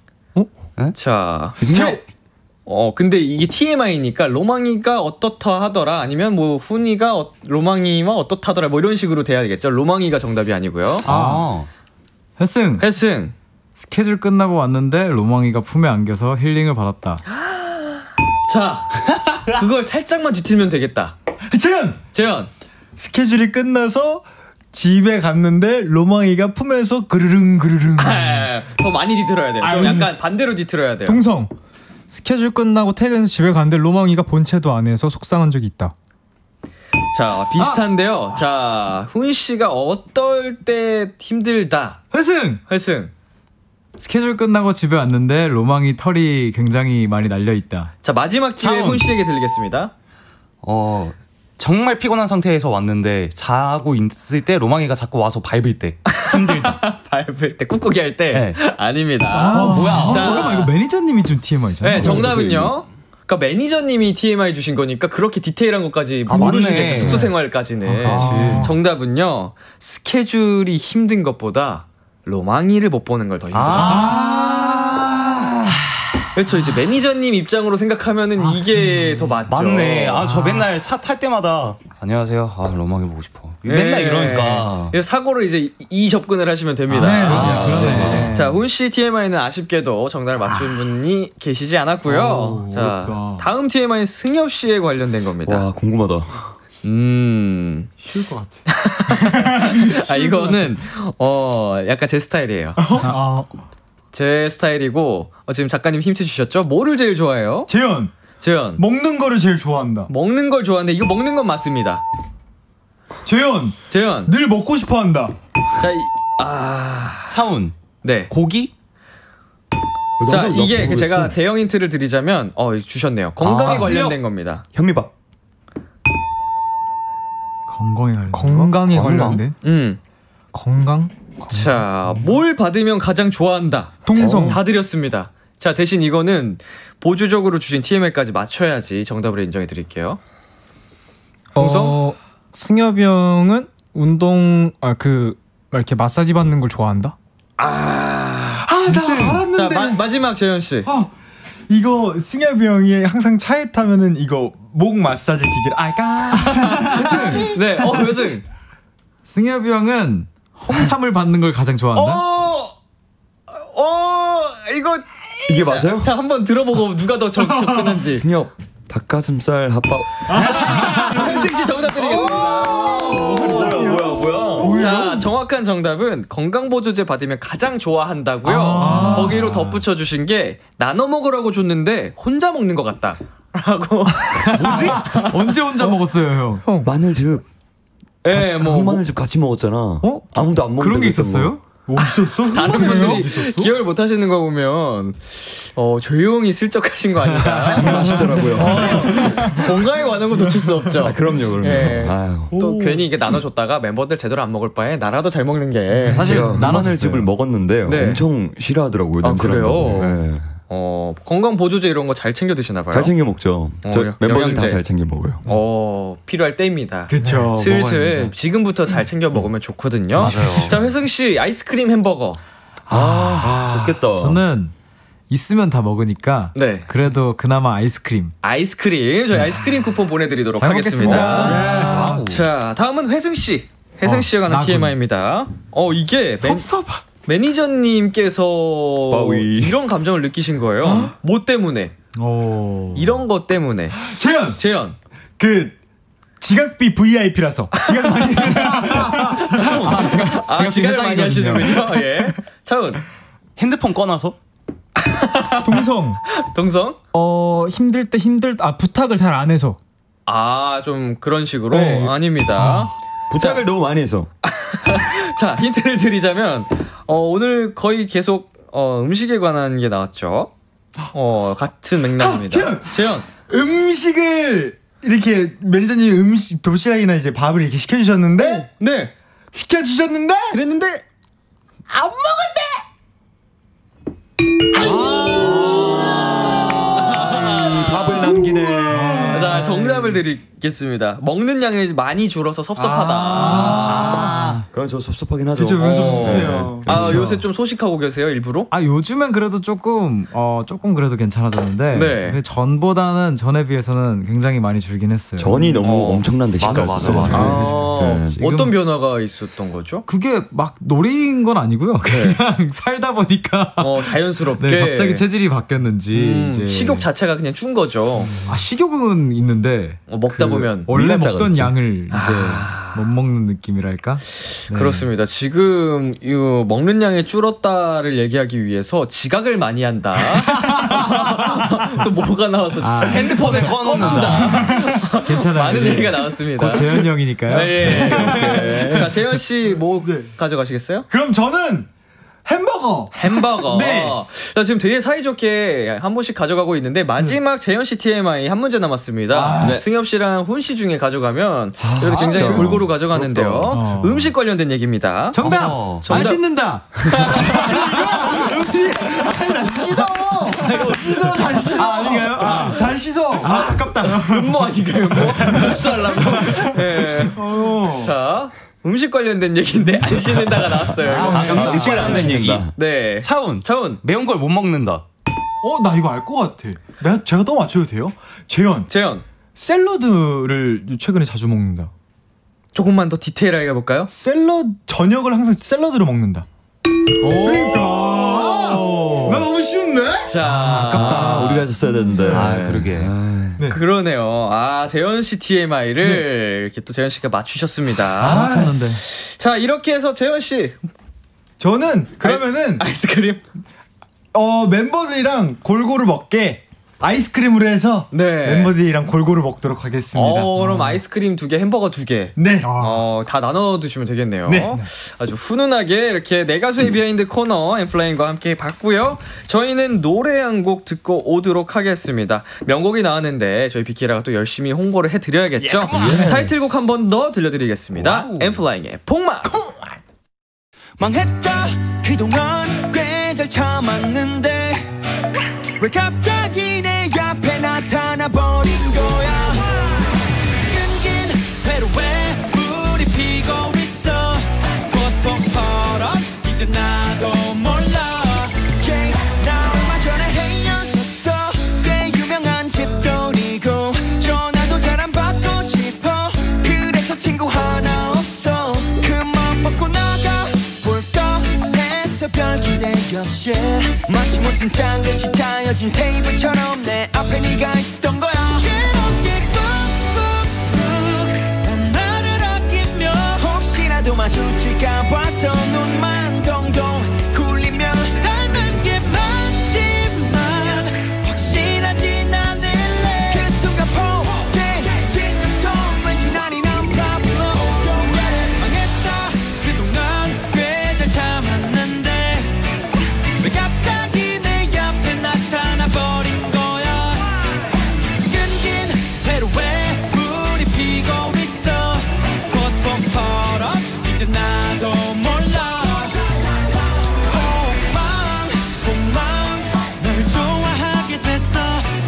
S10: 자,
S16: 이승엽.
S10: 근데 이게 TMI니까 로망이가 어떻다 하더라 아니면 뭐 훈이가 로망이와 어떻다더라 뭐 이런 식으로 돼야 되겠죠. 로망이가 정답이 아니고요.
S20: 혜승. 스케줄 끝나고 왔는데 로망이가 품에 안겨서 힐링을 받았다.
S10: 자, 그걸 살짝만 뒤틀면 되겠다. 재현.
S18: 스케줄이 끝나서 집에 갔는데 로망이가 품에서 그르릉.
S10: 더 많이 뒤틀어야 돼요. 좀 약간 반대로 뒤틀어야 돼요.
S19: 동성. 스케줄 끝나고 퇴근해서 집에 갔는데 로망이가 본체도 안 해서 속상한 적이 있다.
S10: 자, 비슷한데요. 자, 훈 씨가 어떨 때 힘들다.
S20: 혜승. 스케줄 끝나고 집에 왔는데 로망이 털이 굉장히 많이 날려 있다.
S10: 자, 마지막 기회 훈 씨에게 드리겠습니다.
S17: 정말 피곤한 상태에서 왔는데 자고 있을 때 로망이가 자꾸 와서 밟을 때 힘들다.
S10: 밟을 때 꾹꾹이 할 때 아닙니다.
S20: 뭐야? 잠깐만, 이거 매니저님이 준 TMI잖아요.
S10: 네, 정답은요. 그러니까 매니저님이 TMI 주신 거니까 그렇게 디테일한 것까지 모르시겠죠. 숙소 생활까지는. 정답은요. 스케줄이 힘든 것보다 로망이를 못 보는 걸 더 힘들어요. 그렇죠. 이제 매니저님 입장으로 생각하면은 이게 더 맞죠.
S17: 맞네. 저 맨날 차 탈 때마다 안녕하세요. 로망이 보고 싶어. 맨날 이러니까.
S10: 그래서 사고를 이제 이 접근을 하시면 됩니다. 자, 훈 씨 TMI는 아쉽게도 정답을 맞춘 분이 계시지 않았고요. 자,
S16: 어렵다.
S10: 다음 TMI는 승엽 씨에 관련된 겁니다.
S16: 와, 궁금하다.
S19: 쉬울 것 같아.
S10: 이거는 약간 제 스타일이에요. 제 스타일이고 지금 작가님 힌트 주셨죠? 뭐를 제일 좋아해요?
S18: 재현. 먹는 거를 제일 좋아한다.
S10: 먹는 걸 좋아하는데 이거 먹는 건 맞습니다.
S18: 재현. 늘 먹고 싶어한다.
S10: 자,
S17: 차운.
S10: 네.
S17: 고기?
S10: 자, 이게 제가 대형 힌트를 드리자면 주셨네요. 건강에 관련된 겁니다.
S16: 현미밥.
S19: 건강에 관련된? 건강?
S10: 자, 뭘 받으면 가장 좋아한다?
S19: 동성.
S10: 다 드렸습니다. 자, 대신 이거는 보조적으로 주신 TMI까지 맞춰야지 정답을 인정해 드릴게요. 동성?
S19: 승엽이 형은 운동, 이렇게 마사지 받는 걸 좋아한다?
S18: 나 알았는데.
S10: 자, 마지막 재현씨.
S18: 이거 승엽이 형이 항상 차에 타면은 이거 목 마사지 기계를
S10: 회승. 네, 회승.
S20: 승엽이 형은 홍삼을 받는 걸 가장 좋아한다?
S16: 이게 맞아요?
S10: 자, 한번 들어보고 누가 더 접근한지.
S16: 승엽 닭가슴살 핫바.
S10: 회승 씨 정답 드리겠습니다. 뭐야? 자, 정확한 정답은 건강보조제 받으면 가장 좋아한다고요. 거기로 덧붙여 주신 게 나눠 먹으라고 줬는데 혼자 먹는 것 같다. 라고.
S20: 뭐지? 언제 혼자 먹었어요, 형?
S16: 마늘즙.
S10: 네,
S16: 마늘즙 같이 먹었잖아. 아무도 안 먹는
S20: 그런 게 있었어요?
S18: 없었어?
S10: 다른 분들이 기억을 못 하시는 거 보면 조용히 슬쩍 하신 거 아닌가
S16: 하시더라고요.
S10: 건강에 관한 거 놓칠 수 없죠.
S16: 그럼요.
S10: 네. 또 괜히 이게 나눠줬다가 멤버들 제대로 안 먹을 바에 나라도 잘 먹는 게
S16: 사실 마늘즙을 먹었는데 엄청 싫어하더라고요.
S10: 그래요?
S16: 네.
S10: 건강 보조제 이런 거 잘 챙겨 드시나 봐요.
S16: 잘 챙겨 먹죠. 저 멤버들 다 잘 챙겨 먹어요.
S10: 필요할 때입니다.
S18: 그렇죠.
S10: 슬슬 지금부터 잘 챙겨 먹으면 좋거든요.
S16: 맞아요.
S10: 자, 회승 씨 아이스크림 햄버거.
S16: 좋겠다.
S20: 저는 있으면 다 먹으니까.
S10: 네.
S20: 그래도 그나마 아이스크림.
S10: 저희 아이스크림 쿠폰 보내드리도록 하겠습니다. 자, 다음은 회승 씨. 회승 씨에 관한 TMI입니다. 이게 매니저님께서 이런 감정을 느끼신 거예요. 뭐 때문에? 이런 것 때문에. 재현.
S18: 지각비 VIP라서 지각 많이.
S10: 차운. 지각을 많이 하시는군요. 예. 차운.
S17: 핸드폰 꺼놔서.
S19: 동성. 힘들 때 부탁을 잘 안 해서.
S10: 좀 그런 식으로? 네. 아닙니다.
S16: 부탁을 너무 많이 해서.
S10: 자, 힌트를 드리자면 오늘 거의 계속 음식에 관한 게 나왔죠. 같은 맥락입니다. 재현.
S18: 음식을 이렇게 매니저님이 도시락이나 이제 밥을 이렇게 시켜주셨는데,
S10: 네,
S18: 시켜주셨는데,
S10: 그랬는데
S18: 안 먹을
S16: 때 밥을 남기네.
S10: 자, 정답을 드리겠습니다. 먹는 양이 많이 줄어서 섭섭하다.
S16: 그건 저 섭섭하긴 하죠.
S10: 요새 좀 소식하고 계세요, 일부러?
S20: 요즘엔 그래도 조금 그래도 괜찮아졌는데.
S10: 네.
S20: 전보다는 전에 비해서는 굉장히 많이 줄긴 했어요.
S16: 전이 너무 엄청난 대식가였어요.
S10: 어떤 변화가 있었던 거죠?
S20: 그게 막 노린 건 아니고요. 그냥 살다 보니까
S10: 자연스럽게
S20: 갑자기 체질이 바뀌었는지
S10: 이제 식욕 자체가 그냥 준 거죠.
S20: 식욕은 있는데
S10: 먹다 보면
S20: 원래 먹던 양을 이제 못 먹는 느낌이랄까?
S10: 네. 그렇습니다. 지금 이 먹는 양이 줄었다를 얘기하기 위해서 지각을 많이 한다. 또 뭐가 나와서 핸드폰을 꺼놓는다.
S20: 괜찮아요.
S10: 많은 얘기가 나왔습니다.
S20: 곧 재현 형이니까요.
S10: 네. 자, 재현 씨 뭐 가져가시겠어요?
S18: 그럼 저는 햄버거.
S10: 네. 자, 지금 되게 사이좋게 한 분씩 가져가고 있는데 마지막 재현 씨 TMI 한 문제 남았습니다. 승엽 씨랑 훈 씨 중에 가져가면 이렇게 굉장히
S16: 진짜?
S10: 골고루 가져가는데요. 음식 관련된 얘기입니다.
S20: 정답. 안 씻는다.
S18: 잘 씻어. 아닌가요? 잘 씻어. 아깝다.
S10: 음모 아닌가요? 복수하려고. 네. 자, 음식 관련된 얘기인데 안 씻는다가 나왔어요.
S17: 음식 관련된 얘기.
S10: 네.
S17: 차운. 매운 걸 못 먹는다.
S18: 나 이거 알 것 같아. 제가 또 맞춰도 돼요? 재현. 샐러드를 최근에 자주 먹는다.
S10: 조금만 더 디테일하게 해볼까요?
S18: 저녁을 항상 샐러드로 먹는다. 그러니까. 나 너무 쉬운데?
S10: 자,
S16: 아깝다. 우리가 했었어야 되는데.
S20: 그러게.
S10: 네. 그러네요. 재현 씨 TMI를 이렇게 또 재현 씨가 맞추셨습니다.
S20: 맞췄는데.
S10: 자, 이렇게 해서 재현 씨.
S18: 저는 그러면은
S10: 아이스크림.
S18: 멤버들이랑 골고루 먹게 아이스크림으로 해서 멤버들이랑 골고루 먹도록 하겠습니다.
S10: 그럼 아이스크림 2개, 햄버거 2개.
S18: 네.
S10: 다 나눠 드시면 되겠네요.
S18: 네.
S10: 아주 훈훈하게 이렇게 내 가수의 비하인드 코너 엠플라잉과 함께 봤고요. 저희는 노래 한 곡 듣고 오도록 하겠습니다. 명곡이 나왔는데 저희 비키라가 또 열심히 홍보를 해드려야겠죠. 타이틀곡 한 번 더 들려드리겠습니다. 엠플라잉의 폭망.
S8: 망했다 그동안 꽤 잘 참았는데 왜 갑자기 내 앞에 나타나버린 거야. 끈긴 회로에 불이 피고 있어. potpourri 이제 나도 몰라. yeah, 나 얼마 전에 헤어졌어. 꽤 유명한 집돌이고 전화도 잘 안 받고 싶어. 그래서 친구 하나 없어. 그만 벗고 나가 볼까 해서 별 기대 없이 마치 무슨 짠듯이 짜여진 테이블처럼 내 앞에 네가 있었던 거야. 그렇게 꾹꾹꾹 난 나를 아끼며 혹시라도 마주칠까 봐서 눈만 동동 굴리며 닮은 게 맞지만 확실하진 않을래. 그 순간 포개진 녀석 왠지 난이 난 problem. 망했다 그동안 꽤 잘 참았는데 왜 갑자기 내 앞에 나타나버린 거야. 끈긴 회로에 불이 피고 있어. potpourri 이제 나도 몰라. 폭망 널 좋아하게 됐어.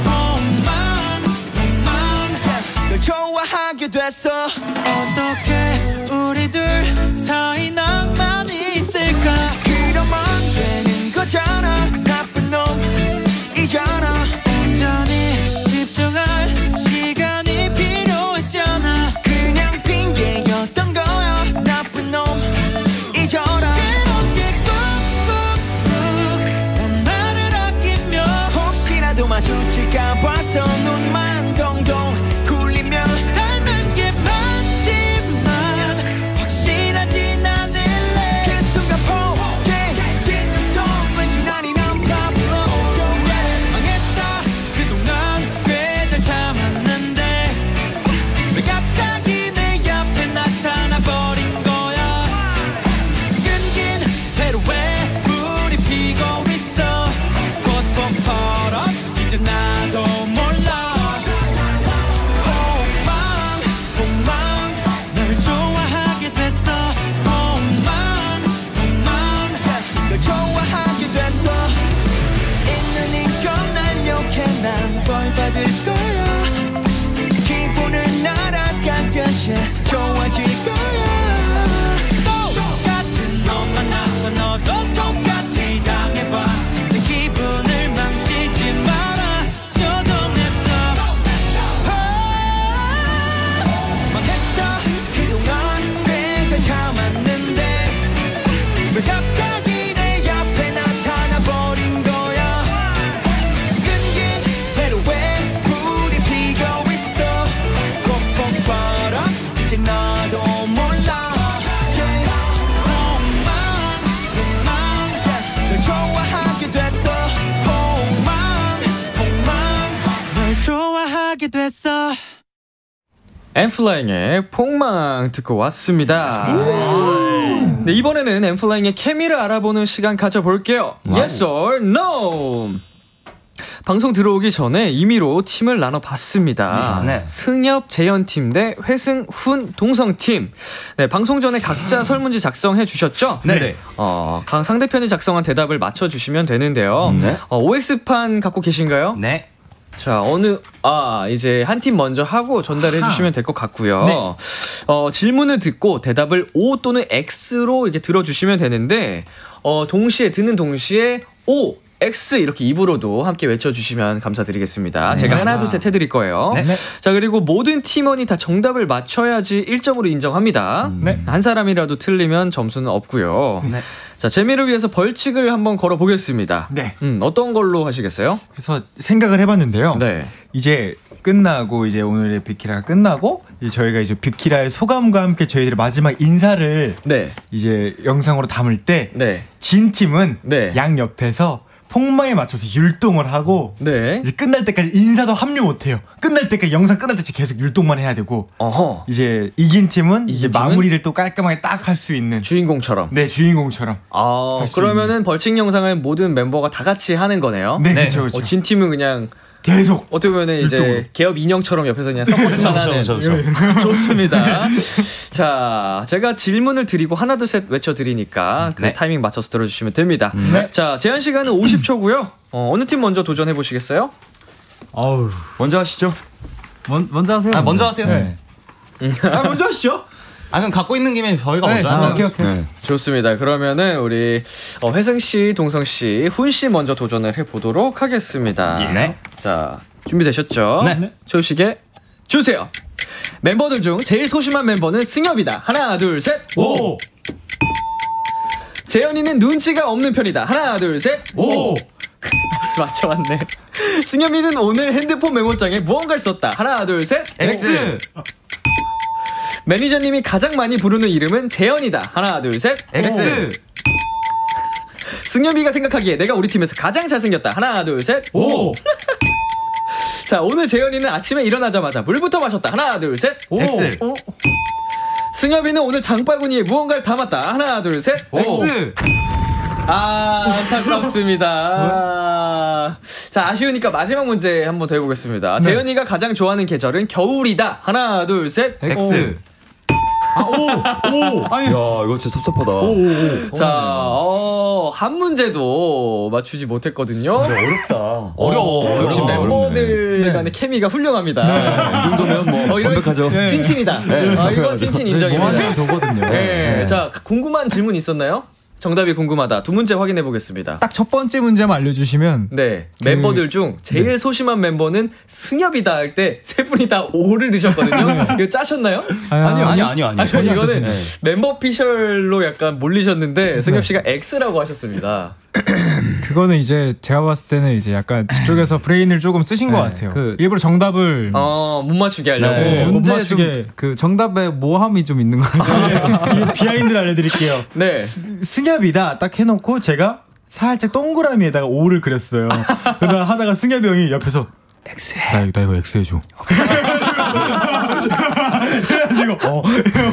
S8: 폭망 널 좋아하게 됐어. 어떻게 우리들 사이 낭만이 있을까. 그러면 되는 거잖아. 나쁜 놈이잖아. 온전히 집중할 시간이 필요했잖아. 그냥 핑계였던 거야. 나쁜 놈이잖아. 그렇게 꾹꾹꾹 난 나를 아끼며 혹시라도 마주칠까 봐서 눈만 동동 굴리며 닮은 게 맞지만 확실하진 않을래. 그 순간 포개진 녀석 왠지 난이 난 problem. 망했다 그동안 꽤 잘 참았는데 왜 갑자기 내 앞에 나타나버린 거야. 끈긴 회로에 불이 피고 있어. potpourri 이제 나도 몰라. 폭망 널 좋아하게 됐어. 폭망 널 좋아하게 됐어. 있는 이건 날 욕해 난 벌 받을 거야. 기분은 날아가듯이 좋아질 거야. 똑같은 놈 만나서 너도 똑같이 당해봐. 내 기분을 망치지 마라. 저도 냈어. 망했다 그동안 꽤 잘 참았는데 왜 갑자기 내 앞에 나타나버린 거야. 끈긴 회로에 불이 피고 있어. potpourri 이제 나도 몰라. yeah, 폭망 널 좋아하게 됐어. 폭망 널 좋아하게 됐어.
S10: 엠플라잉의 폭망 듣고 왔습니다. 네, 이번에는 엠플라잉의 케미를 알아보는 시간 가져볼게요. Yes or No. 방송 들어오기 전에 임의로 팀을 나눠봤습니다. 승엽, 재현팀 대 회승, 훈, 동성팀. 네, 방송 전에 각자 설문지 작성해 주셨죠?
S17: 네네.
S10: 상대편이 작성한 대답을 맞춰주시면 되는데요. OX판 갖고 계신가요?
S17: 네.
S10: 자, 이제 한 팀 먼저 하고 전달해 주시면 될 것 같고요.
S17: 네.
S10: 질문을 듣고 대답을 O 또는 X로 이렇게 들어주시면 되는데, 듣는 동시에 O, X 이렇게 입으로도 함께 외쳐주시면 감사드리겠습니다. 제가 하나 둘 셋 해드릴 거예요. 자, 그리고 모든 팀원이 다 정답을 맞춰야지 1점으로 인정합니다. 한 사람이라도 틀리면 점수는 없고요. 자, 재미를 위해서 벌칙을 한번 걸어보겠습니다. 어떤 걸로 하시겠어요?
S18: 그래서 생각을 해봤는데요. 이제 끝나고 이제 오늘의 빅키라가 끝나고 이제 저희가 이제 빅키라의 소감과 함께 저희들의 마지막 인사를 이제 영상으로 담을 때 진 팀은 양 옆에서 폭망에 맞춰서 율동을 하고 이제 끝날 때까지 인사도 합류 못해요. 끝날 때까지 영상 끝날 때까지 계속 율동만 해야 되고 이제 이긴 팀은 이제 마무리를 또 깔끔하게 딱 할 수 있는
S10: 주인공처럼.
S18: 네, 주인공처럼.
S10: 그러면은 벌칙 영상을 모든 멤버가 다 같이 하는 거네요.
S18: 네, 그렇죠.
S10: 진 팀은 그냥
S18: 계속
S10: 어떻게 보면 이제 개업 인형처럼 옆에서 그냥 서커스만 하는. 좋습니다. 자, 제가 질문을 드리고 하나 둘 셋 외쳐드리니까 그 타이밍 맞춰서 들어주시면 됩니다. 자, 제한 시간은 50초고요. 어느 팀 먼저 도전해 보시겠어요?
S16: 먼저 하시죠.
S20: 먼저 하세요.
S17: 먼저 하세요.
S20: 네.
S18: 먼저 하시죠.
S17: 그럼 갖고 있는 김에 저희가 먼저 하면
S20: 오케이.
S10: 좋습니다. 그러면은 우리 회승 씨, 동성 씨, 훈 씨 먼저 도전을 해 보도록 하겠습니다.
S17: 네.
S10: 자, 준비되셨죠?
S17: 네.
S10: 초식에 주세요. 멤버들 중 제일 소심한 멤버는 승엽이다. 하나, 둘, 셋.
S18: 오.
S10: 재현이는 눈치가 없는 편이다. 하나, 둘, 셋.
S18: 오.
S10: 맞춰왔네. 승엽이는 오늘 핸드폰 메모장에 무언가를 썼다. 하나, 둘, 셋.
S17: X.
S10: 매니저님이 가장 많이 부르는 이름은 재현이다. 하나, 둘, 셋.
S17: X.
S10: 승엽이가 생각하기에 내가 우리 팀에서 가장 잘생겼다. 하나, 둘, 셋.
S18: 오.
S10: 자, 오늘 재현이는 아침에 일어나자마자 물부터 마셨다. 하나, 둘, 셋.
S17: X.
S10: 승엽이는 오늘 장바구니에 무언가를 담았다. 하나, 둘, 셋.
S17: X.
S10: 안타깝습니다. 자, 아쉬우니까 마지막 문제 한번 더 해보겠습니다. 재현이가 가장 좋아하는 계절은 겨울이다. 하나, 둘, 셋.
S17: X.
S16: 야, 이거 진짜 섭섭하다.
S10: 자, 한 문제도 맞추지 못했거든요.
S16: 어렵다.
S17: 어려워.
S10: 역시 멤버들 간의 케미가 훌륭합니다.
S16: 이 정도면 뭐 완벽하죠.
S10: 찐친이다. 이건 찐친 인정입니다.
S20: 저거든요.
S10: 자, 궁금한 질문 있었나요? 정답이 궁금하다. 두 문제 확인해 보겠습니다.
S19: 딱 첫 번째 문제만 알려주시면.
S10: 네. 멤버들 중 제일 소심한 멤버는 승엽이다 할 때 세 분이 다 O를 드셨거든요. 이거 짜셨나요?
S17: 아니요.
S10: 이거는 멤버 피셜로 약간 몰리셨는데 승엽 씨가 X라고 하셨습니다.
S19: 그거는 이제 제가 봤을 때는 이제 약간 그쪽에서 브레인을 조금 쓰신 것 같아요. 일부러 정답을
S10: 못 맞추게 하려고.
S20: 문제에 좀 그 정답에 모함이 좀 있는 것 같아요.
S18: 비하인드를 알려드릴게요.
S10: 네.
S18: 승엽이다 딱 해놓고 제가 살짝 동그라미에다가 O를 그렸어요. 그러다 하다가 승엽이 형이 옆에서 X 해. 나 이거 X 해줘. 그래가지고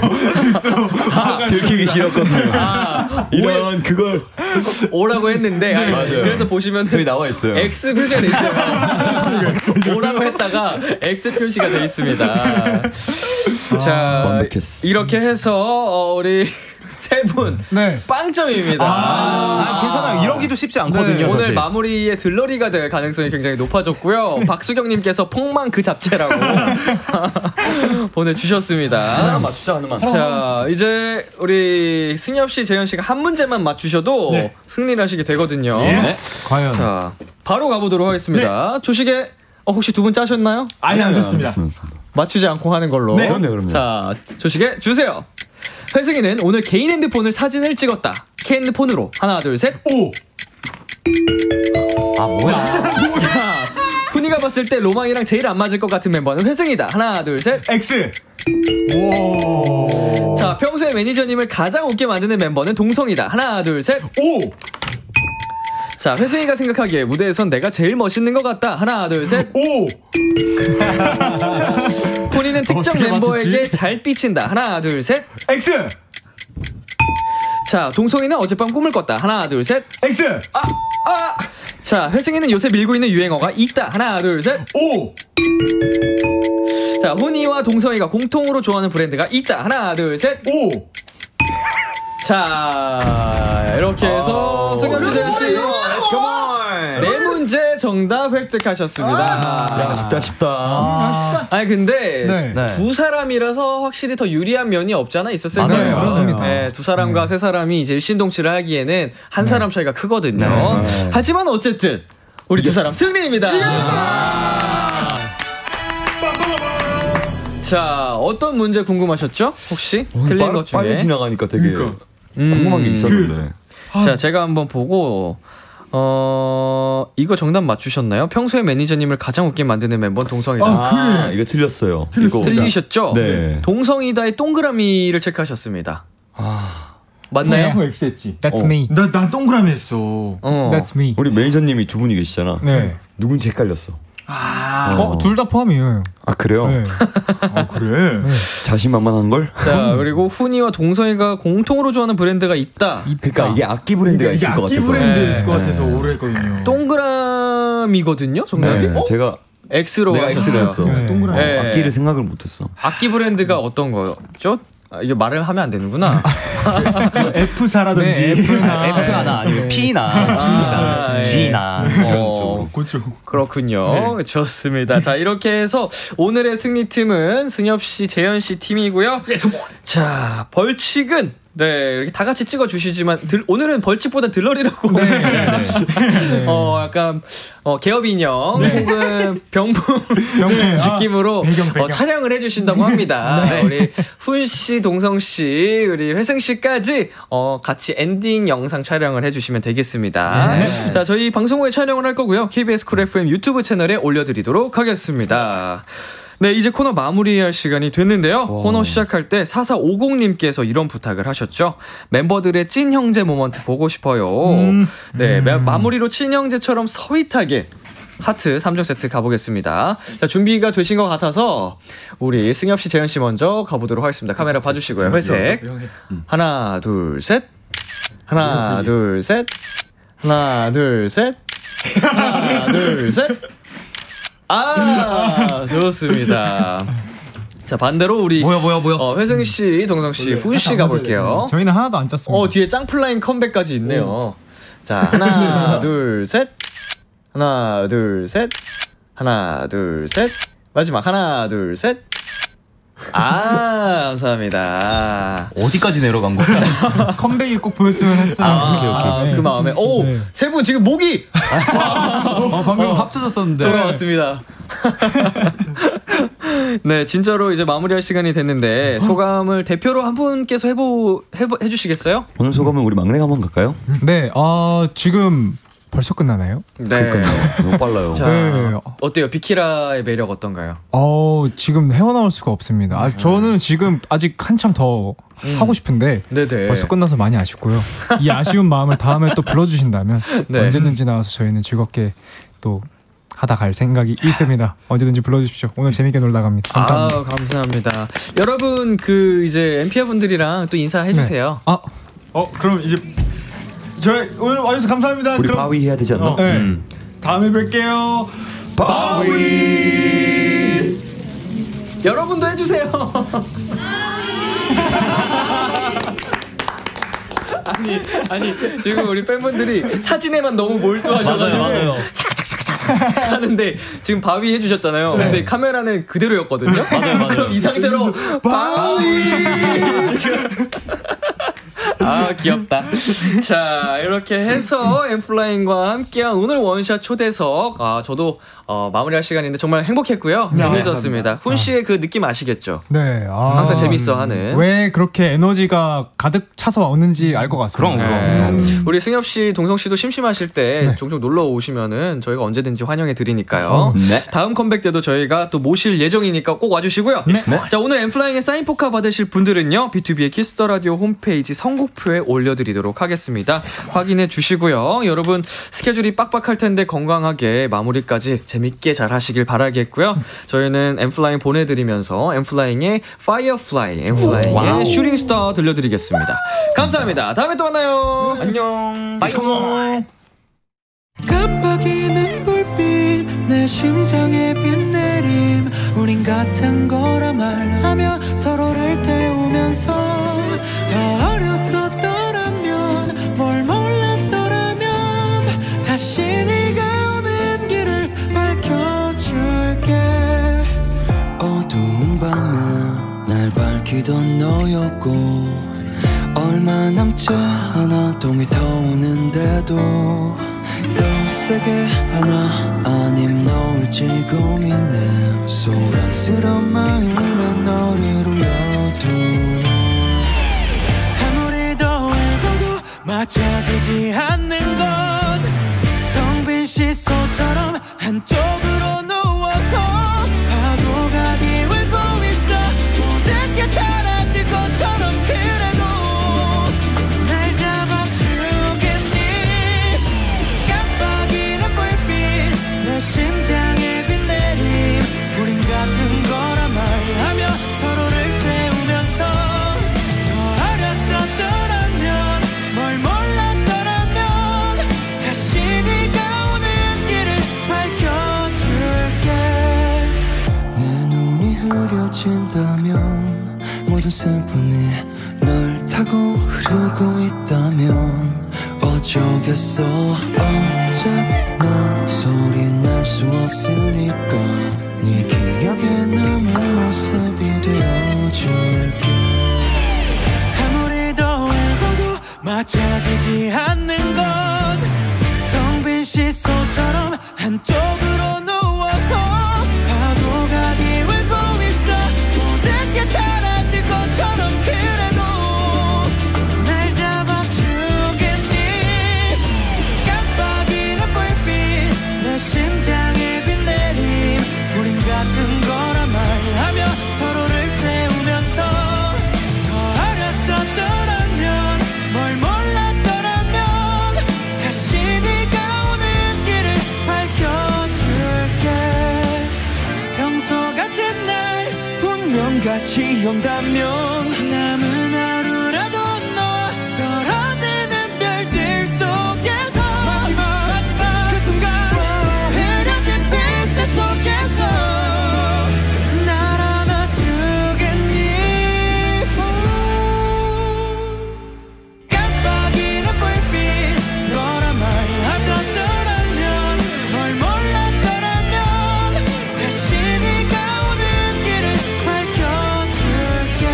S16: 들키기 싫었거든요. 이런 그걸
S10: O라고 했는데
S16: 맞아요.
S10: 그래서 보시면
S16: 저기 나와 있어요.
S10: X 표시가 돼 있어요. O라고 했다가 X 표시가 돼 있습니다. 자,
S16: 완벽했어.
S10: 이렇게 해서 우리 세 분 빵점입니다.
S17: 괜찮아요. 이러기도 쉽지 않거든요.
S10: 오늘
S17: 사실.
S10: 마무리에 들러리가 될 가능성이 굉장히 높아졌고요. 박수경님께서 폭망 그 잡채라고 보내주셨습니다.
S16: 하나만 맞추자, 하나만.
S10: 자, 이제 우리 승엽 씨, 재현 씨가 한 문제만 맞추셔도 승리를 하시게 되거든요.
S20: 과연.
S10: 자, 바로 가보도록 하겠습니다. 조식에 혹시 두 분 짜셨나요?
S18: 아니, 안 좋습니다.
S10: 맞추지 않고 하는 걸로.
S16: 그럼요.
S10: 자, 조식에 주세요. 회승이는 오늘 개인 핸드폰을 사진을 찍었다. 핸드폰으로 하나, 둘, 셋.
S18: 오.
S10: 뭐야? 자, 훈이가 봤을 때 로망이랑 제일 안 맞을 것 같은 멤버는 회승이다. 하나, 둘, 셋.
S18: X.
S10: 오. 자, 평소에 매니저님을 가장 웃게 만드는 멤버는 동성이다. 하나, 둘, 셋.
S18: 오.
S10: 자, 회승이가 생각하기에 무대에선 내가 제일 멋있는 것 같다. 하나, 둘, 셋.
S18: 오.
S10: 훈이는 특정 멤버에게 잘 삐친다. 하나, 둘, 셋.
S18: X.
S10: 자, 동성이는 어젯밤 꿈을 꿨다. 하나, 둘, 셋.
S18: X.
S10: 자, 회승이는 요새 밀고 있는 유행어가 있다. 하나, 둘, 셋.
S18: 오.
S10: 자, 훈이와 동성이가 공통으로 좋아하는 브랜드가 있다. 하나, 둘, 셋.
S18: 오.
S10: 자, 이렇게 해서 승엽 씨, 재현 씨 네 문제 정답 획득하셨습니다.
S16: 쉽다.
S10: 아니 근데 두 사람이라서 확실히 더 유리한 면이 없지 않아 있었을 거예요.
S19: 맞아요. 맞습니다.
S10: 네, 두 사람과 세 사람이 이제 일신동치를 하기에는 한 사람 차이가 크거든요. 하지만 어쨌든 우리 두 사람 승리입니다. 자, 어떤 문제 궁금하셨죠? 혹시 틀린 것 중에
S16: 빨리 지나가니까 되게 궁금한 게 있었는데.
S10: 자, 제가 한번 보고 이거 정답 맞추셨나요? 평소에 매니저님을 가장 웃게 만드는 멤버는 동성이다.
S16: 그래. 이거 틀렸어요.
S10: 틀리셨죠?
S16: 네.
S10: 동성이다의 동그라미를 체크하셨습니다. 맞나요?
S18: 형 X했지.
S19: That's me.
S18: 난 동그라미 했어.
S19: That's me.
S16: 우리 매니저님이 두 분이 계시잖아.
S19: 네.
S16: 누군지 헷갈렸어.
S19: 둘 다 포함이에요.
S16: 아 그래요?
S19: 네.
S18: 그래.
S19: 네.
S16: 자신만만한 걸?
S10: 자 그리고 훈이와 동서이가 공통으로 좋아하는 브랜드가 있다.
S16: 그러니까 이게 악기 브랜드가 있을 것 같아서.
S18: 악기 브랜드 있을 것 같아서 오래 했거든요.
S10: 동그라미거든요, 정답이.
S16: 네, 제가
S10: X로
S16: X였어.
S18: 동그라미.
S10: 네.
S16: 악기를 생각을 못했어.
S10: 악기 브랜드가 어떤 거였죠? 이게 말을 하면 안 되는구나.
S18: F사라든지
S17: F나 아니면 P나 G나
S10: 그렇군요. 네. 좋습니다. 자 이렇게 해서 오늘의 승리팀은 승엽 씨, 재현 씨 팀이고요. 자 벌칙은 이렇게 다 같이 찍어 주시지만 오늘은 벌칙보다 들러리라고 약간 개업 인형 혹은 병풍 느낌으로 배경. 촬영을 해주신다고 합니다. 우리 훈 씨, 동성 씨, 우리 회승 씨까지 같이 엔딩 영상 촬영을 해주시면 되겠습니다. 자 저희 방송 후에 촬영을 할 거고요. KBS 쿨 FM 유튜브 채널에 올려드리도록 하겠습니다. 네, 이제 코너 마무리할 시간이 됐는데요. 코너 시작할 때 4450님께서 이런 부탁을 하셨죠. 멤버들의 찐 형제 모먼트 보고 싶어요. 네, 마무리로 찐 형제처럼 서윗하게 하트 3종 세트 가보겠습니다. 자, 준비가 되신 것 같아서 우리 승엽 씨, 재현 씨 먼저 가보도록 하겠습니다. 카메라 봐주시고요. 회색. 하나, 둘, 셋. 하나, 둘, 셋. 하나, 둘, 셋. 하나, 둘, 셋. 좋습니다. 자 반대로 우리
S17: 뭐야
S10: 회승 씨, 동성 씨, 훈 씨 가볼게요.
S19: 저희는 하나도 안 짰습니다.
S10: 뒤에 짱플라잉 컴백까지 있네요. 자 하나 둘 셋, 하나 둘 셋, 하나 둘 셋, 마지막 하나 둘 셋. 감사합니다.
S17: 어디까지 내려간 거야?
S19: 컴백이 꼭 보였으면 했어요.
S10: 오케이. 그 마음에 세 분 지금 목이
S20: 방금 합쳐졌었는데
S10: 돌아왔습니다. 네, 진짜로 이제 마무리할 시간이 됐는데 소감을 대표로 한 분께서 해주시겠어요?
S16: 오늘 소감은 우리 막내가 한번 갈까요?
S19: 네, 지금 벌써 끝나나요?
S10: 네,
S16: 너무 빨라요.
S10: 자, 어때요? 비키라의 매력 어떤가요?
S19: 지금 헤어나올 수가 없습니다. 저는 지금 아직 한참 더 하고 싶은데 벌써 끝나서 많이 아쉽고요. 이 아쉬운 마음을 다음에 또 불러주신다면 언제든지 나와서 저희는 즐겁게 또 하다 갈 생각이 있습니다. 언제든지 불러주십시오. 오늘 재밌게 놀다 갑니다. 감사합니다.
S10: 감사합니다. 여러분 이제 엠피아 분들이랑 또 인사해 주세요.
S18: 그럼 이제 저희 오늘 와주셔서 감사합니다.
S16: 우리 바위 해야 되지 않나?
S18: 다음에 뵐게요. 바위.
S10: 여러분도 해주세요. 아니 지금 우리 팬분들이 사진에만 너무 몰두하셔가지고
S17: 맞아요.
S10: 착착착착착착 하는데 지금 바위 해주셨잖아요. 근데 카메라는 그대로였거든요.
S17: 맞아요.
S10: 그럼 이 상태로 바위 지금 귀엽다. 자 이렇게 해서 엠플라잉과 함께한 오늘 원샷 초대석 저도 마무리할 시간인데 정말 행복했고요. 재밌었습니다. 훈 씨의 그 느낌 아시겠죠?
S19: 네.
S10: 항상 재밌어하는
S19: 왜 그렇게 에너지가 가득 차서 오는지 알 것 같습니다.
S10: 그럼. 우리 승엽 씨, 동성 씨도 심심하실 때 종종 놀러 오시면은 저희가 언제든지 환영해 드리니까요. 다음 컴백 때도 저희가 또 모실 예정이니까 꼭 와주시고요. 자 오늘 엠플라잉의 사인 포카 받으실 분들은요 B2B의 키스더 라디오 홈페이지 선곡표에 올려드리도록 하겠습니다. 확인해 주시고요. 여러분 스케줄이 빡빡할 텐데 건강하게 마무리까지 재밌게 잘 하시길 바라겠고요. 저희는 엠플라잉 보내드리면서 엠플라잉의 Firefly, 엠플라잉의 슈팅스타 들려드리겠습니다. 감사합니다. 다음에 또 만나요.
S8: 안녕.
S10: 바이.
S8: 깜빡이는 불빛 내 심장에 빛내림 우린 같은 거라 말하며 서로를 태우면서 더 어렸었더라면 뭘 몰랐더라면 다시 네가 오는 길을 밝혀줄게 어두운 밤에 날 밝히던 너였고 얼마 남지 않아 동이 터오는데도 더 세게 하나 아님 놓을지 고민해 소란스러운 마음에 너를 올려두네 아무리 더해봐도 맞춰지지 않는 건 텅 빈 시소처럼 한쪽으로 누워서 파도가 기울고 있어 모든 게 사라질 것처럼 그래도 스친다면 모든 슬픔이 널 타고 흐르고 있다면 어쩌겠어. 어차피 넌 소리 날 수 없으니까 네 기억에 남은 모습이 되어줄게. 아무리 더해봐도 맞춰지지 않는 건 텅 빈 시소처럼 한쪽으로 누워서 파도가 기울고 있어. 모든 게 사라질 것처럼 그래도 날 잡아주겠니. 깜빡이는 불빛 내 심장에 비 내림. 우린 같은 거라 말하며 서로를 태우면서 더 어렸었더라면 뭘 몰랐더라면 다시 네가 오는 길을 밝혀줄게. 평소 같은 날 운명같이 온다면 남은 하루라도 너와 떨어지는 별들 속에서 마지막 그 순간 흐려진 빛들 속에서 날 안아주겠니. 깜빡이는 불빛 너라 말했었더라면 뭘 몰랐더라면 다시 네가 오는 길을 밝혀줄게.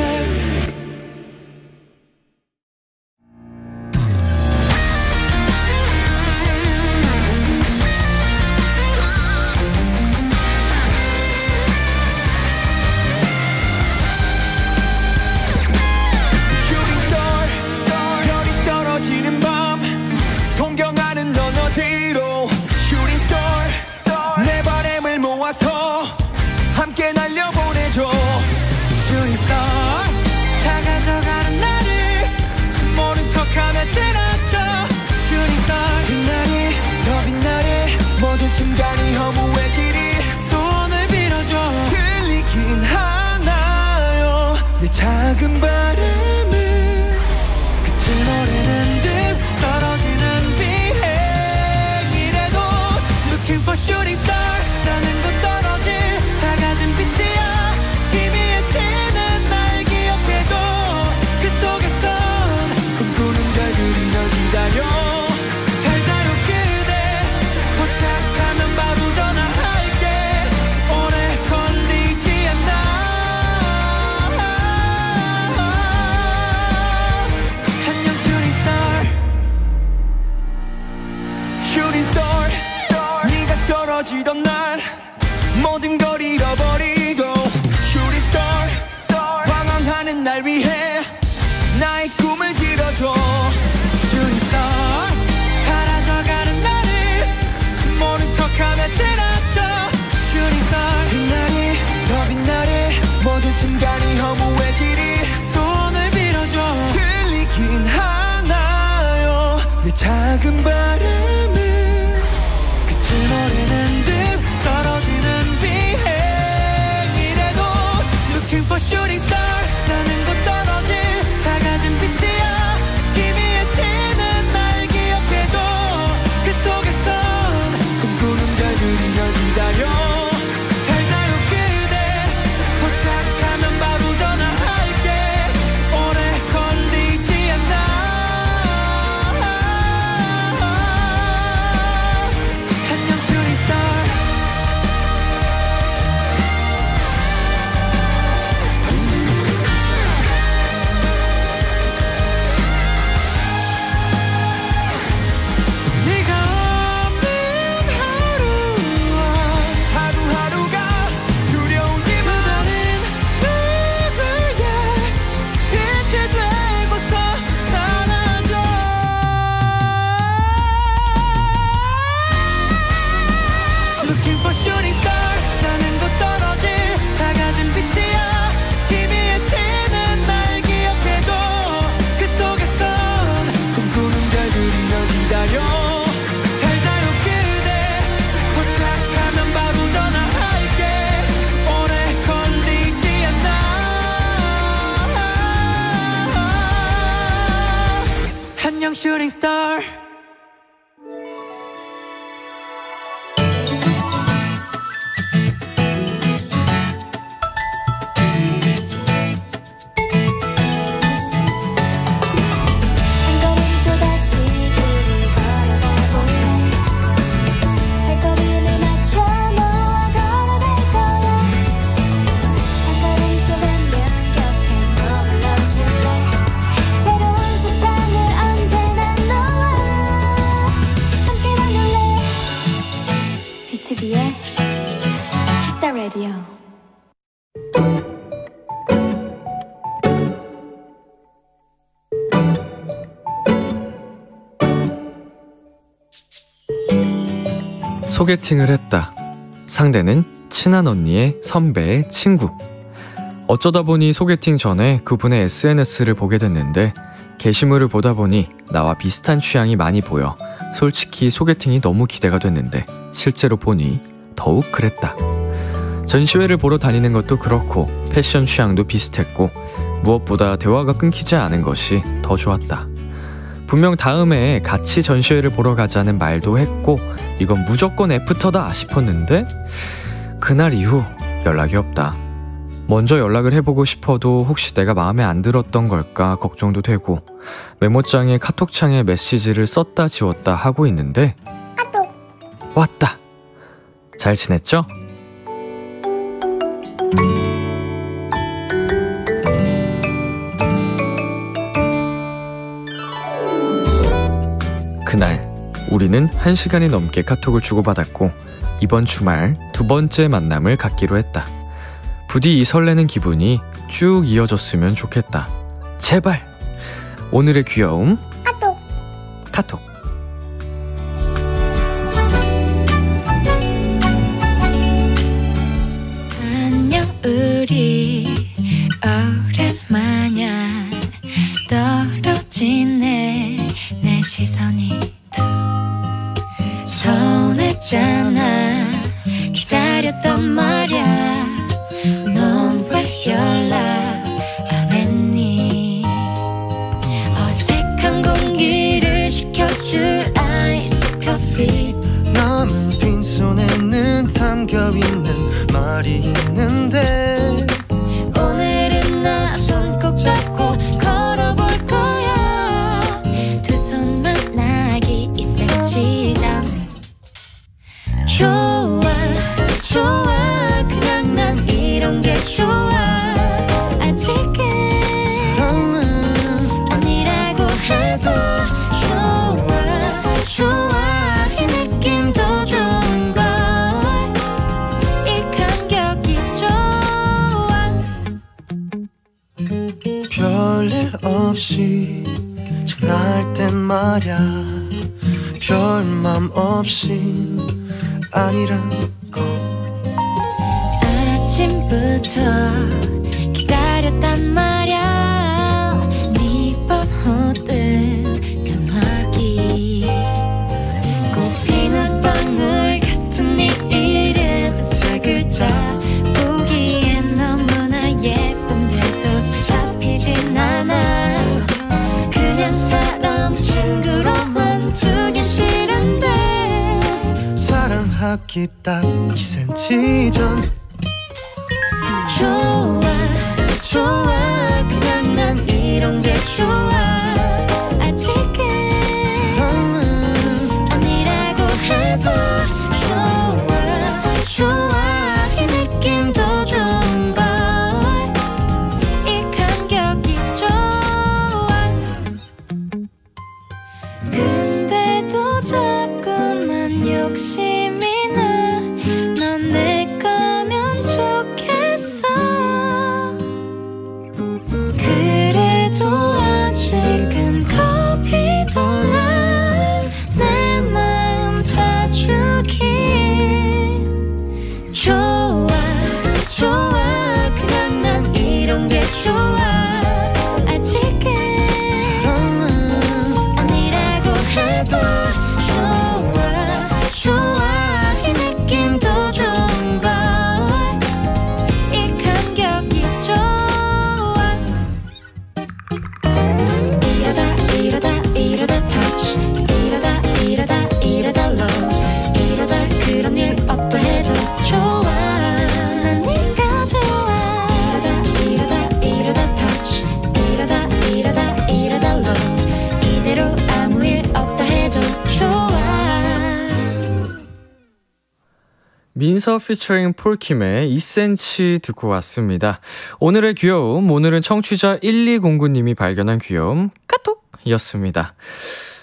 S8: Shooting star 별이 떨어지는 밤 동경하는 넌 어디로. Shooting star 내 바람을 모아서 함께 날려보내줘. Shooting star 작아져가는 나를 모른 척하며 지나쳐. Shooting star 빛나리 더 빛나리 모든 순간이 허무해지리. 손을 빌어줘. 들리긴 하나요 내 작은 바람은 그치 노래는 듯 떨어지는 비행이래도 Looking for shooting star 라는 곳 떨어질 작아진 빛이야. 희미해지는 날 기억해줘. 그 속에선 꿈꾸는 별들이 널 기다려. 잘 자요 그대 도착하면 바로 전화할게. 오래 걸리지 않아. 안녕 shooting star. Shooting star 네가 떨어지던 날 모든 걸 잃어버리고. Shooting star 방황하는 날 위해 나의 꿈을 들어줘. Shooting star 사라져가는 나를 모른 척하며 지나쳐. Shooting star 빛나리 더 빛나리 모든 순간이 허무해지리. 손을 빌어줘. 들리긴 하나요 내 작은 바람은 그치 노래는 듯 떨어지는 비행이래도 Looking for shooting star 라는 곳 떨어질 작아진 빛이야. 희미해지는 날 기억해줘. 그 속에선 꿈꾸는 별들이 널 기다려. 잘 자요 그대 도착하면 바로 전화할게. 오래 걸리지 않아.
S1: 키스터 라디오.
S4: 소개팅을 했다. 상대는 친한 언니의 선배의 친구. 어쩌다 보니 소개팅 전에 그분의 SNS를 보게 됐는데 게시물을 보다 보니 나와 비슷한 취향이 많이 보여 솔직히 소개팅이 너무 기대가 됐는데 실제로 보니 더욱 그랬다. 전시회를 보러 다니는 것도 그렇고 패션 취향도 비슷했고 무엇보다 대화가 끊기지 않은 것이 더 좋았다. 분명 다음에 같이 전시회를 보러 가자는 말도 했고 이건 무조건 애프터다 싶었는데 그날 이후 연락이 없다. 먼저 연락을 해보고 싶어도 혹시 내가 마음에 안 들었던 걸까 걱정도 되고 메모장에 카톡창에 메시지를 썼다 지웠다 하고 있는데 왔다. 잘 지냈죠? 그날 우리는 1시간이 넘게 카톡을 주고받았고 이번 주말 두 번째 만남을 갖기로 했다. 부디 이 설레는 기분이 쭉 이어졌으면 좋겠다. 제발! 오늘의 귀여움 카톡.
S1: 안녕 우리 오랜만이야. 떨어지네 내 시선이 서운했잖아. 기다렸단 말야. 넌 왜 연락 안 했니? 어색한 공기를 식혀줄 아이스 커피.
S8: 남은 빈손에는 담겨있는 말이 있는데
S1: 오늘은 나 손 꼭 잡고 걸어볼 거야. 두 손 만나기 2cm 전. 좋아 그냥 난 이런 게 좋아. 아직은
S8: 사랑은
S1: 아니라고 해도 좋아 이 느낌도 좋은 걸. 이 감격이 좋아.
S8: 별일 없이 지날 땐 말야. 별맘 없인 아니라고.
S1: 아침부터 기다렸단 말야. 네 번호든 전화기. 꽃피는 방울 같은 네 이름 세 글자. 보기엔 너무나 예쁜데도 잡히진 않아. 그냥 사람 친구로만 두기 싫은데
S8: 사랑하기 딱 2cm 전.
S1: 좋아 그냥 난 이런 게 좋아. 아직은
S8: 사랑은
S1: 아니라고 해도 좋아 이 느낌도 좋은 걸. 이 감격이 좋아. 근데도 자꾸만 욕심이 나. 넌 내 거면 좋겠어. 그래도 아직은 겁이 더 나. 내 마음 다 주긴. 좋아 그냥 난 이런 게 좋아. 아직은
S8: 사랑은
S1: 아니라고 해도 좋아 이 느낌도 좋은 걸. 이 감격이 좋아. 이러다 touch. 이러다 love. 이러다 그런 일 없다 해도 좋아. 난 네가 좋아. 이러다 touch. 이러다 love. 이대로 아무 일 없다 해도 좋아.
S4: 민서 피처링 폴킴의 2cm 듣고 왔습니다. 오늘의 귀여움, 오늘은 청취자 1209님이 발견한 귀여움 카톡이었습니다.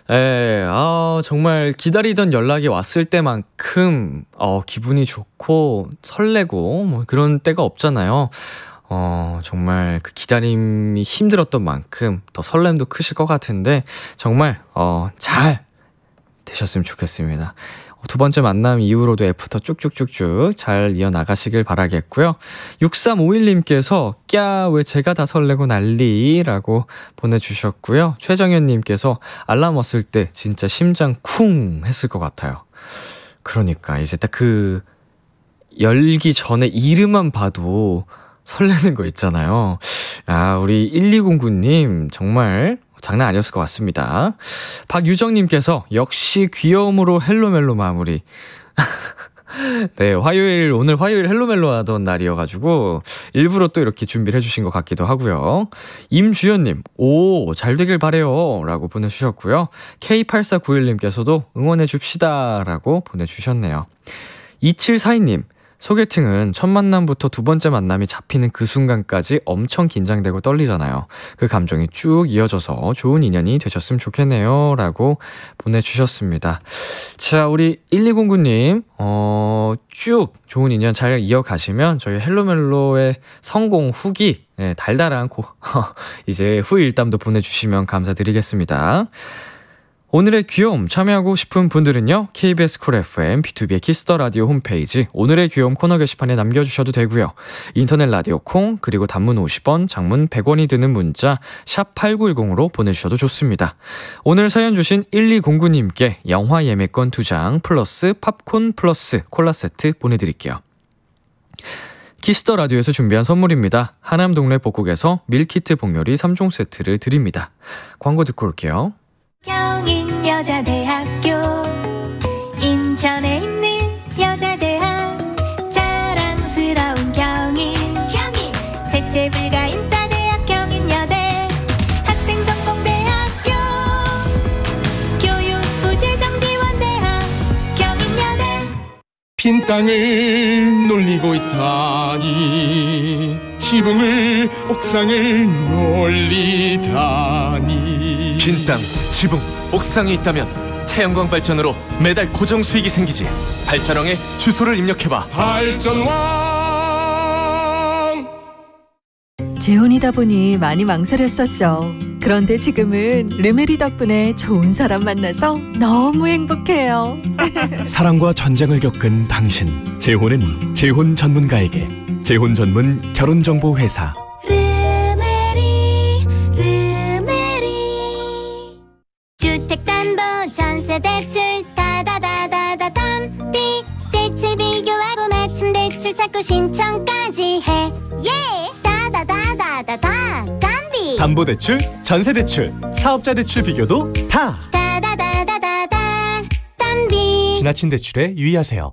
S4: 정말 기다리던 연락이 왔을 때만큼 기분이 좋고 설레고 뭐 그런 때가 없잖아요. 정말 그 기다림이 힘들었던 만큼 더 설렘도 크실 것 같은데 정말 잘 되셨으면 좋겠습니다. 두 번째 만남 이후로도 애프터 쭉쭉쭉쭉 잘 이어나가시길 바라겠고요. 6351님께서 왜 제가 다 설레고 난리라고 보내주셨고요. 최정현님께서 알람 왔을 때 진짜 심장 쿵 했을 것 같아요. 그러니까 이제 딱 그 열기 전에 이름만 봐도 설레는 거 있잖아요. 우리 1209님 정말 장난 아니었을 것 같습니다. 박유정님께서 역시 귀여움으로 헬로멜로 마무리. 네, 오늘 화요일 헬로멜로 하던 날이어가지고 일부러 또 이렇게 준비를 해주신 것 같기도 하고요. 임주연님, 잘 되길 바래요 라고 보내주셨고요. K8491님께서도 응원해줍시다 라고 보내주셨네요. 2742님, 소개팅은 첫 만남부터 두 번째 만남이 잡히는 그 순간까지 엄청 긴장되고 떨리잖아요. 그 감정이 쭉 이어져서 좋은 인연이 되셨으면 좋겠네요 라고 보내주셨습니다. 자, 우리 1209님 쭉 좋은 인연 잘 이어가시면 저희 헬로멜로의 성공 후기 달달한 이제 후일담도 보내주시면 감사드리겠습니다. 오늘의 귀여움 참여하고 싶은 분들은요, KBS 쿨 FM, B2B의 키스더 라디오 홈페이지 오늘의 귀여움 코너 게시판에 남겨주셔도 되고요. 인터넷 라디오 콩, 그리고 단문 50원, 장문 100원이 드는 문자 샵 8910으로 보내주셔도 좋습니다. 오늘 사연 주신 1209님께 영화 예매권 2장 플러스 팝콘 플러스 콜라 세트 보내드릴게요. 키스더 라디오에서 준비한 선물입니다. 하남 동네 복국에서 밀키트 복요리 3종 세트를 드립니다. 광고 듣고 올게요.
S1: 여자대학교 인천에 있는 여자대학 자랑스러운 경인 대체 불가 인싸대학 경인여대 학생성공대학교 교육부 재정지원대학 경인여대
S2: 빈 땅을 놀리고 있다니 지붕을 옥상을 놀리다니
S5: 빈 땅, 지붕, 옥상이 있다면 태양광 발전으로 매달 고정 수익이 생기지. 발전왕에 주소를 입력해봐.
S2: 발전왕.
S7: 재혼이다 보니 많이 망설였었죠. 그런데 지금은 르메리 덕분에 좋은 사람 만나서 너무 행복해요.
S9: 사랑과 전쟁을 겪은 당신. 재혼은 재혼 전문가에게. 재혼 전문 결혼정보 회사.
S1: 주택담보전세대출 다다다다다 담비 대출 비교하고 맞춤 대출 찾고 신청까지 해 다다다다다 담비
S9: 담보대출, 전세대출, 사업자대출 비교도 다
S1: 다다다다다 담비
S9: 지나친 대출에 유의하세요.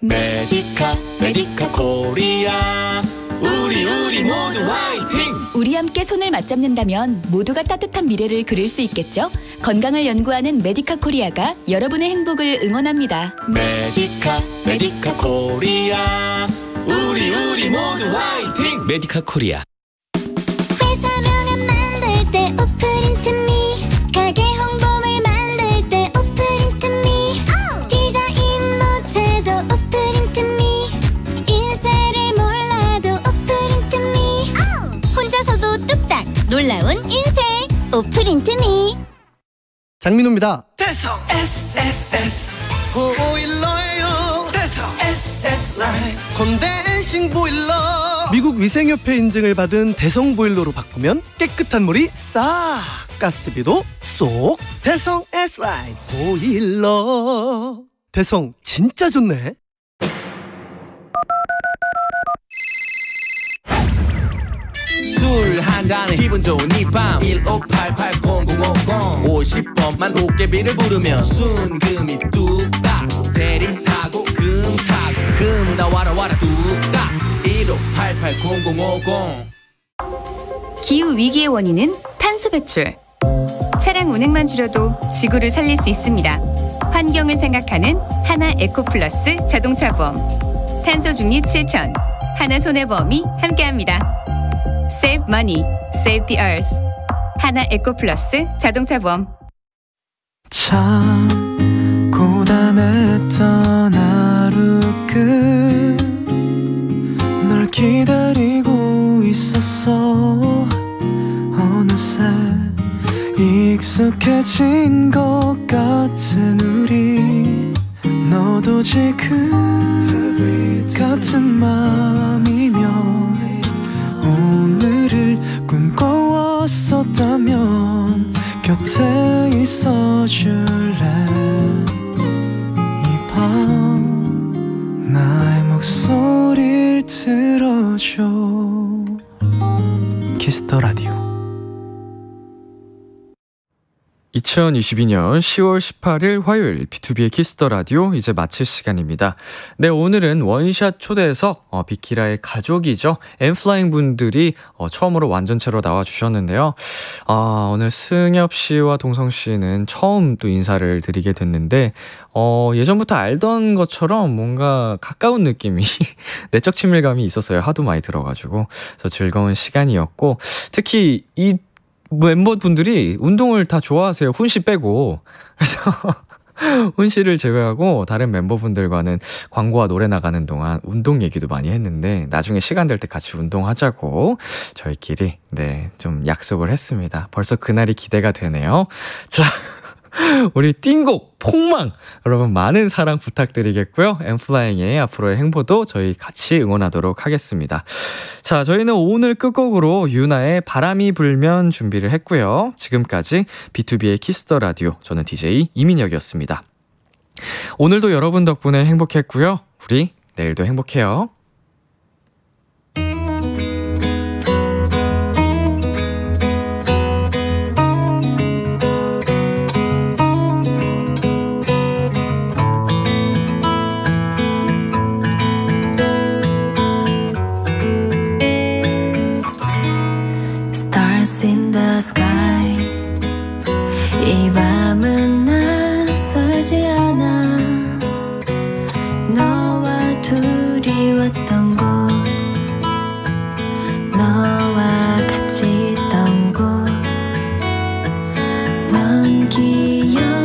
S8: 메디카 코리아 우리 모두 화이팅!
S26: 우리 함께 손을 맞잡는다면 모두가 따뜻한 미래를 그릴 수 있겠죠? 건강을 연구하는 메디카 코리아가 여러분의 행복을 응원합니다.
S8: 메디카 코리아 우리 모두 화이팅!
S21: 메디카 코리아.
S1: 회사 명함 만들 때 오프린트미 가게 홍보물 만들 때 오프린트미 디자인 못해도 오프린트미 인쇄를 몰라도 오프린트미 혼자서도 뚝딱 놀라운 인생 오프린트미.
S15: 장민호입니다.
S8: 대성 SSS 보일러예요. 대성 SS 라인 콘덴싱 보일러.
S15: 미국 위생협회 인증을 받은 대성 보일러로 바꾸면 깨끗한 물이 싹, 가스비도 쏙. 대성 S-라인 보일러. 대성 진짜 좋네.
S8: 술 한잔에 기분 좋은 이 밤 1588-0050 50번만 도깨비를 부르면 순금이 뚝딱 대리 타고 금 타고 금 나와라 뚝딱 1588-0050.
S22: 기후위기의 원인은 탄소 배출. 차량 운행만 줄여도 지구를 살릴 수 있습니다. 환경을 생각하는 하나 에코플러스 자동차 보험. 탄소 중립 실천. 하나 손해보험이 함께합니다. Save money, save the earth. 하나 에코플러스 자동차 보험.
S8: 참 고단했던 하루 끝 널 기다리고 있었어. 어느새 익숙해진 것 같은 우리 너도 지금 같은 맘이면 오늘을 꿈꿔왔었다면 곁에 있어줄래. 이 밤 나의 목소리를 들어줘. 키스 더 라디오
S4: 2022년 10월 18일 화요일 B2B의 키스 더 라디오 이제 마칠 시간입니다. 네, 오늘은 원샷 초대석 비키라의 가족이죠. 엠플라잉 분들이 처음으로 완전체로 나와주셨는데요. 오늘 승엽 씨와 동성 씨는 처음 또 인사를 드리게 됐는데 예전부터 알던 것처럼 뭔가 가까운 느낌이 내적 친밀감이 있었어요. 하도 많이 들어가지고. 그래서 즐거운 시간이었고, 특히 이 멤버분들이 운동을 다 좋아하세요. 훈씨 빼고. 그래서 훈씨를 제외하고 다른 멤버분들과는 광고와 노래 나가는 동안 운동 얘기도 많이 했는데, 나중에 시간 될 때 같이 운동하자고 저희끼리 좀 약속을 했습니다. 벌써 그날이 기대가 되네요. 자, 우리 띵곡 폭망 여러분 많은 사랑 부탁드리겠고요. 엠플라잉의 앞으로의 행보도 저희 같이 응원하도록 하겠습니다. 자, 저희는 오늘 끝곡으로 유나의 바람이 불면 준비를 했고요. 지금까지 B2B의 키스 더 라디오, 저는 DJ 이민혁이었습니다. 오늘도 여러분 덕분에 행복했고요. 우리 내일도 행복해요.
S1: In the sky 이 밤은 낯설지 않아. 너와 둘이 왔던 곳, 너와 같이 있던 곳, 넌 기억